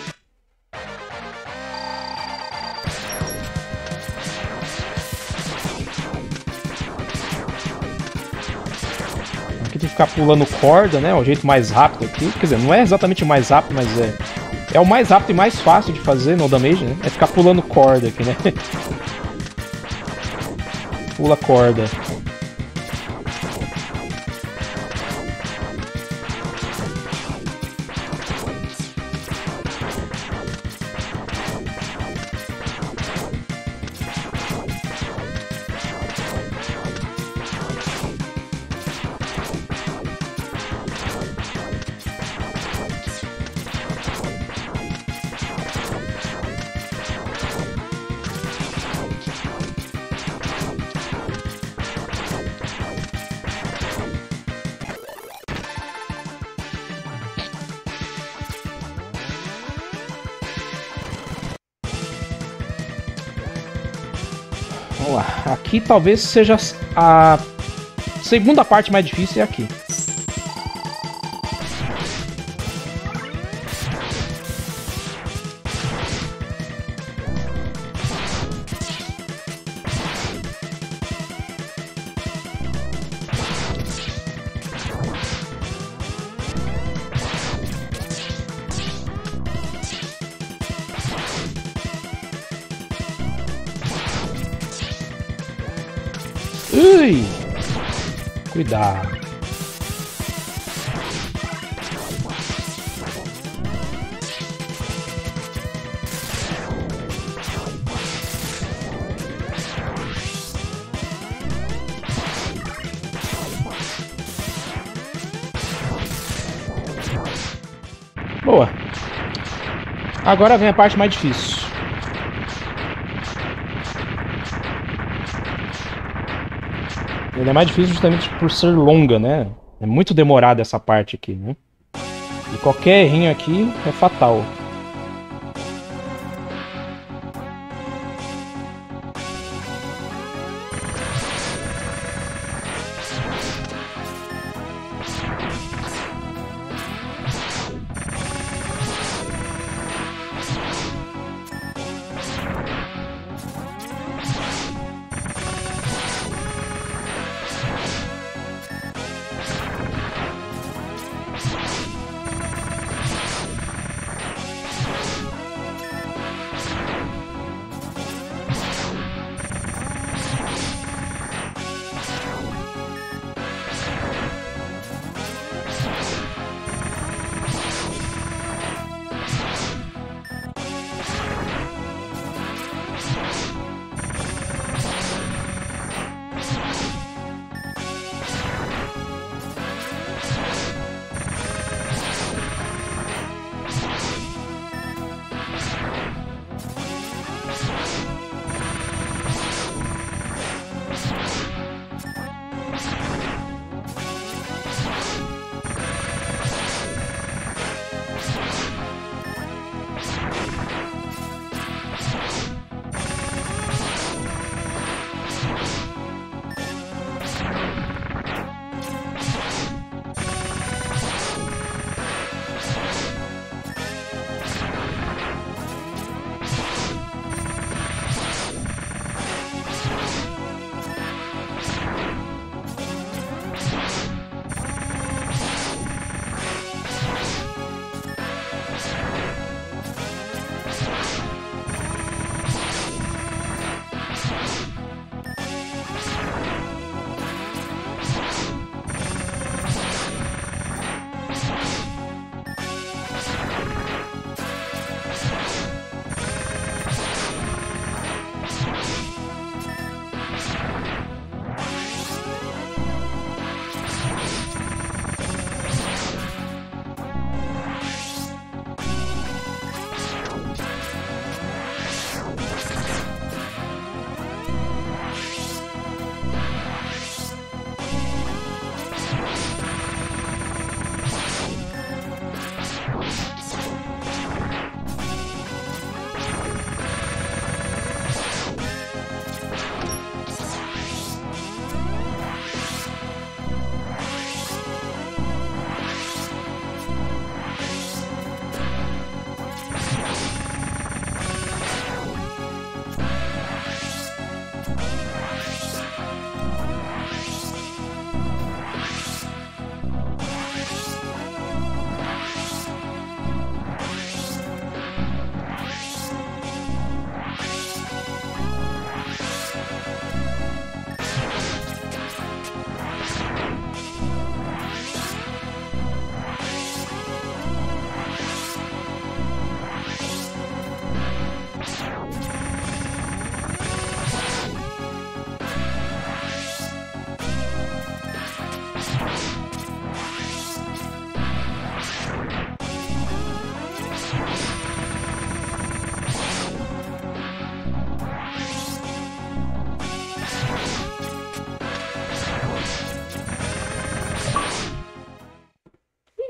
Aqui tem que ficar pulando corda, né? É o jeito mais rápido aqui. Quer dizer, não é exatamente o mais rápido, mas é... é o mais rápido e mais fácil de fazer no damage, né? É ficar pulando corda aqui, né? Pula corda. Vamos lá. Aqui talvez seja a segunda parte mais difícil, é aqui. Ui! Cuidado. Boa. Agora vem a parte mais difícil. Ele é mais difícil justamente por ser longa, né? É muito demorada essa parte aqui, né? E qualquer errinho aqui é fatal.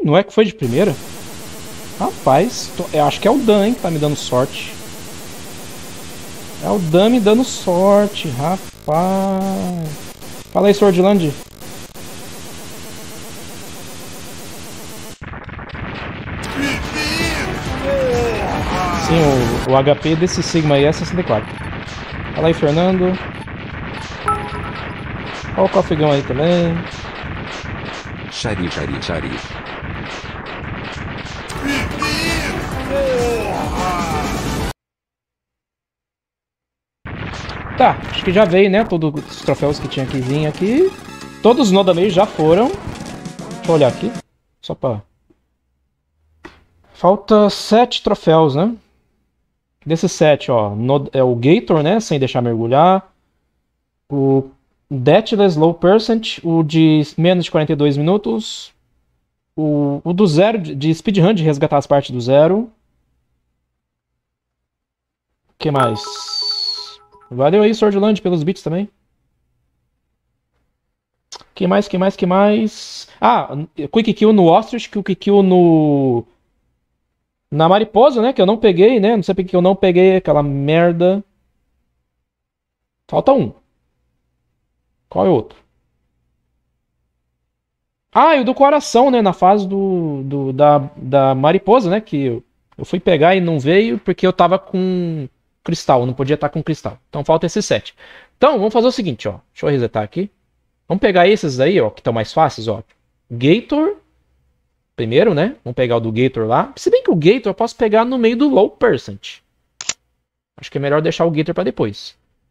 não é que foi de primeira? Rapaz, tô, eu acho que é o Dan, hein, que tá me dando sorte. É o Dan me dando sorte, rapaz. Fala aí, Swordland. Sim, o, o H P desse Sigma aí é sessenta e quatro. Fala aí, Fernando. Olha o cofegão aí também. Xari, xari, xari. Tá, acho que já veio, né? Todos os troféus que tinha que vir aqui. Todos os Nodamei já foram. Deixa eu olhar aqui. Só pra... Falta sete troféus, né? Desses sete, ó. No... É o Gator, né? Sem deixar mergulhar. O Deathless Low Percent. O de menos de quarenta e dois minutos. O, o do zero, de speedrun, de resgatar as partes do zero. O que mais? Valeu aí, Swordland, pelos bits também. Que mais, que mais, que mais? Ah, Quick Kill no Ostrich, Quick Kill no... Na Mariposa, né? Que eu não peguei, né? Não sei porque eu não peguei aquela merda. Falta um. Qual é o outro? Ah, e o do coração, né? Na fase do, do, da, da Mariposa, né? Que eu, eu fui pegar e não veio porque eu tava com... cristal, não podia estar com cristal. Então falta esses sete. Então, vamos fazer o seguinte, ó. Deixa eu resetar aqui. Vamos pegar esses aí, ó, que estão mais fáceis, ó. Gator. Primeiro, né? Vamos pegar o do Gator lá. Se bem que o Gator eu posso pegar no meio do Low Percent. Acho que é melhor deixar o Gator para depois.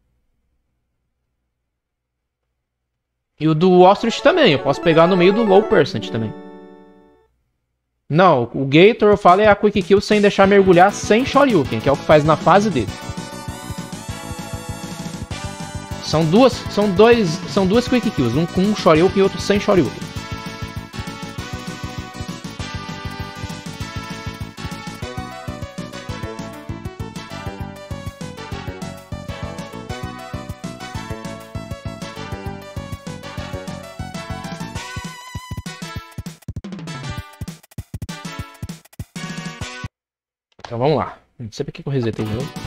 E o do Ostrich também. Eu posso pegar no meio do Low Percent também. Não, o Gator eu falo é a Quick Kill sem deixar mergulhar sem Shoryuken, que é o que faz na fase dele. São duas, são dois, são duas Quick Kills, um com Shoryuken e outro sem Shoryuken. Então vamos lá. Não sei porque que eu resetei de novo.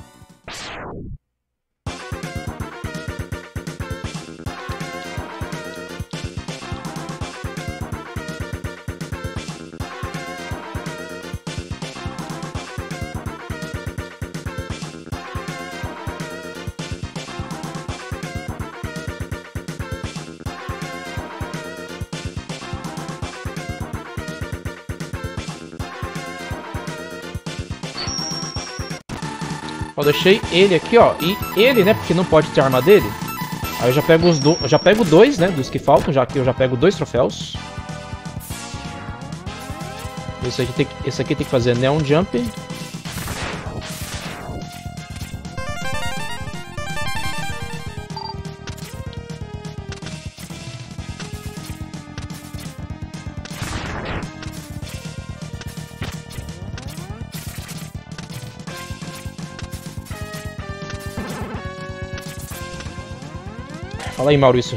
Eu deixei ele aqui, ó. E ele, né? Porque não pode ter arma dele. Aí eu já pego os do... eu já pego dois, né? Dos que faltam, já que eu já pego dois troféus. Esse aqui tem que, esse aqui tem que fazer Neon Jump. Fala aí, Maurício.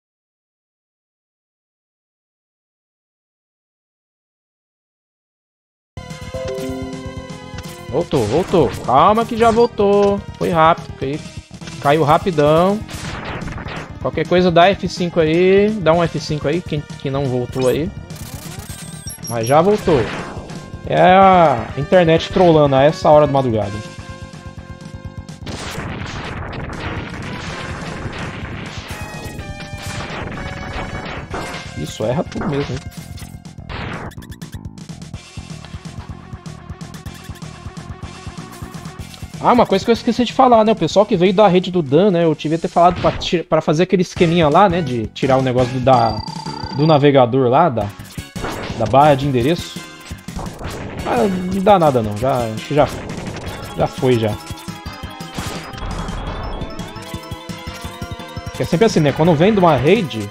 Voltou, voltou. Calma que já voltou. Foi rápido. Caiu rapidão. Qualquer coisa dá F cinco aí. Dá um F cinco aí, quem que não voltou aí. Mas já voltou. É a internet trollando a essa hora da madrugada. Isso erra tudo mesmo, hein? Ah, uma coisa que eu esqueci de falar, né? O pessoal que veio da rede do Dan, né? Eu devia ter falado pra, pra fazer aquele esqueminha lá, né? De tirar o negócio do, da, do navegador lá, da, da barra de endereço. Ah, não dá nada não, já, acho que já, já foi já. Porque é sempre assim, né? Quando vem de uma rede...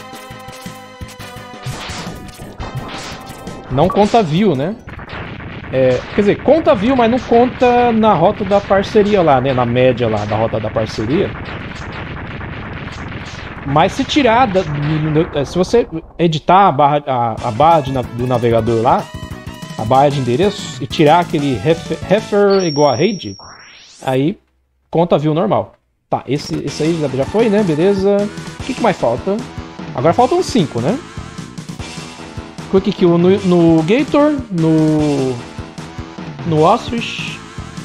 Não conta view, né? É, quer dizer, conta view, mas não conta na rota da parceria lá, né? Na média lá da rota da parceria. Mas se tirar, da, do, se você editar a barra, a, a barra de, do navegador lá, a barra de endereços, e tirar aquele refer igual a read, aí conta view normal. Tá, esse, esse aí já foi, né? Beleza. O que, que mais falta? Agora faltam cinco, né? Quick Kill no, no Gator, no... no Ostrich.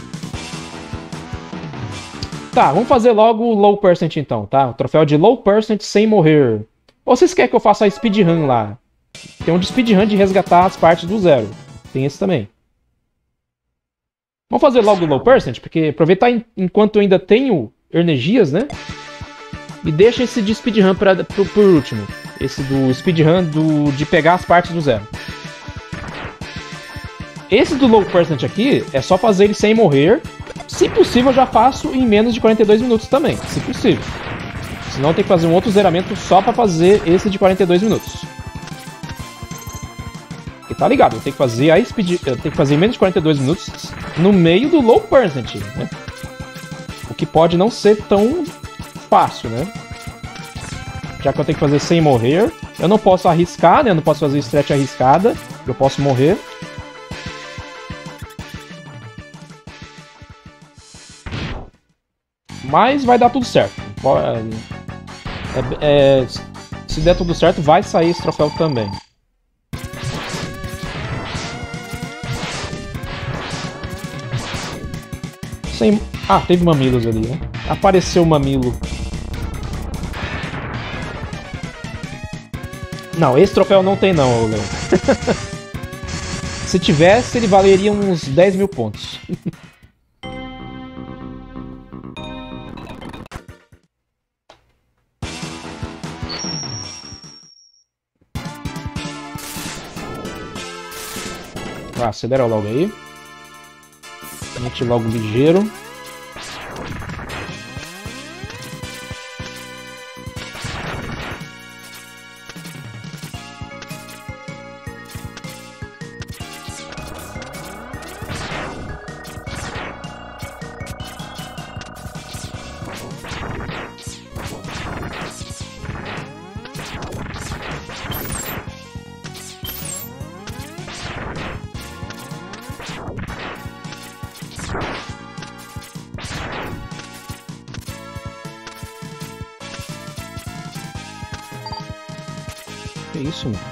Tá, vamos fazer logo o Low Percent então, tá? O troféu de Low Percent sem morrer. Ou vocês querem que eu faça a Speedrun lá? Tem um de Speedrun de resgatar as partes do zero. Tem esse também. Vamos fazer logo o Low Percent, porque aproveitar enquanto eu ainda tenho energias, né? E deixa esse de Speedrun pra, por, por último. Esse do Speedrun do, de pegar as partes do zero. Esse do Low Percent aqui é só fazer ele sem morrer. Se possível, eu já faço em menos de quarenta e dois minutos também. Se possível. Senão tem que fazer um outro zeramento só pra fazer esse de quarenta e dois minutos. E tá ligado, eu tenho que fazer a speed, eu tenho que fazer em menos de quarenta e dois minutos no meio do Low Percent, né? O que pode não ser tão fácil, né? Já que eu tenho que fazer sem morrer, eu não posso arriscar, né? Eu não posso fazer stretch arriscada, eu posso morrer. Mas vai dar tudo certo. É, é, se der tudo certo, vai sair esse troféu também. Sem... Ah, teve mamilos ali, né? Apareceu o mamilo. Não, esse troféu não tem não, Léo. Se tivesse, ele valeria uns dez mil pontos. Ah, acelera logo aí. Mete logo ligeiro. Que isso, mano?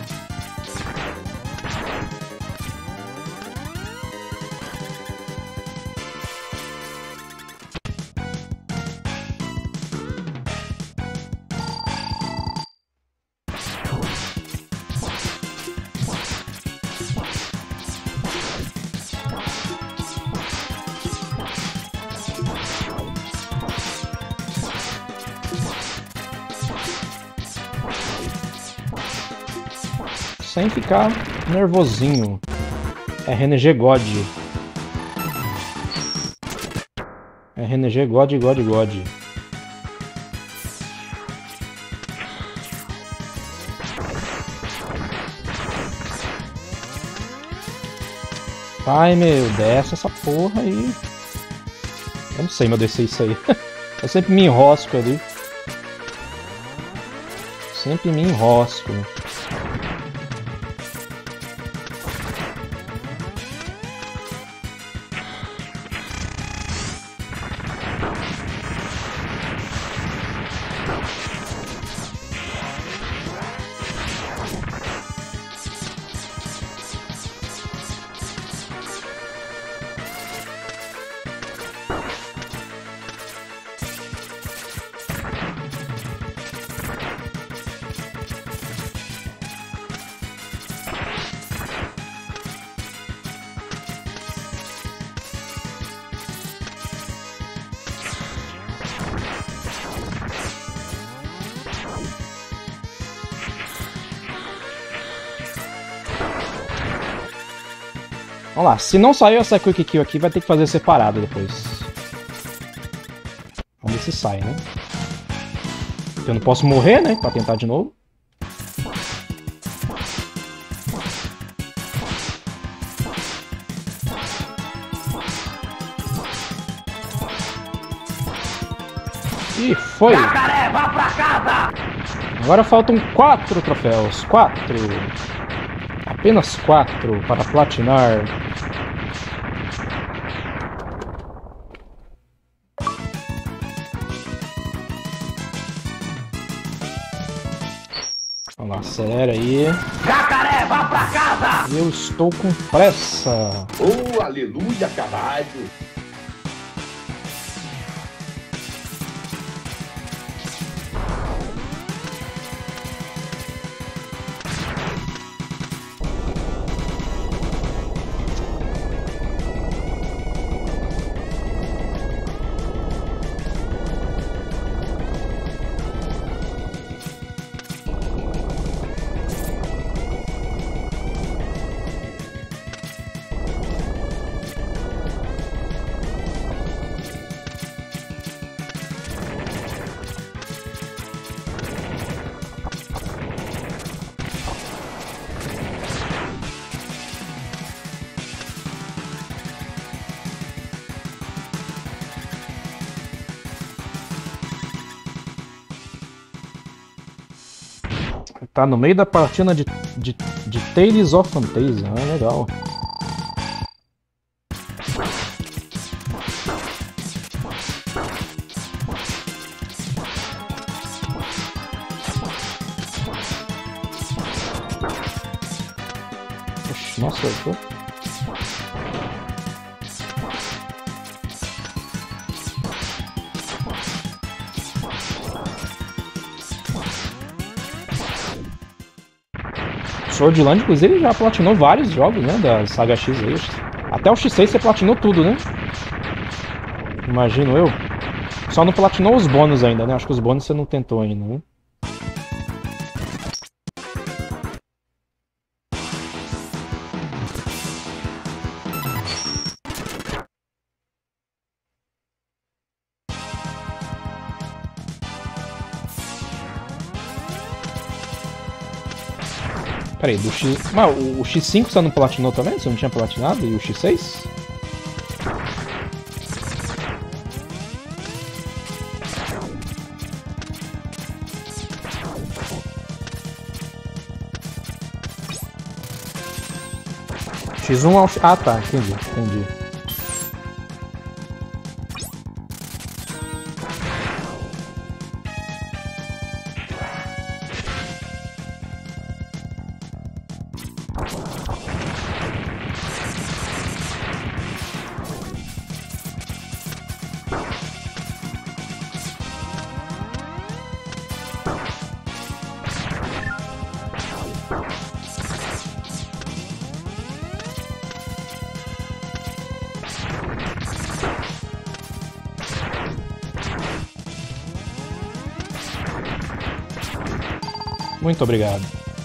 Sem ficar nervosinho. É R N G God. É R N G God, God, God. Ai meu, desce essa porra aí. Eu não sei, meu, descer isso aí. Eu sempre me enrosco ali. Sempre me enrosco. Vamos lá, se não saiu essa Quick Kill aqui, vai ter que fazer separado depois. Vamos ver se sai, né? Eu não posso morrer, né? Pra tentar de novo. E foi! Jacaré, vá pra casa! Agora faltam quatro troféus. Quatro. Apenas quatro para platinar. Vamos lá, acelera aí. Jacaré, vá pra casa! Eu estou com pressa. Oh, aleluia, caralho! Tá no meio da partida de, de, de Tales of Fantasia. Ah, legal. Oxi, nossa, eu tô... Swordland, inclusive, já platinou vários jogos, né, da saga X aí. Até o X seis você platinou tudo, né? Imagino eu. Só não platinou os bônus ainda, né? Acho que os bônus você não tentou ainda, né? Peraí, do X... Mas o, o X cinco você não platinou também? Você não tinha platinado? E o X seis? X um ao... Ah, tá. Entendi, entendi. Muito obrigado.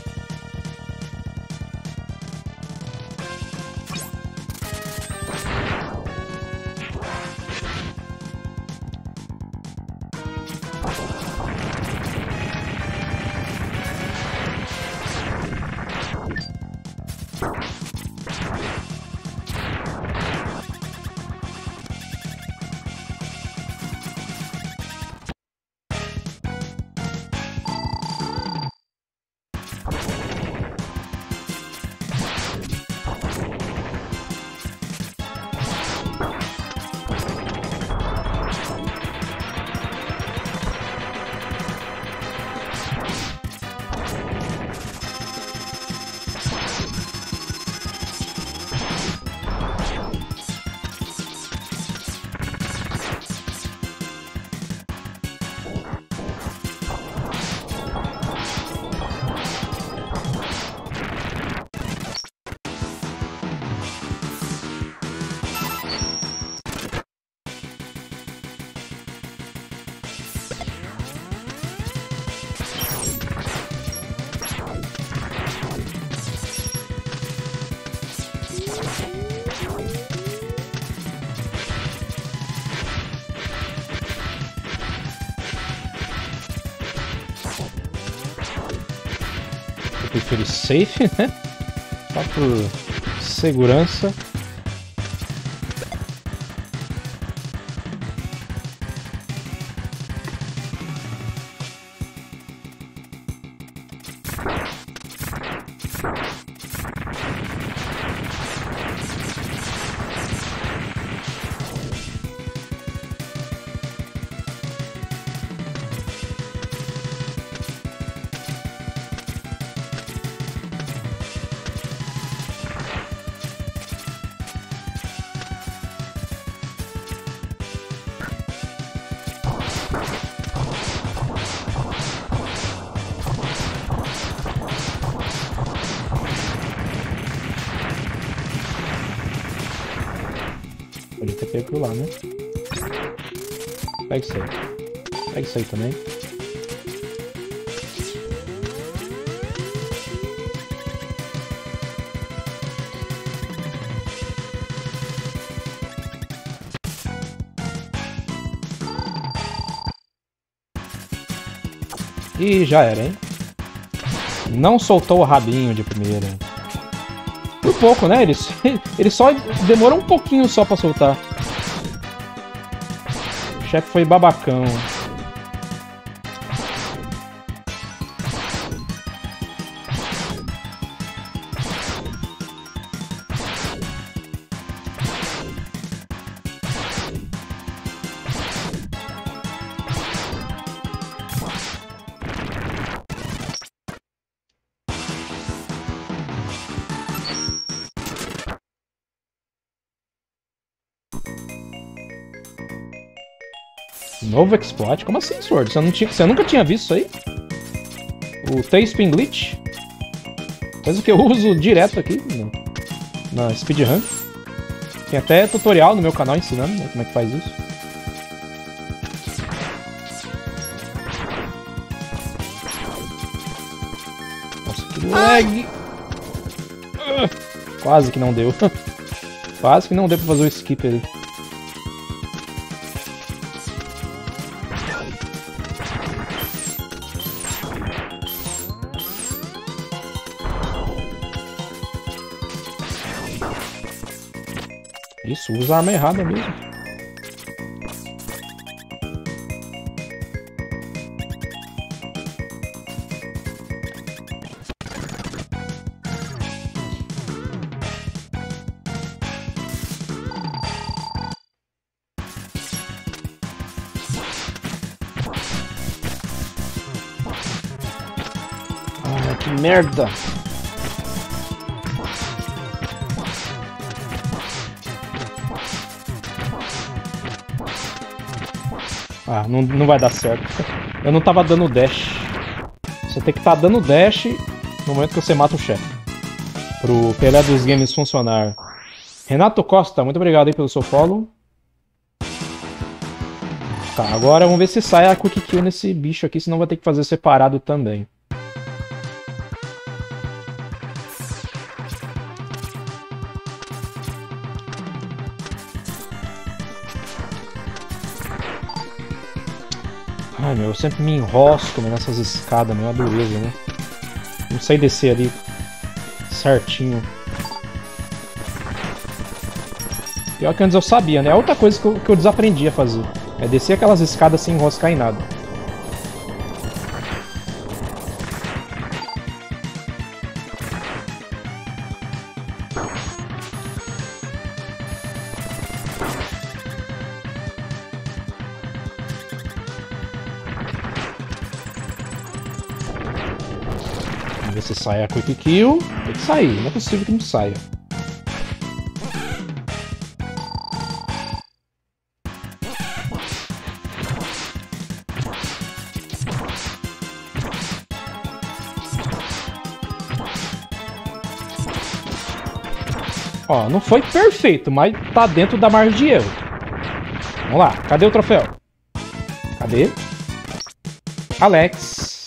Prefiro safe, né? Só por segurança. pego aquilo lá, né? Pega isso aí. Pega isso aí também. E já era, hein? Não soltou o rabinho de primeira. Por pouco, né? Ele, ele só demorou um pouquinho só pra soltar. O chefe foi babacão. Novo exploit? Como assim, Sword? Você, não tinha, você nunca tinha visto isso aí? O T-Spin Glitch? Coisa que eu uso direto aqui na, na speedrun. Tem até tutorial no meu canal ensinando, né, como é que faz isso. Nossa, que lag! Uh, quase que não deu. Quase que não deu pra fazer o skip ali. Isso, usa a arma errada mesmo. Ah, que merda! Ah, não, não vai dar certo. Eu não tava dando dash. Você tem que estar tá dando dash no momento que você mata o chefe. Pro Pelé dos Games funcionar. Renato Costa, muito obrigado aí pelo seu follow. Tá, agora vamos ver se sai a Quick Kill nesse bicho aqui, senão vai ter que fazer separado também. Ai meu, eu sempre me enrosco nessas escadas, meu, é uma dureza, né? Não sei descer ali certinho. Pior que antes eu sabia, né? É outra coisa que eu, que eu desaprendi a fazer. É descer aquelas escadas sem enroscar em nada. Se sai a Quick Kill, tem que sair, não é possível que não saia. Ó, não foi perfeito, mas tá dentro da margem de erro. Vamos lá, cadê o troféu? Cadê? Alex.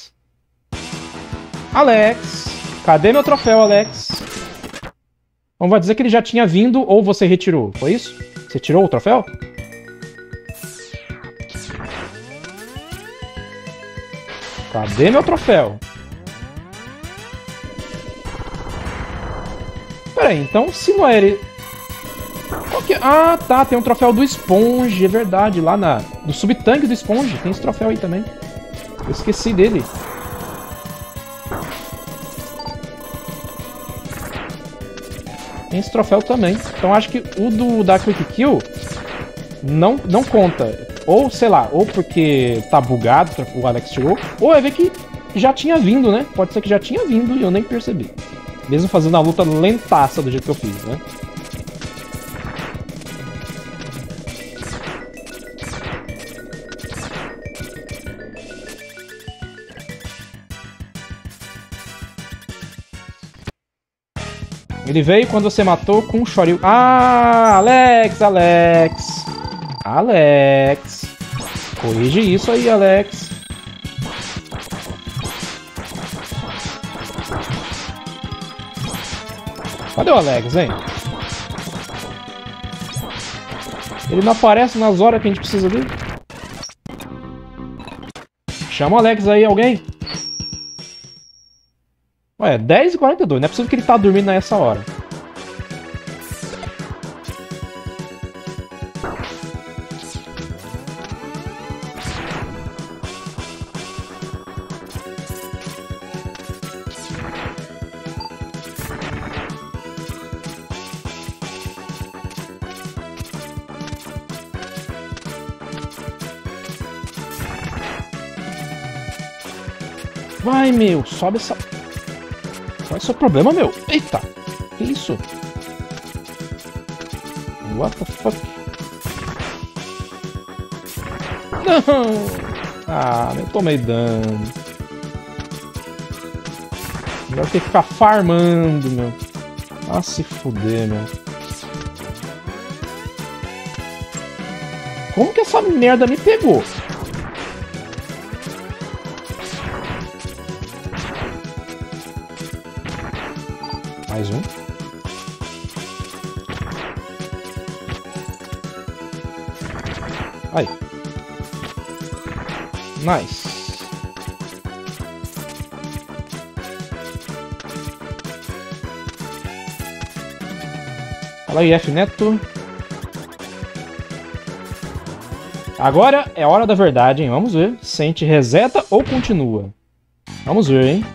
Alex, cadê meu troféu, Alex? Então vai dizer que ele já tinha vindo ou você retirou, foi isso? Você tirou o troféu? Cadê meu troféu? Peraí, então se não é ele... Qual que é? Ah, tá, tem um troféu do Sponge, é verdade, lá na... do subtanque do Sponge, tem esse troféu aí também. Eu esqueci dele. Tem esse troféu também. Então acho que o do da Quick Kill não, não conta. Ou, sei lá, ou porque tá bugado, o Alex tirou, ou é ver que já tinha vindo, né? Pode ser que já tinha vindo e eu nem percebi. Mesmo fazendo a luta lentaça do jeito que eu fiz, né? Ele veio quando você matou com o Shoryuken. Ah, Alex, Alex. Alex. Corrige isso aí, Alex. Cadê o Alex, hein? Ele não aparece nas horas que a gente precisa dele. Chama o Alex aí, alguém. Ué, dez e quarenta e dois. Não é possível que ele tá dormindo nessa hora. Vai, meu, sobe essa... Qual é o seu problema, meu? Eita! Que isso? What the fuck? Não! Ah, eu tomei dano. Agora tem que ficar farmando, meu. Ah, se fuder, meu. Como que essa merda me pegou? Mais um. Aí. Nice. Fala aí, F Neto. Agora é a hora da verdade, hein? Vamos ver se a gente reseta ou continua. Vamos ver, hein?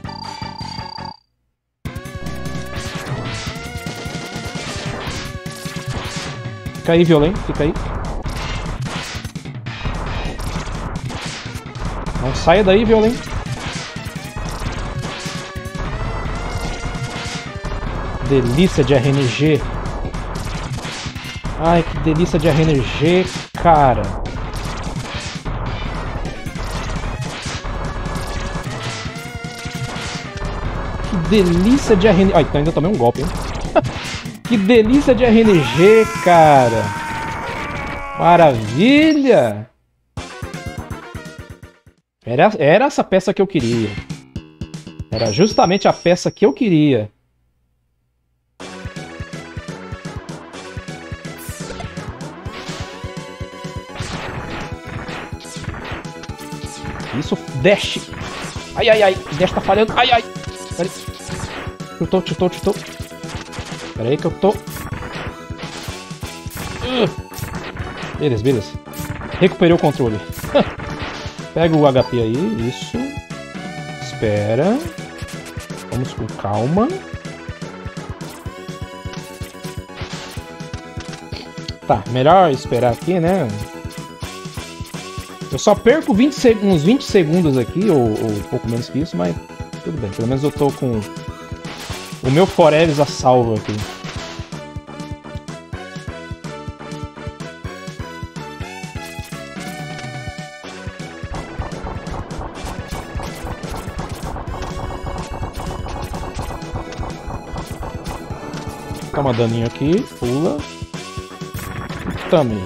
Fica aí, violento, fica aí. Não saia daí, violento. Delícia de R N G. Ai, que delícia de R N G, cara. Que delícia de R N G. Ai, então ainda tomei um golpe, hein? Que delícia de R N G, cara! Maravilha! Era, era essa peça que eu queria. Era justamente a peça que eu queria. Isso, dash! Ai, ai, ai! Dash tá falhando! Ai, ai! Peraí. Chutou, chutou, chutou. Pera aí que eu tô... Uh. Beleza, beleza. Recuperei o controle. Pega o H P aí, isso. Espera. Vamos com calma. Tá, melhor esperar aqui, né? Eu só perco vinte seg uns vinte segundos aqui, ou, ou um pouco menos que isso, mas tudo bem. Pelo menos eu tô com... o meu Forever a salvo aqui. Toma daninho aqui, pula. E tome.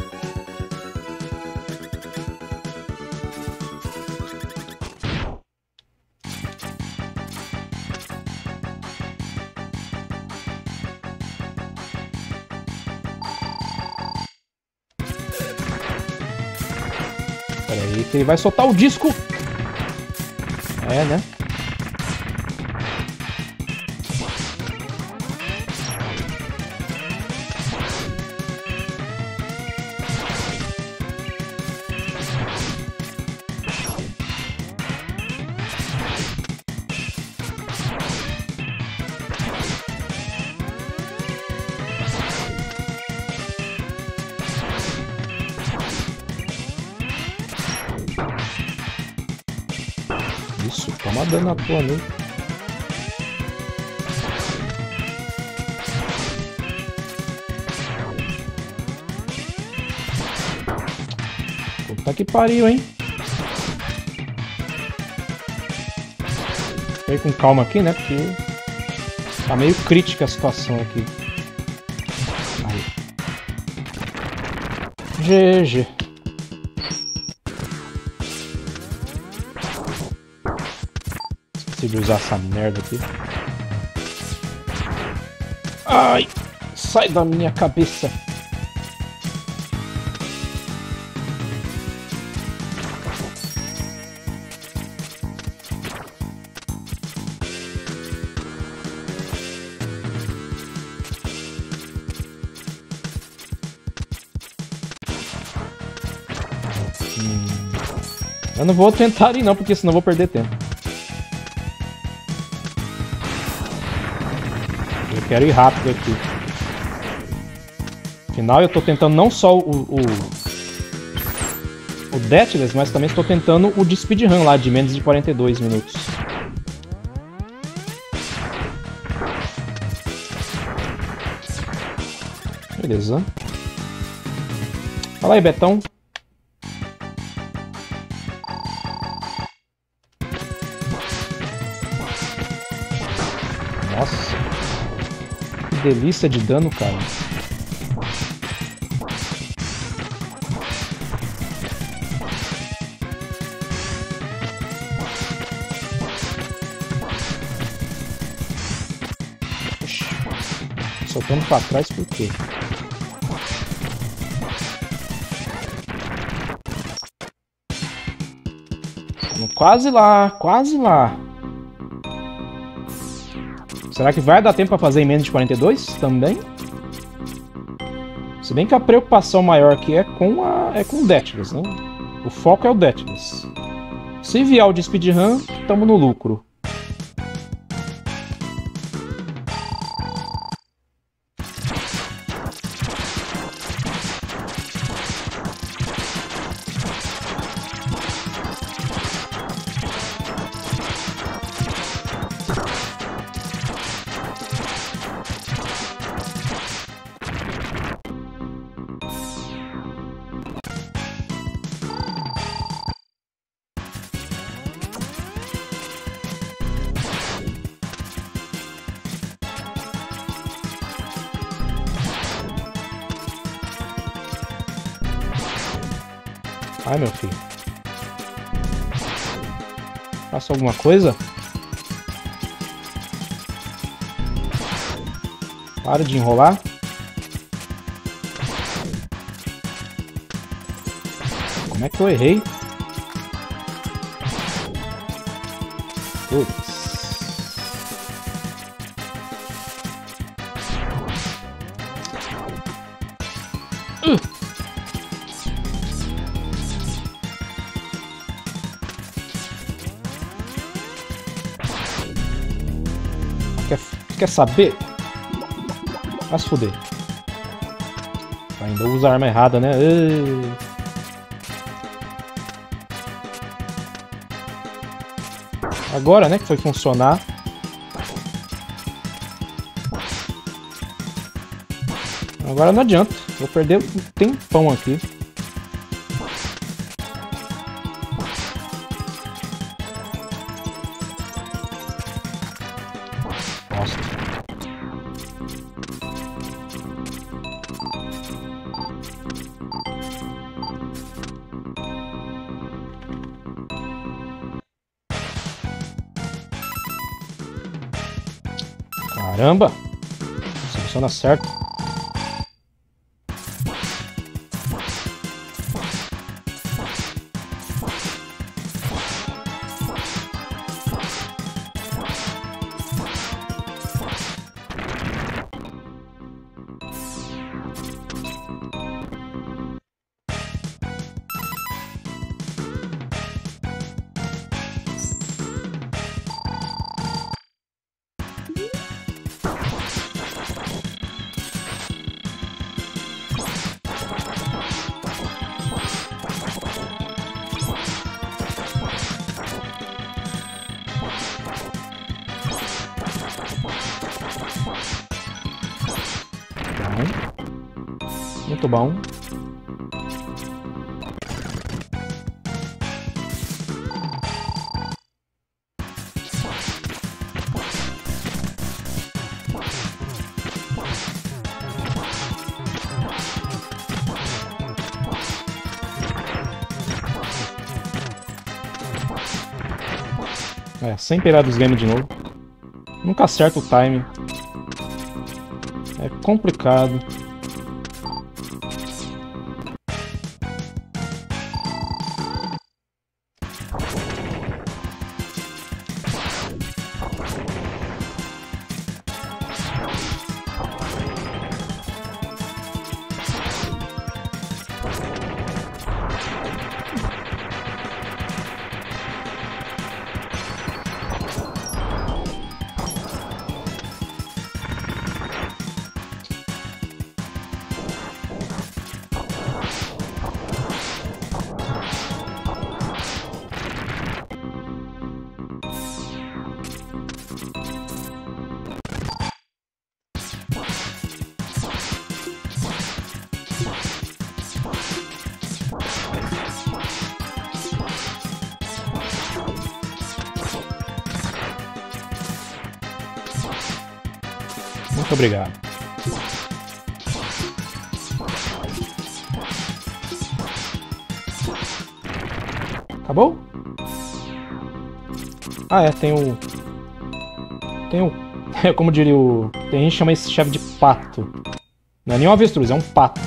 Pera aí que ele vai soltar o disco. É, né? Isso, toma dano na tua nele. Puta que pariu, hein? Fiquei com calma aqui, né? Porque tá meio crítica a situação aqui. Aí. G G. Esqueci de usar essa merda aqui. Ai! Sai da minha cabeça! Eu não vou tentar ir não, porque senão eu vou perder tempo. Eu quero ir rápido aqui. Afinal, eu tô tentando não só o... O, o Deathless, mas também estou tentando o de speedrun lá, de menos de quarenta e dois minutos. Beleza. Fala aí, Betão. Nossa, que delícia de dano, cara. Oxi. Soltando pra trás por quê? Quase lá, quase lá. Será que vai dar tempo pra fazer em menos de quarenta e dois também? Se bem que a preocupação maior aqui é com a é com o Deathless, né? O foco é o Deathless. Se vier o de speedrun, tamo no lucro. Ai, meu filho. Faça alguma coisa? Para de enrolar. Como é que eu errei? Putz. Uh. Quer, quer saber? Vai se fuder. Ainda usa a arma errada, né? Ei. Agora, né, que foi funcionar. Agora não adianta. Vou perder um tempão aqui. Caramba! Funciona certo. Muito bom. É, sem pegar dos games de novo. Nunca acerta o time. É complicado. Muito obrigado. Acabou? Ah, é, tem o... Tem o... É como diria o... Tem gente que chama esse chefe de pato. Não é nem um avestruz, é um pato.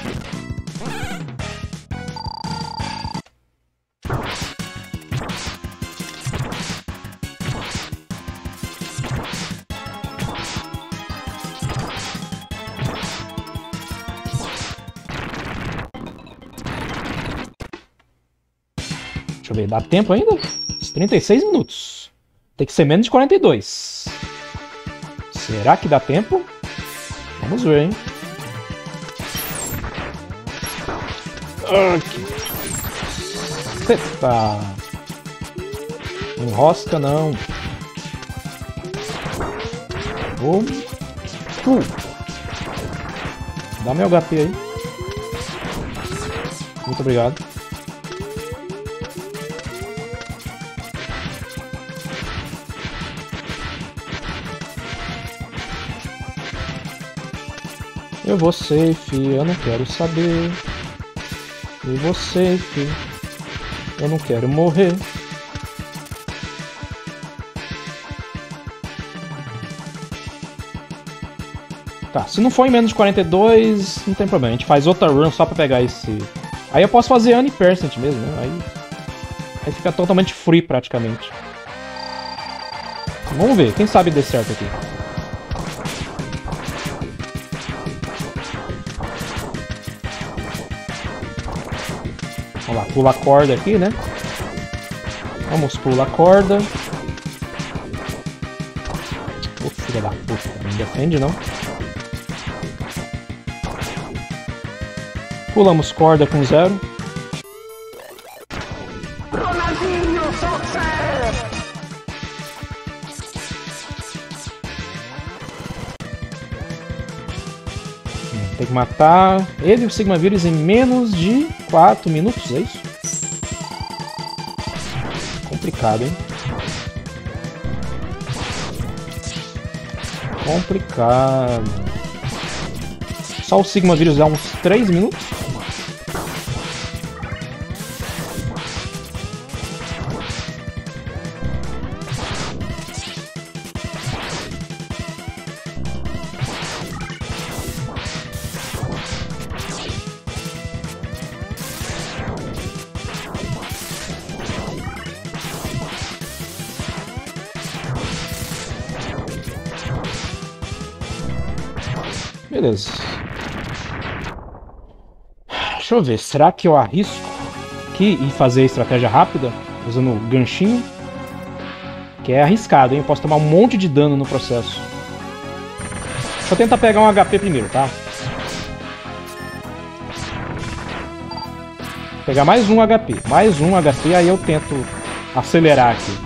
Deixa eu ver, dá tempo ainda? trinta e seis minutos. Tem que ser menos de quarenta e dois. Será que dá tempo? Vamos ver, hein? Ah, que... Eita. Enrosca não. Oh. Uh. Dá meu H P aí. Muito obrigado. Eu vou safe, eu não quero saber. Eu vou safe, eu não quero morrer. Tá, se não for em menos de quarenta e dois, não tem problema. A gente faz outra run só pra pegar esse... Aí eu posso fazer Annie Percent mesmo, né? Aí, aí fica totalmente free praticamente. Vamos ver, quem sabe dê certo aqui. Vamos lá, pula a corda aqui, né? Vamos pular a corda. Ô, filha da puta, não me defende não. Pulamos corda com zero. Ronaldinho, sucesso! Tem que matar ele e o Sigma Vírus em menos de quatro minutos, é isso? Complicado, hein? Complicado. Só o Sigma Vírus dá uns três minutos? Beleza. Deixa eu ver, será que eu arrisco aqui e fazer a estratégia rápida, usando o ganchinho? Que é arriscado, hein? Eu posso tomar um monte de dano no processo. Deixa eu tentar pegar um H P primeiro, tá? Pegar mais um H P. Mais um H P, aí eu tento acelerar aqui.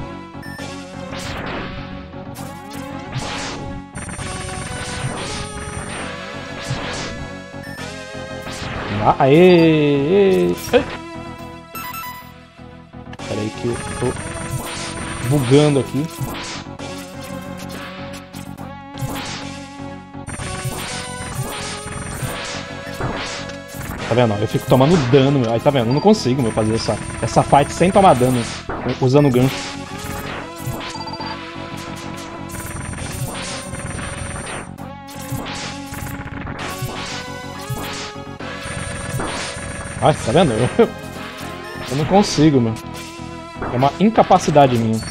Ah, aê, aê, aê. Pera aí que eu tô bugando aqui. Tá vendo? Eu fico tomando dano, meu. Aí tá vendo? Eu não consigo, meu, fazer essa, essa fight sem tomar dano, usando o gancho. Ai, tá vendo? Eu, eu não consigo, mano. É uma incapacidade minha.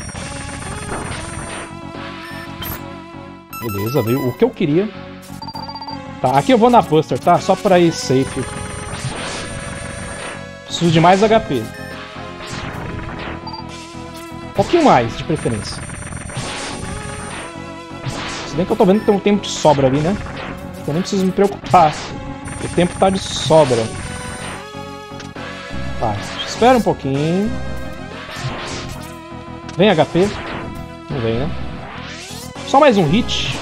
Beleza, veio o que eu queria. Tá, aqui eu vou na Buster, tá? Só pra ir safe. Preciso de mais H P. Um pouquinho mais, de preferência. Se bem que eu tô vendo que tem um tempo de sobra ali, né? Eu nem preciso me preocupar. O tempo tá de sobra. Tá, espera um pouquinho. Vem H P. Não vem, né? Só mais um hit.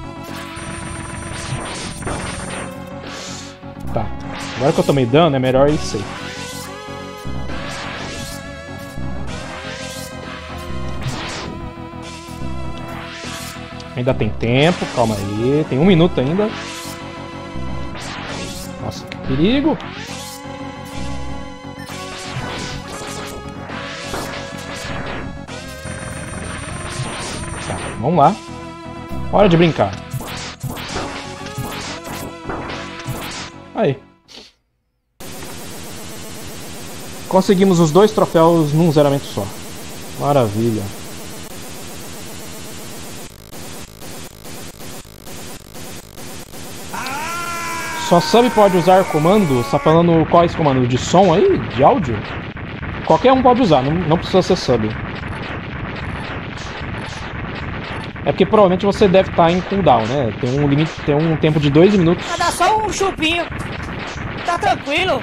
Tá. Agora que eu tomei dano, é melhor ir safe. Ainda tem tempo, calma aí. Tem um minuto ainda. Nossa, que perigo. Tá, vamos lá. Hora de brincar. Aí. Conseguimos os dois troféus num zeramento só. Maravilha. Só sub pode usar comando? Você tá falando quais comandos? De som aí? De áudio? Qualquer um pode usar, não, não precisa ser sub. É porque provavelmente você deve estar em cooldown, né? Tem um limite, tem um tempo de dois minutos. Vai dar só um chupinho. Tá tranquilo.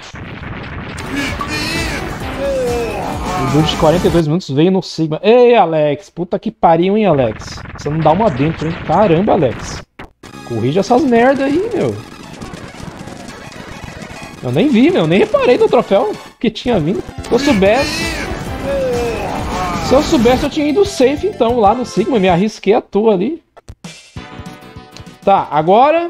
O build de quarenta e dois minutos veio no Sigma. Ei, Alex! Puta que pariu, hein, Alex? Você não dá uma dentro, hein? Caramba, Alex. Corrige essas merda aí, meu. Eu nem vi, meu. Nem reparei no troféu que tinha vindo. Se eu soubesse... Se eu soubesse, eu tinha ido safe, então, lá no Sigma. Me arrisquei à toa ali. Tá, agora...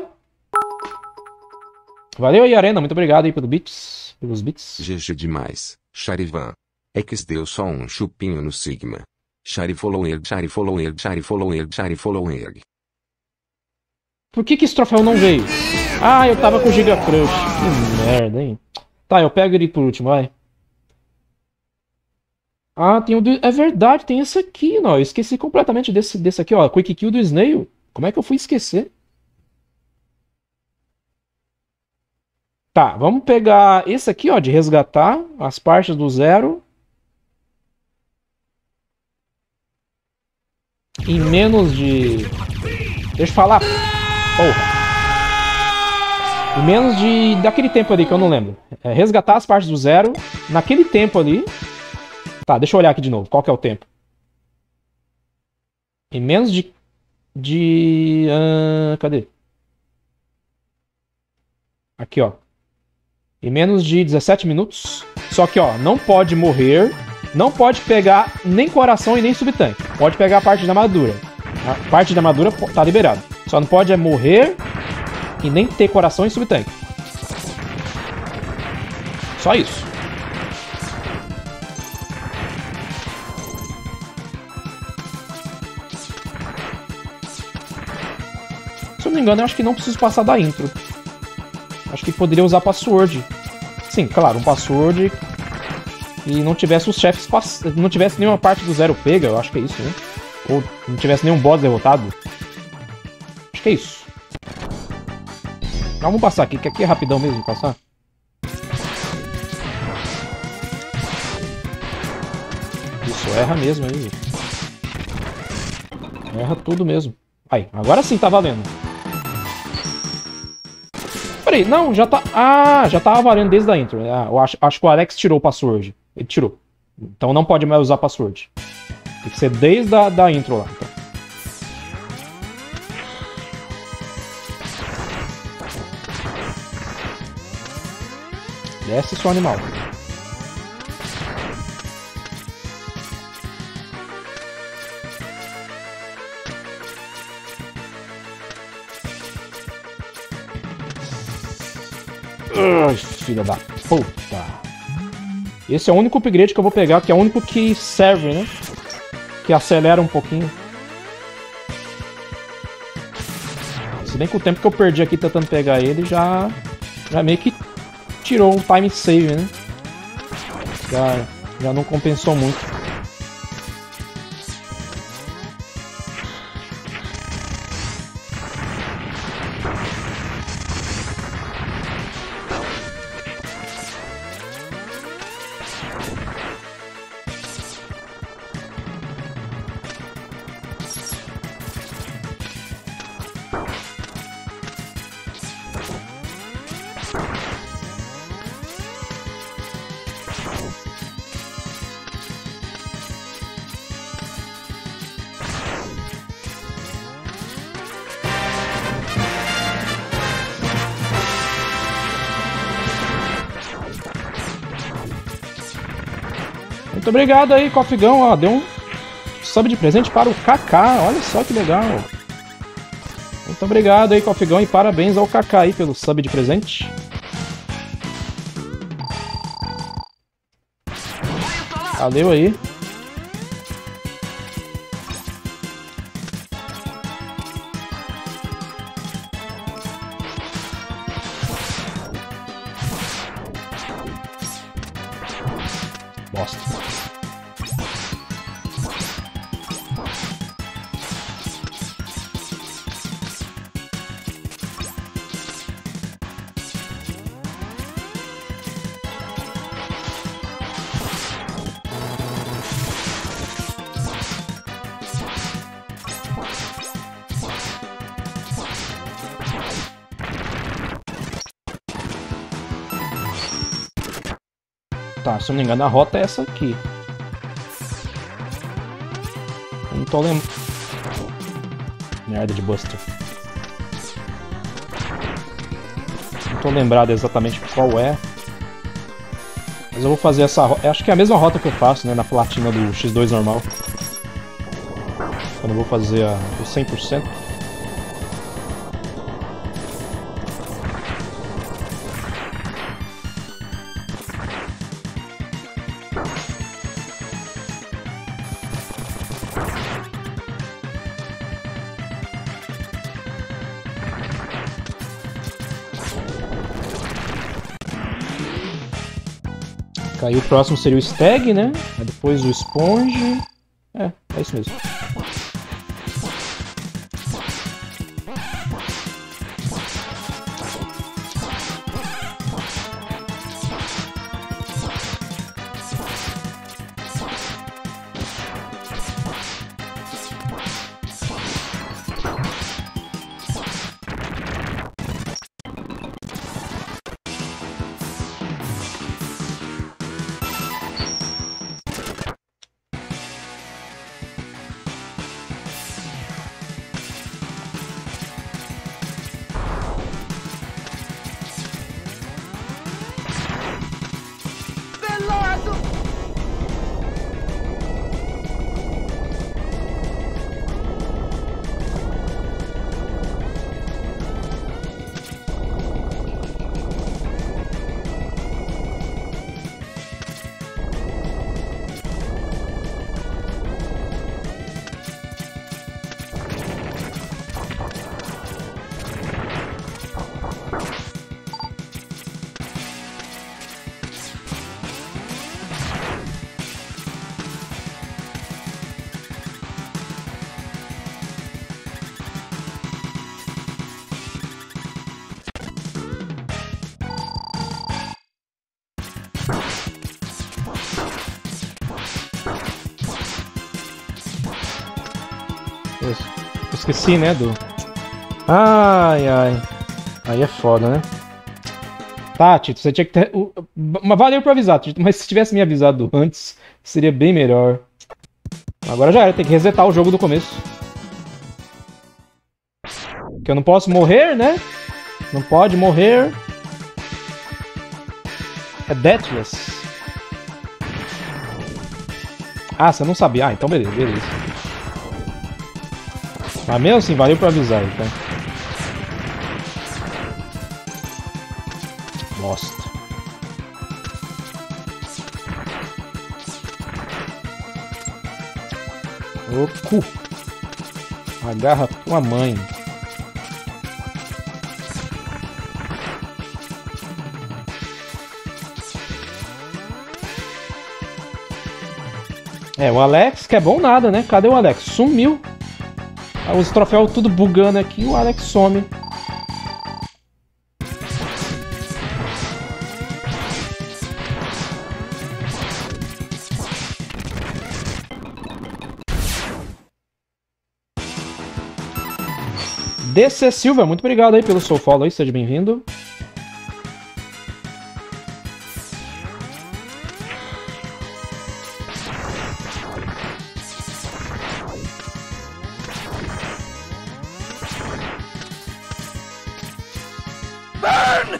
Valeu aí, Arena. Muito obrigado aí pelo bits, pelos bits. G G demais, Charivan. X deu só um chupinho no Sigma. Chari follower, Chari follower, Chari follower, Chari follower. Por que que esse troféu não veio? Ah, eu tava com o Giga Crush. Que merda, hein? Tá, eu pego ele por último, vai. Ah, tem o do... É verdade, tem esse aqui, não. Eu esqueci completamente desse, desse aqui, ó. Quick Kill do Snail. Como é que eu fui esquecer? Tá, vamos pegar esse aqui, ó, de resgatar as partes do zero. Em menos de... Deixa eu falar. Porra. Em menos de... daquele tempo ali que eu não lembro. É resgatar as partes do zero. Naquele tempo ali. Tá, deixa eu olhar aqui de novo. Qual que é o tempo? Em menos de... De... Uh, cadê? Aqui, ó. Em menos de dezessete minutos. Só que, ó, não pode morrer. Não pode pegar nem coração e nem subtanque. Pode pegar a parte da armadura. A parte da armadura tá liberada. Só não pode é morrer e nem ter coração e subtanque. Só isso. Se eu não me engano, eu acho que não preciso passar da intro. Acho que poderia usar password. Sim, claro, um password e não tivesse os chefes pass... não tivesse nenhuma parte do zero pega, eu acho que é isso, né? Ou não tivesse nenhum boss derrotado. Acho que é isso. Então, vamos passar aqui, que aqui é rapidão mesmo de passar. Isso, erra mesmo aí. Erra tudo mesmo. Aí, agora sim tá valendo. Peraí, não, já tá... Ah, já tava valendo desde a intro. Ah, eu acho, acho que o Alex tirou o password. Ele tirou. Então não pode mais usar password. Tem que ser desde a da intro lá. Então. Desce seu animal. Ai, filha da puta. Esse é o único upgrade que eu vou pegar, que é o único que serve, né? Que acelera um pouquinho. Se bem que o tempo que eu perdi aqui tentando pegar ele já... Já meio que tirou o time save, né? Já, já não compensou muito. Muito obrigado aí, Cofigão, ó, deu um sub de presente para o Kaká, olha só que legal. Muito obrigado aí, Cofigão, e parabéns ao Kaká aí pelo sub de presente. Valeu aí. Bosta. Tá, se eu não me engano, a rota é essa aqui. Eu não tô lembrando. Merda de Buster. Não tô lembrado exatamente qual é. Mas eu vou fazer essa rota. Acho que é a mesma rota que eu faço, né? Na platina do X dois normal. Quando eu vou fazer a, o cem por cento. Aí o próximo seria o Stag, né? Aí depois o Sponge. É, é isso mesmo. Eu esqueci, né, do... Ai, ai. Aí é foda, né? Tá, Tito, você tinha que ter... Mas valeu por avisar, Tito, mas se tivesse me avisado antes, seria bem melhor. Agora já era, tem que resetar o jogo do começo. Porque eu não posso morrer, né? Não pode morrer. É Deathless. Ah, você não sabia. Ah, então beleza, beleza. Mas mesmo assim, valeu por avisar, então. Bosta. Ô cu. Agarra tua mãe. É, o Alex, que é bom nada, né? Cadê o Alex? Sumiu. Os troféus tudo bugando aqui e o Alex some. D C Silva, muito obrigado aí pelo seu follow aí, seja bem-vindo. Burn!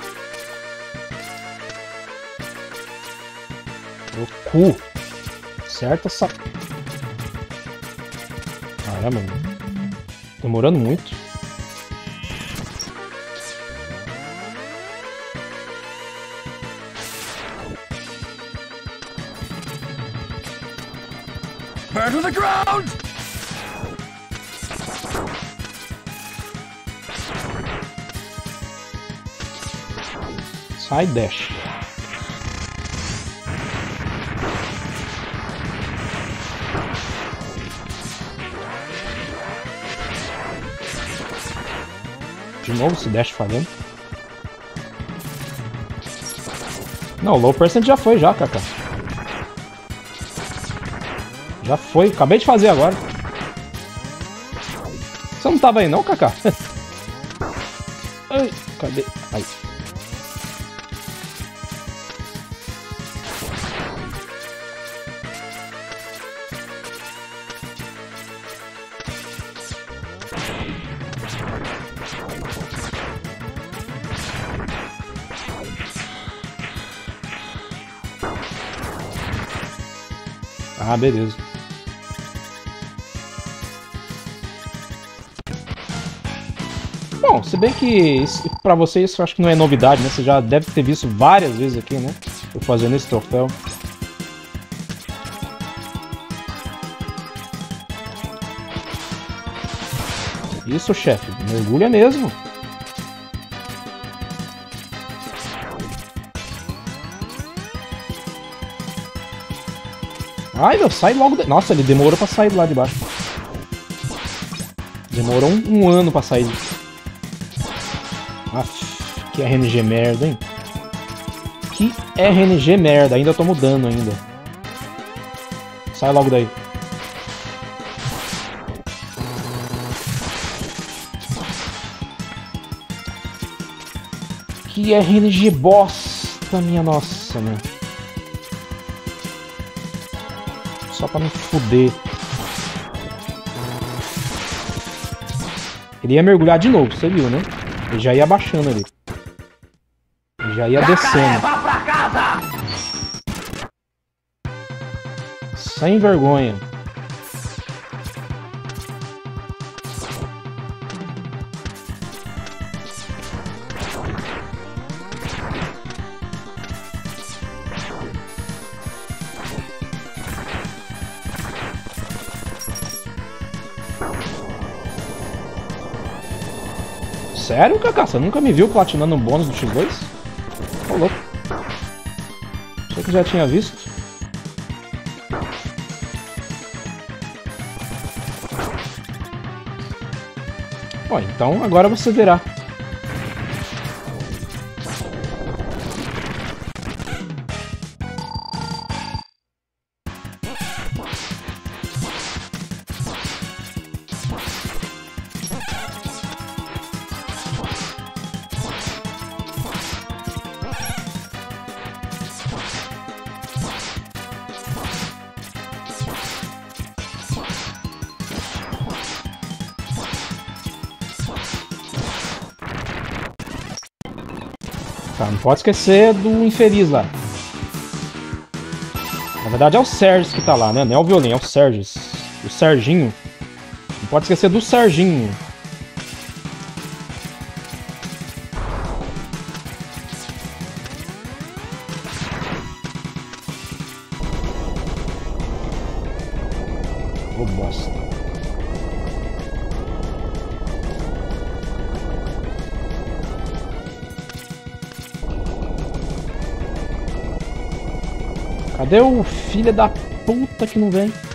O cu. Certo essa... Caramba, mano. Demorando muito. Burn to the ground! Sai, dash. De novo esse dash falhando. Não, low percent já foi já, Kaká. Já foi, acabei de fazer agora. Você não tava aí não, Kaká? Ai, cadê? Aí. Ah, beleza. Bom, se bem que isso, pra vocês isso eu acho que não é novidade, né? Você já deve ter visto várias vezes aqui, né? Eu fazendo esse troféu. Isso, chefe. Mergulha mesmo. Ai, meu, sai logo... De... Nossa, ele demorou pra sair lá de baixo. Demorou um, um ano pra sair. Aff, que R N G merda, hein? Que R N G merda, ainda tô mudando ainda. Sai logo daí. Que R N G bosta, minha nossa, meu. Só pra me fuder. Ele ia mergulhar de novo, você viu, né? Ele já ia abaixando ali. Ele já ia descendo. Vá pra casa! Sem vergonha. Sério, Kaká? Você nunca me viu platinando um bônus do X dois? Ô, louco. Achei que já tinha visto. Ó, então agora você verá. Tá, não pode esquecer do infeliz lá. Na verdade é o Sérgio que tá lá, né? Não é o Violinho, é o Sérgio. O Serginho. Não pode esquecer do Serginho. Ô, bosta. Cadê o filho da puta que não vem?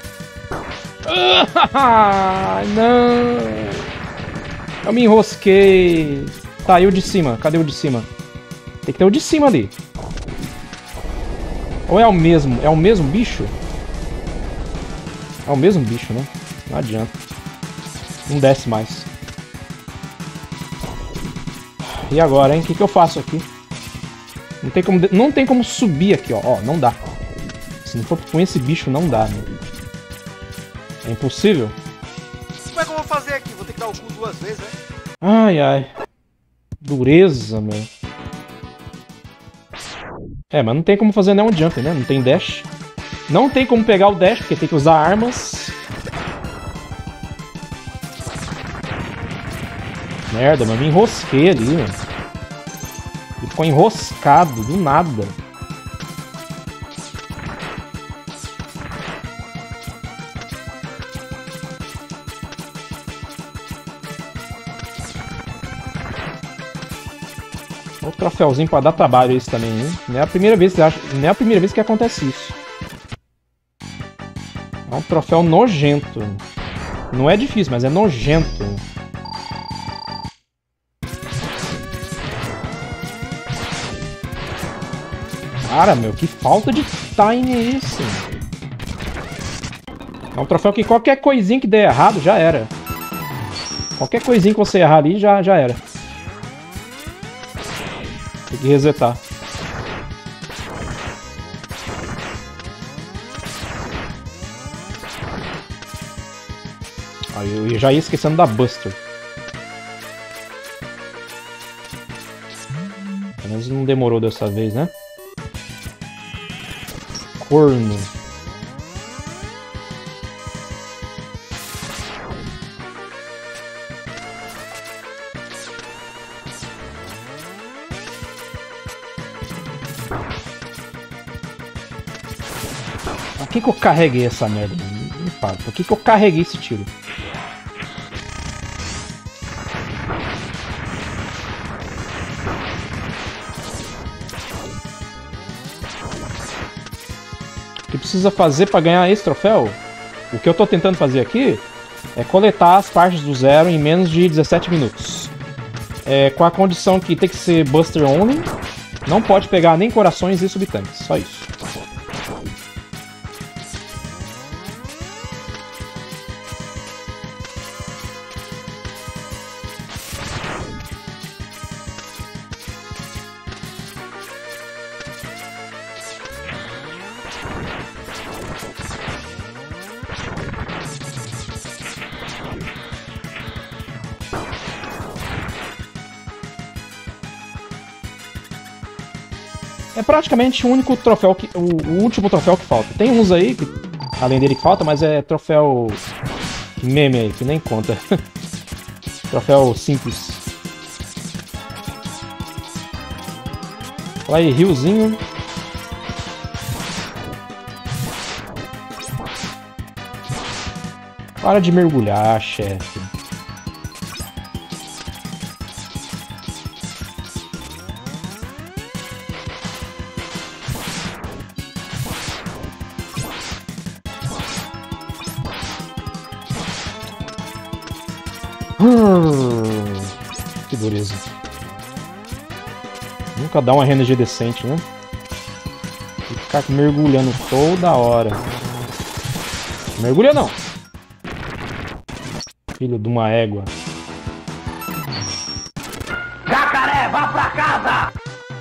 Ah, não! Eu me enrosquei. Tá, e o de cima? Cadê o de cima? Tem que ter o de cima ali. Ou é o mesmo? É o mesmo bicho? É o mesmo bicho, né? Não adianta. Não desce mais. E agora, hein? O que, que eu faço aqui? Não tem como, não tem como subir aqui, ó. Ó, não dá. Se não for com esse bicho, não dá, né? É impossível. Como é que eu vou fazer aqui? Vou ter que dar o cu duas vezes, né? Ai, ai. Dureza, meu. É, mas não tem como fazer nenhum jump, né? Não tem dash. Não tem como pegar o dash, porque tem que usar armas. Merda, mas me enrosquei ali, mano. Ele ficou enroscado, do nada. O troféuzinho pra dar trabalho esse também, hein? Não é a primeira vez que acho, não é a primeira vez que acontece isso. É um troféu nojento. Não é difícil, mas é nojento. Cara, meu, que falta de time é esse? É um troféu que qualquer coisinha que der errado já era. Qualquer coisinha que você errar ali já, já era. Tem que resetar. Ah, eu já ia esquecendo da Buster. Pelo menos não demorou dessa vez, né? Corno. Por que que eu carreguei essa merda? Me fala, por que que eu carreguei esse tiro? O que precisa fazer para ganhar esse troféu? O que eu tô tentando fazer aqui é coletar as partes do zero em menos de dezessete minutos. É, com a condição que tem que ser Buster Only, não pode pegar nem corações e subtanques, só isso. É praticamente o único troféu que. O, o último troféu que falta. Tem uns aí, que, além dele que falta, mas é troféu meme aí, que nem conta. Troféu simples. Olha aí, riozinho. Para de mergulhar, chefe. Hum, que dureza. Nunca dá uma R N G decente, né? Tem que ficar mergulhando toda hora. Mergulha não! Filho de uma égua. Jacaré, vá pra casa!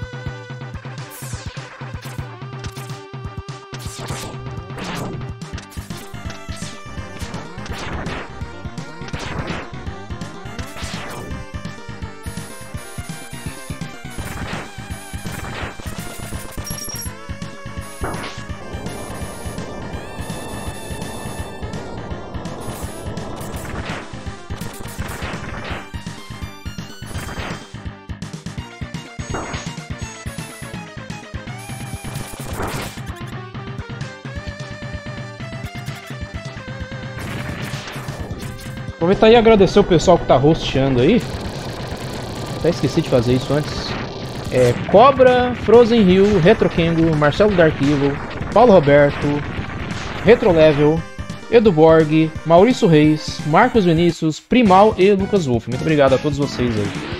Aproveitar e agradecer o pessoal que tá hosteando aí. Até esqueci de fazer isso antes. É Cobra, Frozen Hill, Retro Kengo, Marcelo Dark Evil, Paulo Roberto, Retro Level, Edu Borg, Maurício Reis, Marcos Vinícius, Primal e Lucas Wolff. Muito obrigado a todos vocês aí.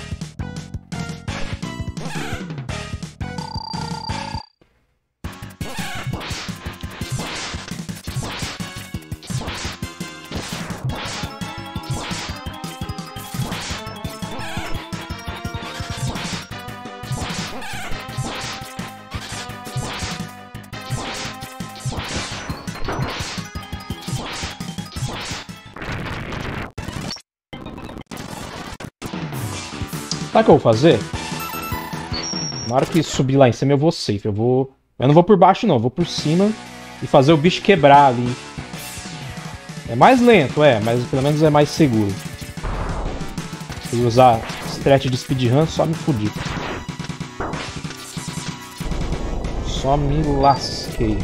Sabe o que eu vou fazer? Na hora que subir lá em cima eu vou safe. Eu vou. Eu não vou por baixo não, eu vou por cima e fazer o bicho quebrar ali. É mais lento, é, mas pelo menos é mais seguro. Se usar stretch de speedrun, só me fudir. Só me lasquei.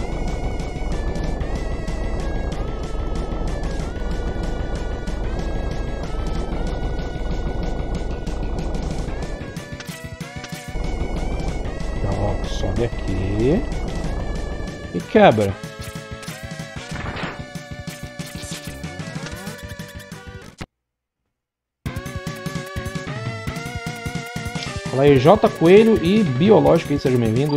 Sobe aqui e quebra. Fala aí, J Coelho e Biológico aí, sejam bem-vindos.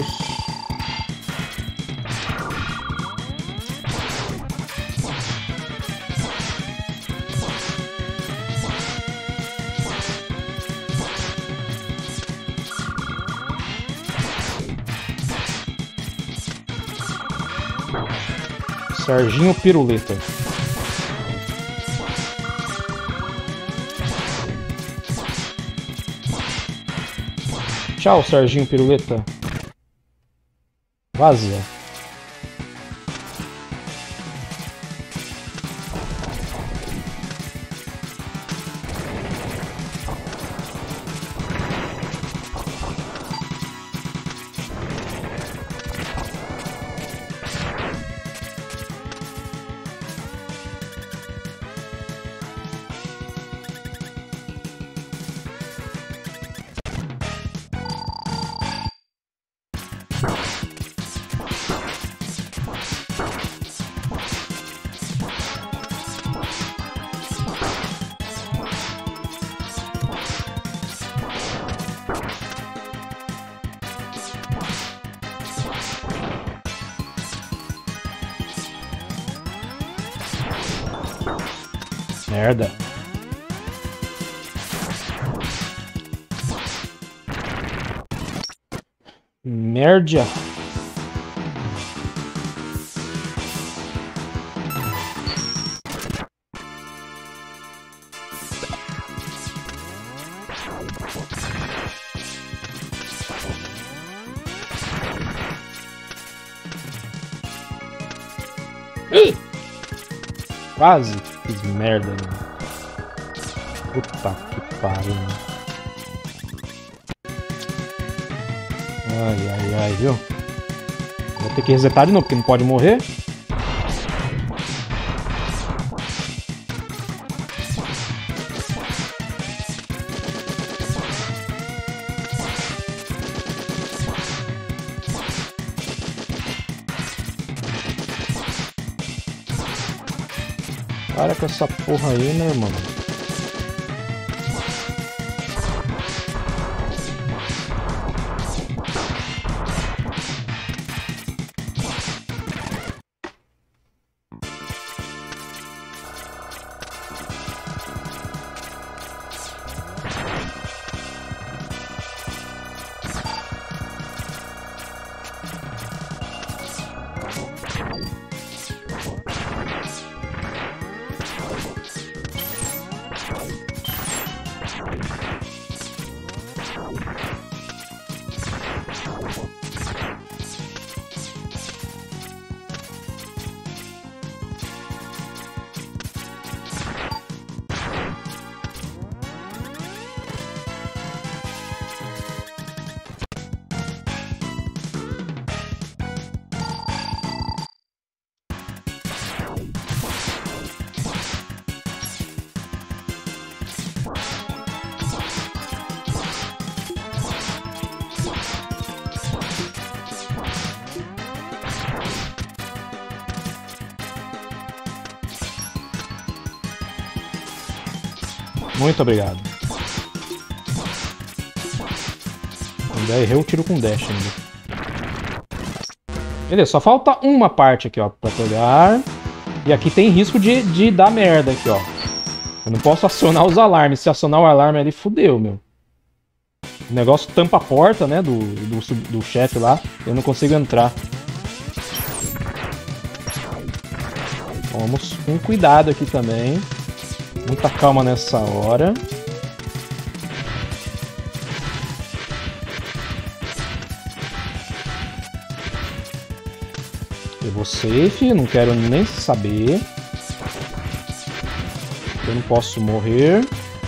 Serginho Piruleta. Tchau, Serginho Piruleta. Vazia. Merda. Merda. Ih! Quase fiz merda, mano. Puta que pariu, mano. Ai, ai, ai, viu? Vou ter que resetar de novo, porque não pode morrer. Para com essa porra aí, né, irmão? Muito obrigado. Ainda errei o tiro com dash ainda. Beleza, só falta uma parte aqui, ó, pra pegar. E aqui tem risco de, de dar merda aqui, ó. Eu não posso acionar os alarmes. Se acionar o alarme ali, fudeu, meu. O negócio tampa a porta, né, do, do, do chefe lá. Eu não consigo entrar. Vamos com cuidado aqui também. Muita calma nessa hora. Eu vou safe, não quero nem saber. Eu não posso morrer.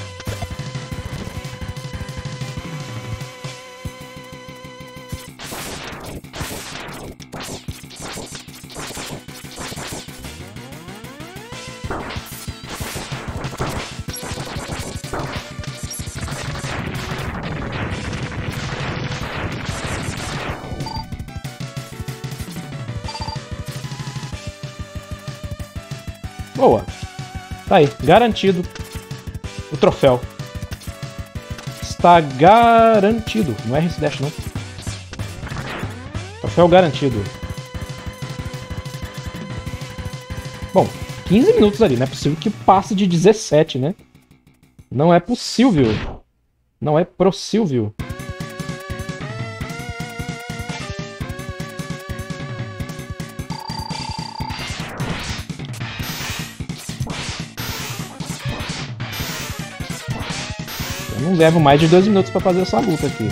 Boa. Tá aí, garantido o troféu. Está garantido. Não é R S Dash, não. Troféu garantido. Bom, quinze minutos ali. Não é possível que passe de dezessete, né? Não é possível. Não é possível. Eu não levo mais de dois minutos pra fazer essa luta aqui.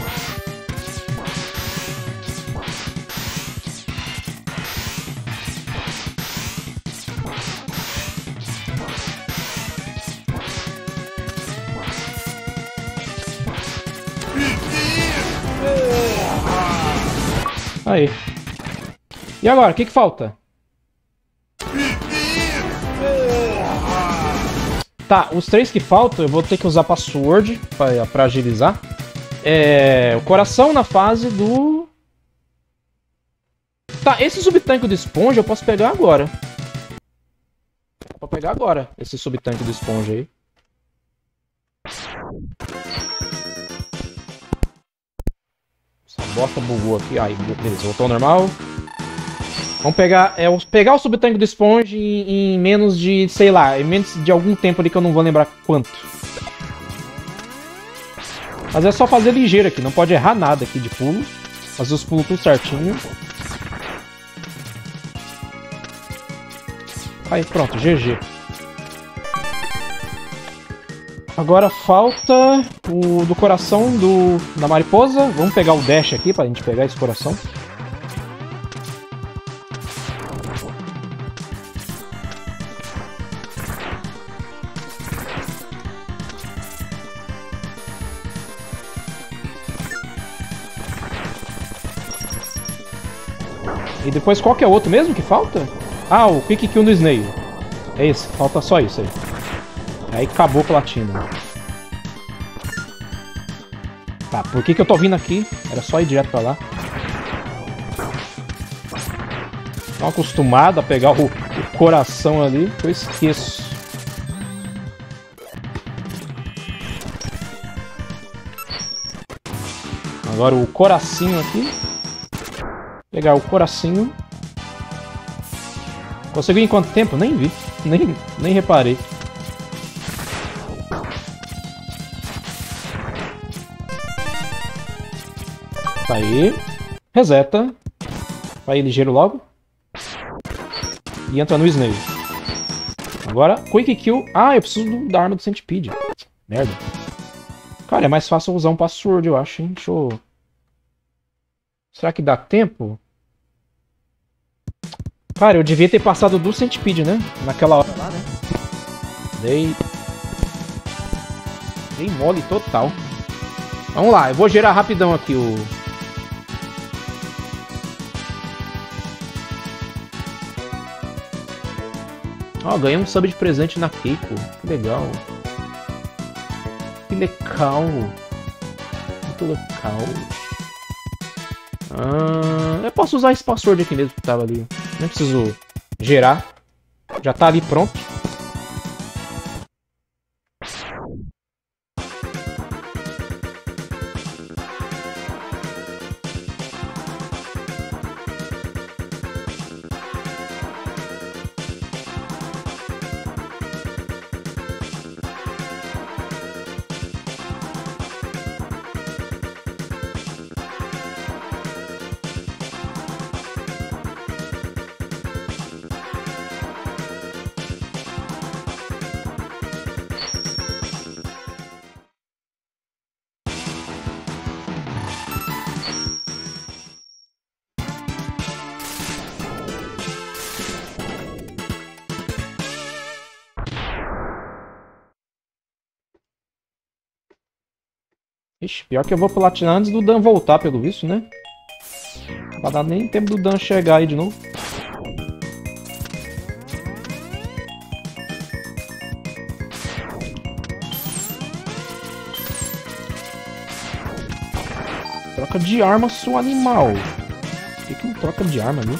Aí. E agora, o que que falta? Tá, os três que faltam, eu vou ter que usar password pra, pra agilizar. É, o coração na fase do... Tá, esse subtanque do esponja eu posso pegar agora. Vou pegar agora, esse subtanque do esponja aí. Essa bosta bugou aqui. Aí, beleza, voltou ao normal. Vamos pegar, é, pegar o subtanque do esponja em, em menos de, sei lá, em menos de algum tempo ali que eu não vou lembrar quanto. Mas é só fazer ligeiro aqui, não pode errar nada aqui de pulo. Fazer os pulos tudo certinho. Aí, pronto, G G. Agora falta o do coração do, da mariposa. Vamos pegar o dash aqui pra gente pegar esse coração. E depois qual que é o outro mesmo que falta? Ah, o Quick Kill no Snail. É esse, falta só isso aí. Aí acabou a platina. Tá, por que que eu tô vindo aqui? Era só ir direto pra lá. Tô acostumado a pegar o, o coração ali, que eu esqueço. Agora o coracinho aqui. Pegar o coracinho. Consegui em quanto tempo? Nem vi. Nem, nem reparei. Tá aí. Reseta. Vai ligeiro logo. E entra no Snail. Agora, Quick Kill. Ah, eu preciso do, da arma do Centipede. Merda. Cara, é mais fácil usar um password, eu acho, hein? Deixa eu... Será que dá tempo? Cara, eu devia ter passado do Centipede, né? Naquela hora lá, né? Dei... Dei mole total. Vamos lá, eu vou gerar rapidão aqui o... Ó, oh, ganhei um sub de presente na Keiko. Que legal. Que legal. Muito legal. Ah, eu posso usar esse password aqui mesmo que tava ali. Nem preciso gerar. Já tá ali pronto. Ixi, pior que eu vou platinar antes do Dan voltar, pelo visto, né? Não vai dar nem tempo do Dan chegar aí de novo. Troca de arma, seu animal. Por que que não troca de arma ali?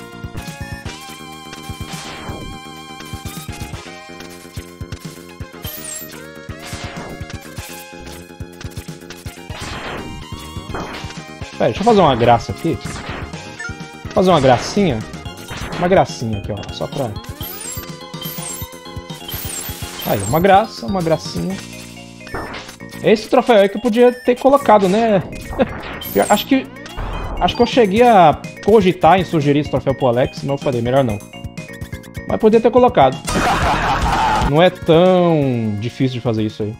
Pera, deixa eu fazer uma graça aqui. Vou fazer uma gracinha. Uma gracinha aqui, ó. Só pra... Aí, uma graça, uma gracinha. Esse troféu aí que eu podia ter colocado, né? Acho que... Acho que eu cheguei a cogitar em sugerir esse troféu pro Alex, mas eu falei, melhor não. Mas podia ter colocado. Não é tão difícil de fazer isso aí.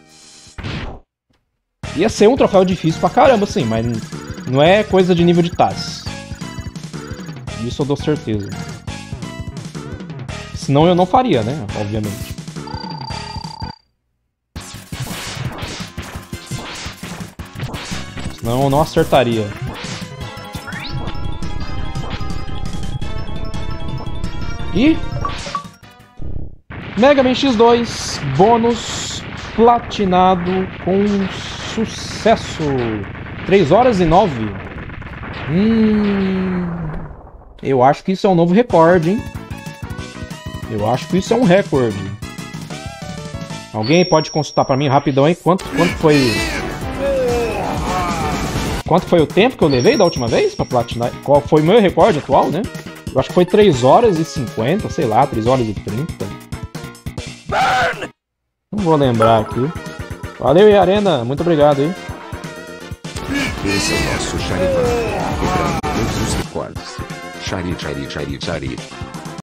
Ia ser um troféu difícil pra caramba, sim, mas não é coisa de nível de Taz. Isso eu dou certeza. Senão eu não faria, né? Obviamente. Senão eu não acertaria. E... Mega Man X dois, bônus platinado com sucesso. três horas e nove. Hum... Eu acho que isso é um novo recorde, hein? Eu acho que isso é um recorde. Alguém pode consultar pra mim rapidão aí quanto, quanto foi... Quanto foi o tempo que eu levei da última vez pra platinar? Qual foi o meu recorde atual, né? Eu acho que foi três horas e cinquenta, sei lá, três horas e trinta. Não vou lembrar aqui. Valeu, e Arena, muito obrigado aí. Esse é o nosso Charivan, quebrando todos os recordes. Chari, chari, chari, chari.